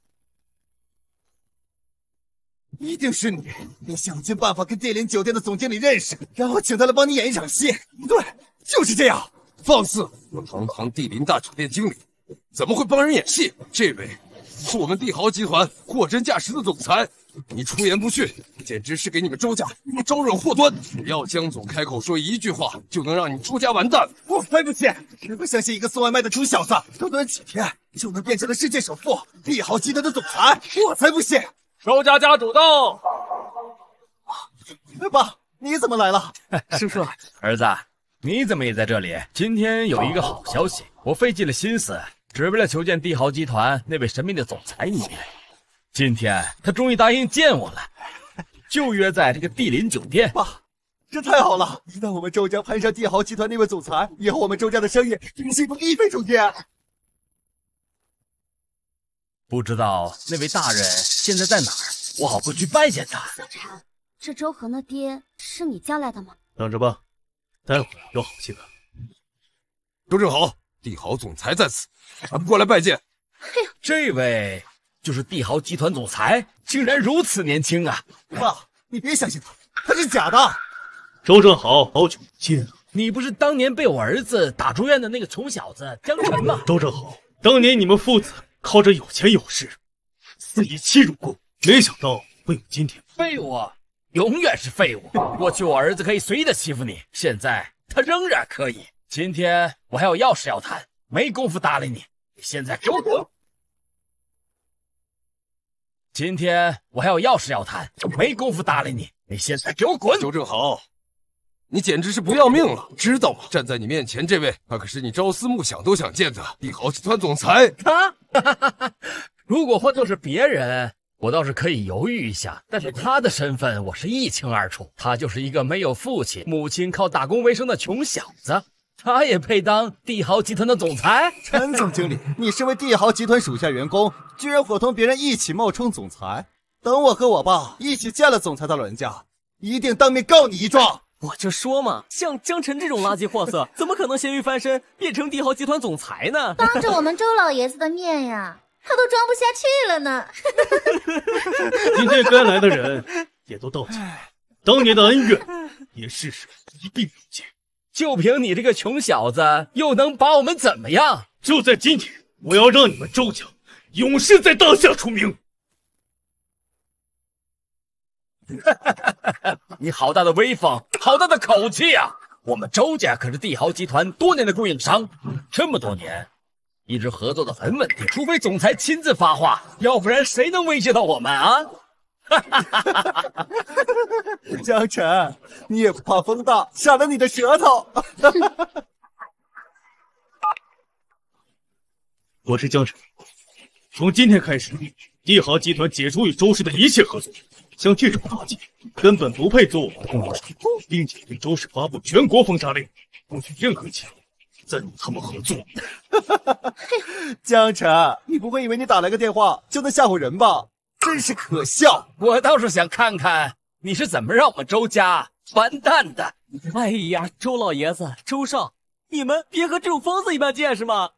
一定是你，你想尽办法跟帝林酒店的总经理认识，然后请他来帮你演一场戏。对，就是这样。 放肆！堂堂帝林大酒店经理，怎么会帮人演戏？这位是我们帝豪集团货真价实的总裁，你出言不逊，简直是给你们周家招惹祸端。只要江总开口说一句话，就能让你周家完蛋。 我才不信！谁会相信一个送外卖的猪小子，短短几天就能变成了世界首富、帝豪集团的总裁？我才不信！ 周家家主到。 爸，你怎么来了？ 叔叔， 儿子，你怎么也在这里？今天有一个好消息，我费尽了心思，只为了求见帝豪集团那位神秘的总裁一面。今天他终于答应见我了，就约在这个帝林酒店。 爸，这太好了！一旦我们周家攀上帝豪集团那位总裁，以后我们周家的生意幸福一飞冲天。 不知道那位大人现在在哪儿，我好过去拜见他。 小辰，这周恒的爹是你叫来的吗？ 等着吧，待会儿有好戏看。 周正豪，帝豪总裁在此，还不过来拜见？ 这位就是帝豪集团总裁，竟然如此年轻啊！ 爸，你别相信他，他是假的。 周正豪，好久不见。 你不是当年被我儿子打住院的那个穷小子江辰吗？ 周正豪，当年你们父子靠着有钱有势，肆意欺辱过，没想到会有今天。 废物，永远是废物！过去我儿子可以随意的欺负你，现在他仍然可以。今天我还有要事要谈，没工夫搭理你，你现在给我滚！今天我还有要事要谈，没工夫搭理你，你现在给我滚！ 周正豪，你简直是不要命了，知道吗？站在你面前这位，他可是你朝思暮想都想见的帝豪集团总裁。 他，如果换作是别人，我倒是可以犹豫一下，但是他的身份我是一清二楚，他就是一个没有父亲、母亲靠打工为生的穷小子，他也配当帝豪集团的总裁？ 陈总经理，你身为帝豪集团属下员工，居然伙同别人一起冒充总裁，等我和我爸一起见了总裁的老人家，一定当面告你一状。 我就说嘛，像江辰这种垃圾货色，怎么可能咸鱼翻身变成帝豪集团总裁呢？ 当着我们周老爷子的面呀，他都装不下去了呢。 今天该来的人也都到齐，当年的恩怨也是时一并了结。 就凭你这个穷小子，又能把我们怎么样？ 就在今天，我要让你们周家永世在当下出名。 你好大的威风，好大的口气啊！我们周家可是帝豪集团多年的供应商，这么多年一直合作的很稳定，除非总裁亲自发话，要不然谁能威胁到我们啊？ 江辰，你也不怕风大闪了你的舌头？ 我是江辰，从今天开始，帝豪集团解除与周氏的一切合作。像这种垃圾根本不配做我们的供应商，并且对周氏发布全国封杀令，不许任何企业再与他们合作。 江辰，你不会以为你打来个电话就能吓唬人吧？真是可笑！ 我倒是想看看你是怎么让我们周家完蛋的。 哎呀，周老爷子、周少，你们别和这种疯子一般见识嘛！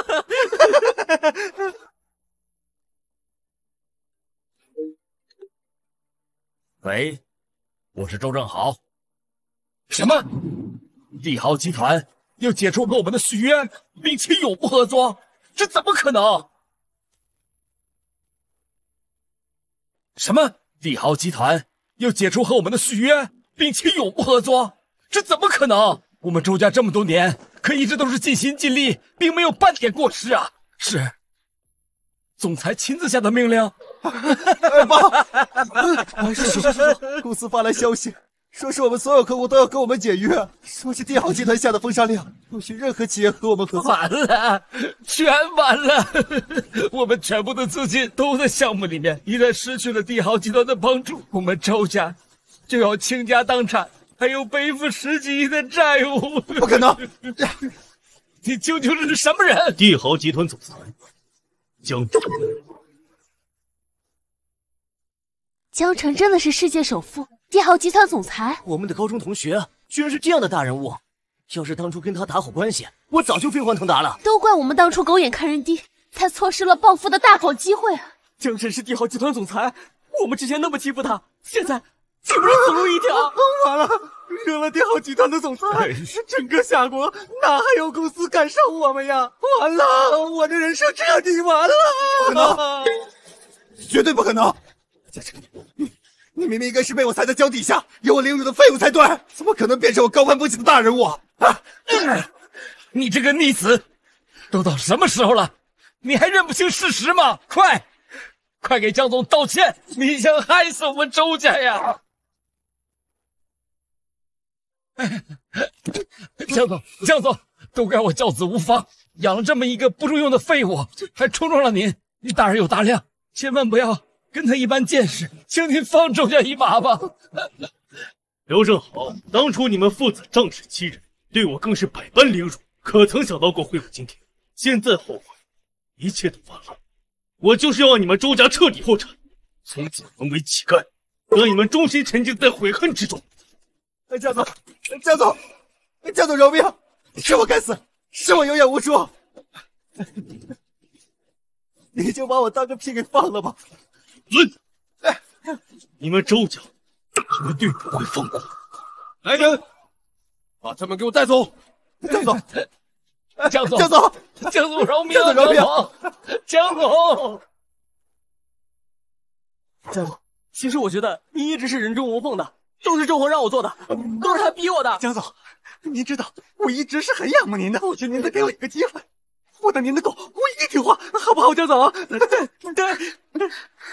喂，我是周正豪。什么？帝豪集团要解除和我们的续约，并且永不合作？这怎么可能？什么？ 帝豪集团要解除和我们的续约，并且永不合作，这怎么可能？我们周家这么多年，可一直都是尽心尽力，并没有半点过失啊！是总裁亲自下的命令。 爸，是，公司发来消息，说是我们所有客户都要跟我们解约，说是帝豪集团下的封杀令，不许任何企业和我们合作。 完了，全完了！我们全部的资金都在项目里面，一旦失去了帝豪集团的帮助，我们周家就要倾家荡产，还有背负10几亿的债务。 不可能！ 你究竟是什么人？ 帝豪集团总裁江澄。 江澄真的是世界首富，帝豪集团总裁。 我们的高中同学居然是这样的大人物，要是当初跟他打好关系，我早就飞黄腾达了。 都怪我们当初狗眼看人低，才错失了暴富的大好机会啊！ 江澄是帝豪集团总裁，我们之前那么欺负他，现在岂不是死路一条？ 完了，惹了帝豪集团的总裁，整个夏国哪还有公司敢上我们呀？完了，我的人生彻底完了！ 不可能，绝对不可能！江澄，你明明应该是被我踩在脚底下，由我凌辱的废物才对，怎么可能变成我高攀不起的大人物啊？ 你这个逆子，都到什么时候了，你还认不清事实吗？快给江总道歉！你想害死我们周家呀！江总，都怪我教子无方，养了这么一个不中用的废物，还冲撞了您。你大人有大量，千万不要跟他一般见识，请您放周家一马吧。 刘正豪，当初你们父子仗势欺人，对我更是百般凌辱，可曾想到过会有今天？现在后悔，一切都晚了。我就是要让你们周家彻底破产，从此沦为乞丐，让你们终身沉浸在悔恨之中。 江总饶命！是我该死，是我有眼无珠。你就把我当个屁给放了吧！ 你们周家绝对不会放过。 来人，把他们给我带走！ 江总， 江总饶命！江总， 其实我觉得你一直是人中龙凤的，都是周红让我做的，都是他逼我的。 江总，您知道我一直是很仰慕您的，我求您再给我一个机会，我当您的狗，我一定听话，好不好，江总？对。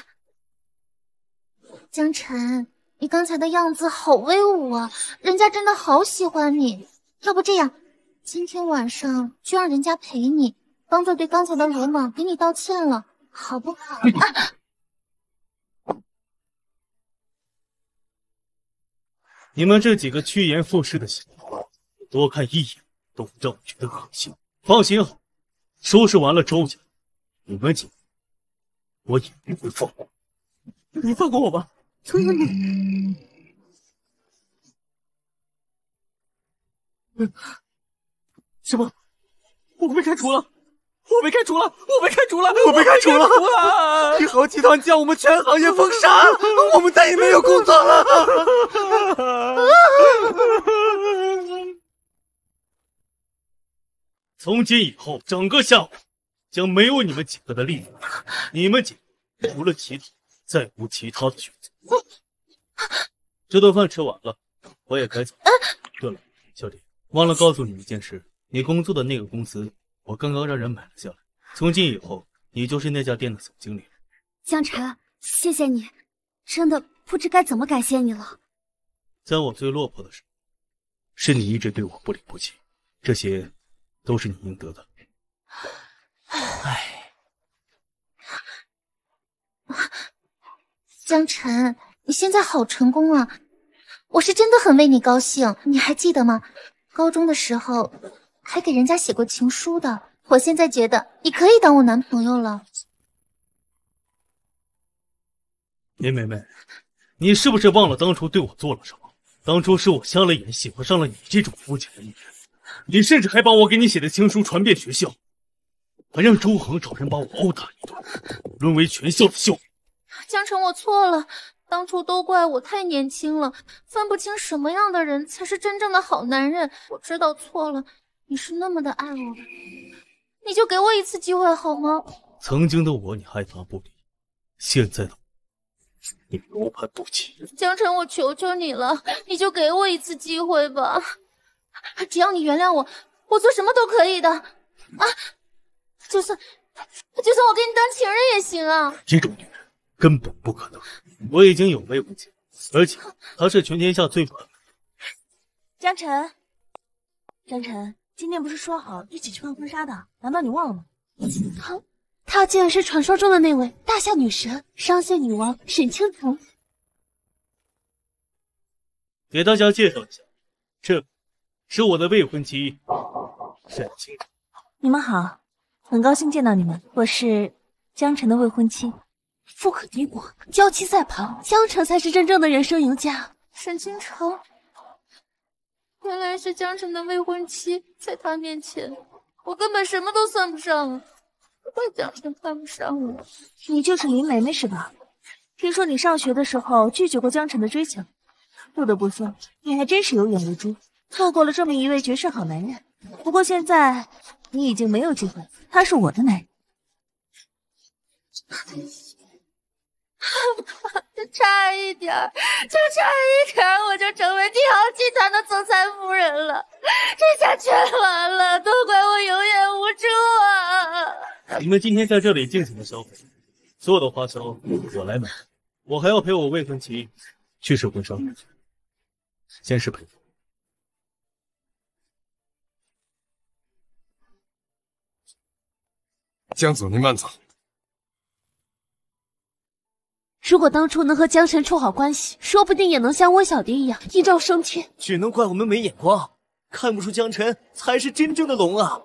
江晨，你刚才的样子好威武啊，人家真的好喜欢你。要不这样，今天晚上就让人家陪你，当做对刚才的鲁莽给你道歉了，好不好？ 你们这几个趋炎附势的小孩，多看一眼都让我觉得恶心。放心好，收拾完了周家，你们几个我也不会放过。 你放过我吧，求求你！什么？我被开除了！我被开除了！ 帝豪集团将我们全行业封杀，我们再也没有工作了。 从今以后，整个夏国将没有你们几个的利益，你们几个除了乞讨，再无其他的选择。这顿饭吃完了，我也该走。对了，小李，忘了告诉你一件事，你工作的那个公司，我刚刚让人买了下来。从今以后，你就是那家店的总经理。 江晨，谢谢你，真的不知该怎么感谢你了。 在我最落魄的时候，是你一直对我不离不弃，这些都是你应得的。 唉，江晨，你现在好成功啊！我是真的很为你高兴。你还记得吗？高中的时候还给人家写过情书的。我现在觉得你可以当我男朋友了。 林妹妹，你是不是忘了当初对我做了什么？当初是我瞎了眼，喜欢上了你这种肤浅的女人。你甚至还把我给你写的情书传遍学校，还让周恒找人把我殴打一顿，沦为全校的笑柄。 江晨，我错了，当初都怪我太年轻了，分不清什么样的人才是真正的好男人。我知道错了，你是那么的爱我，你就给我一次机会好吗？ 曾经的我你害怕不理，现在的我你罗盘不起。 江辰，我求求你了，你就给我一次机会吧，只要你原谅我，我做什么都可以的。啊，就算我给你当情人也行啊。 这种女人根本不可能。我已经有未婚妻，而且她是全天下最完美。 江辰，江辰，今天不是说好一起去看婚纱的，难道你忘了吗？ 她竟然是传说中的那位大夏女神、商县女王沈清城。 给大家介绍一下，这是我的未婚妻沈清城。 你们好，很高兴见到你们，我是江辰的未婚妻。 富可敌国，娇妻在旁，江辰才是真正的人生赢家。沈清城，原来是江辰的未婚妻，在他面前，我根本什么都算不上啊！怪江辰看不上我。 你就是林梅梅是吧？听说你上学的时候拒绝过江辰的追求，不得不说，你还真是有眼无珠，错过了这么一位绝世好男人。不过现在你已经没有机会，他是我的男人。 就差一点，我就成为帝豪集团的总裁夫人了。这下全完了，都怪我有眼无珠啊！ 你们今天在这里尽情的消费，所有的花销我来买。我还要陪我未婚妻去试婚纱，先是陪嫁。 江总，您慢走。 如果当初能和江辰处好关系，说不定也能像我小蝶一样一朝升天。 只能怪我们没眼光，看不出江辰才是真正的龙啊！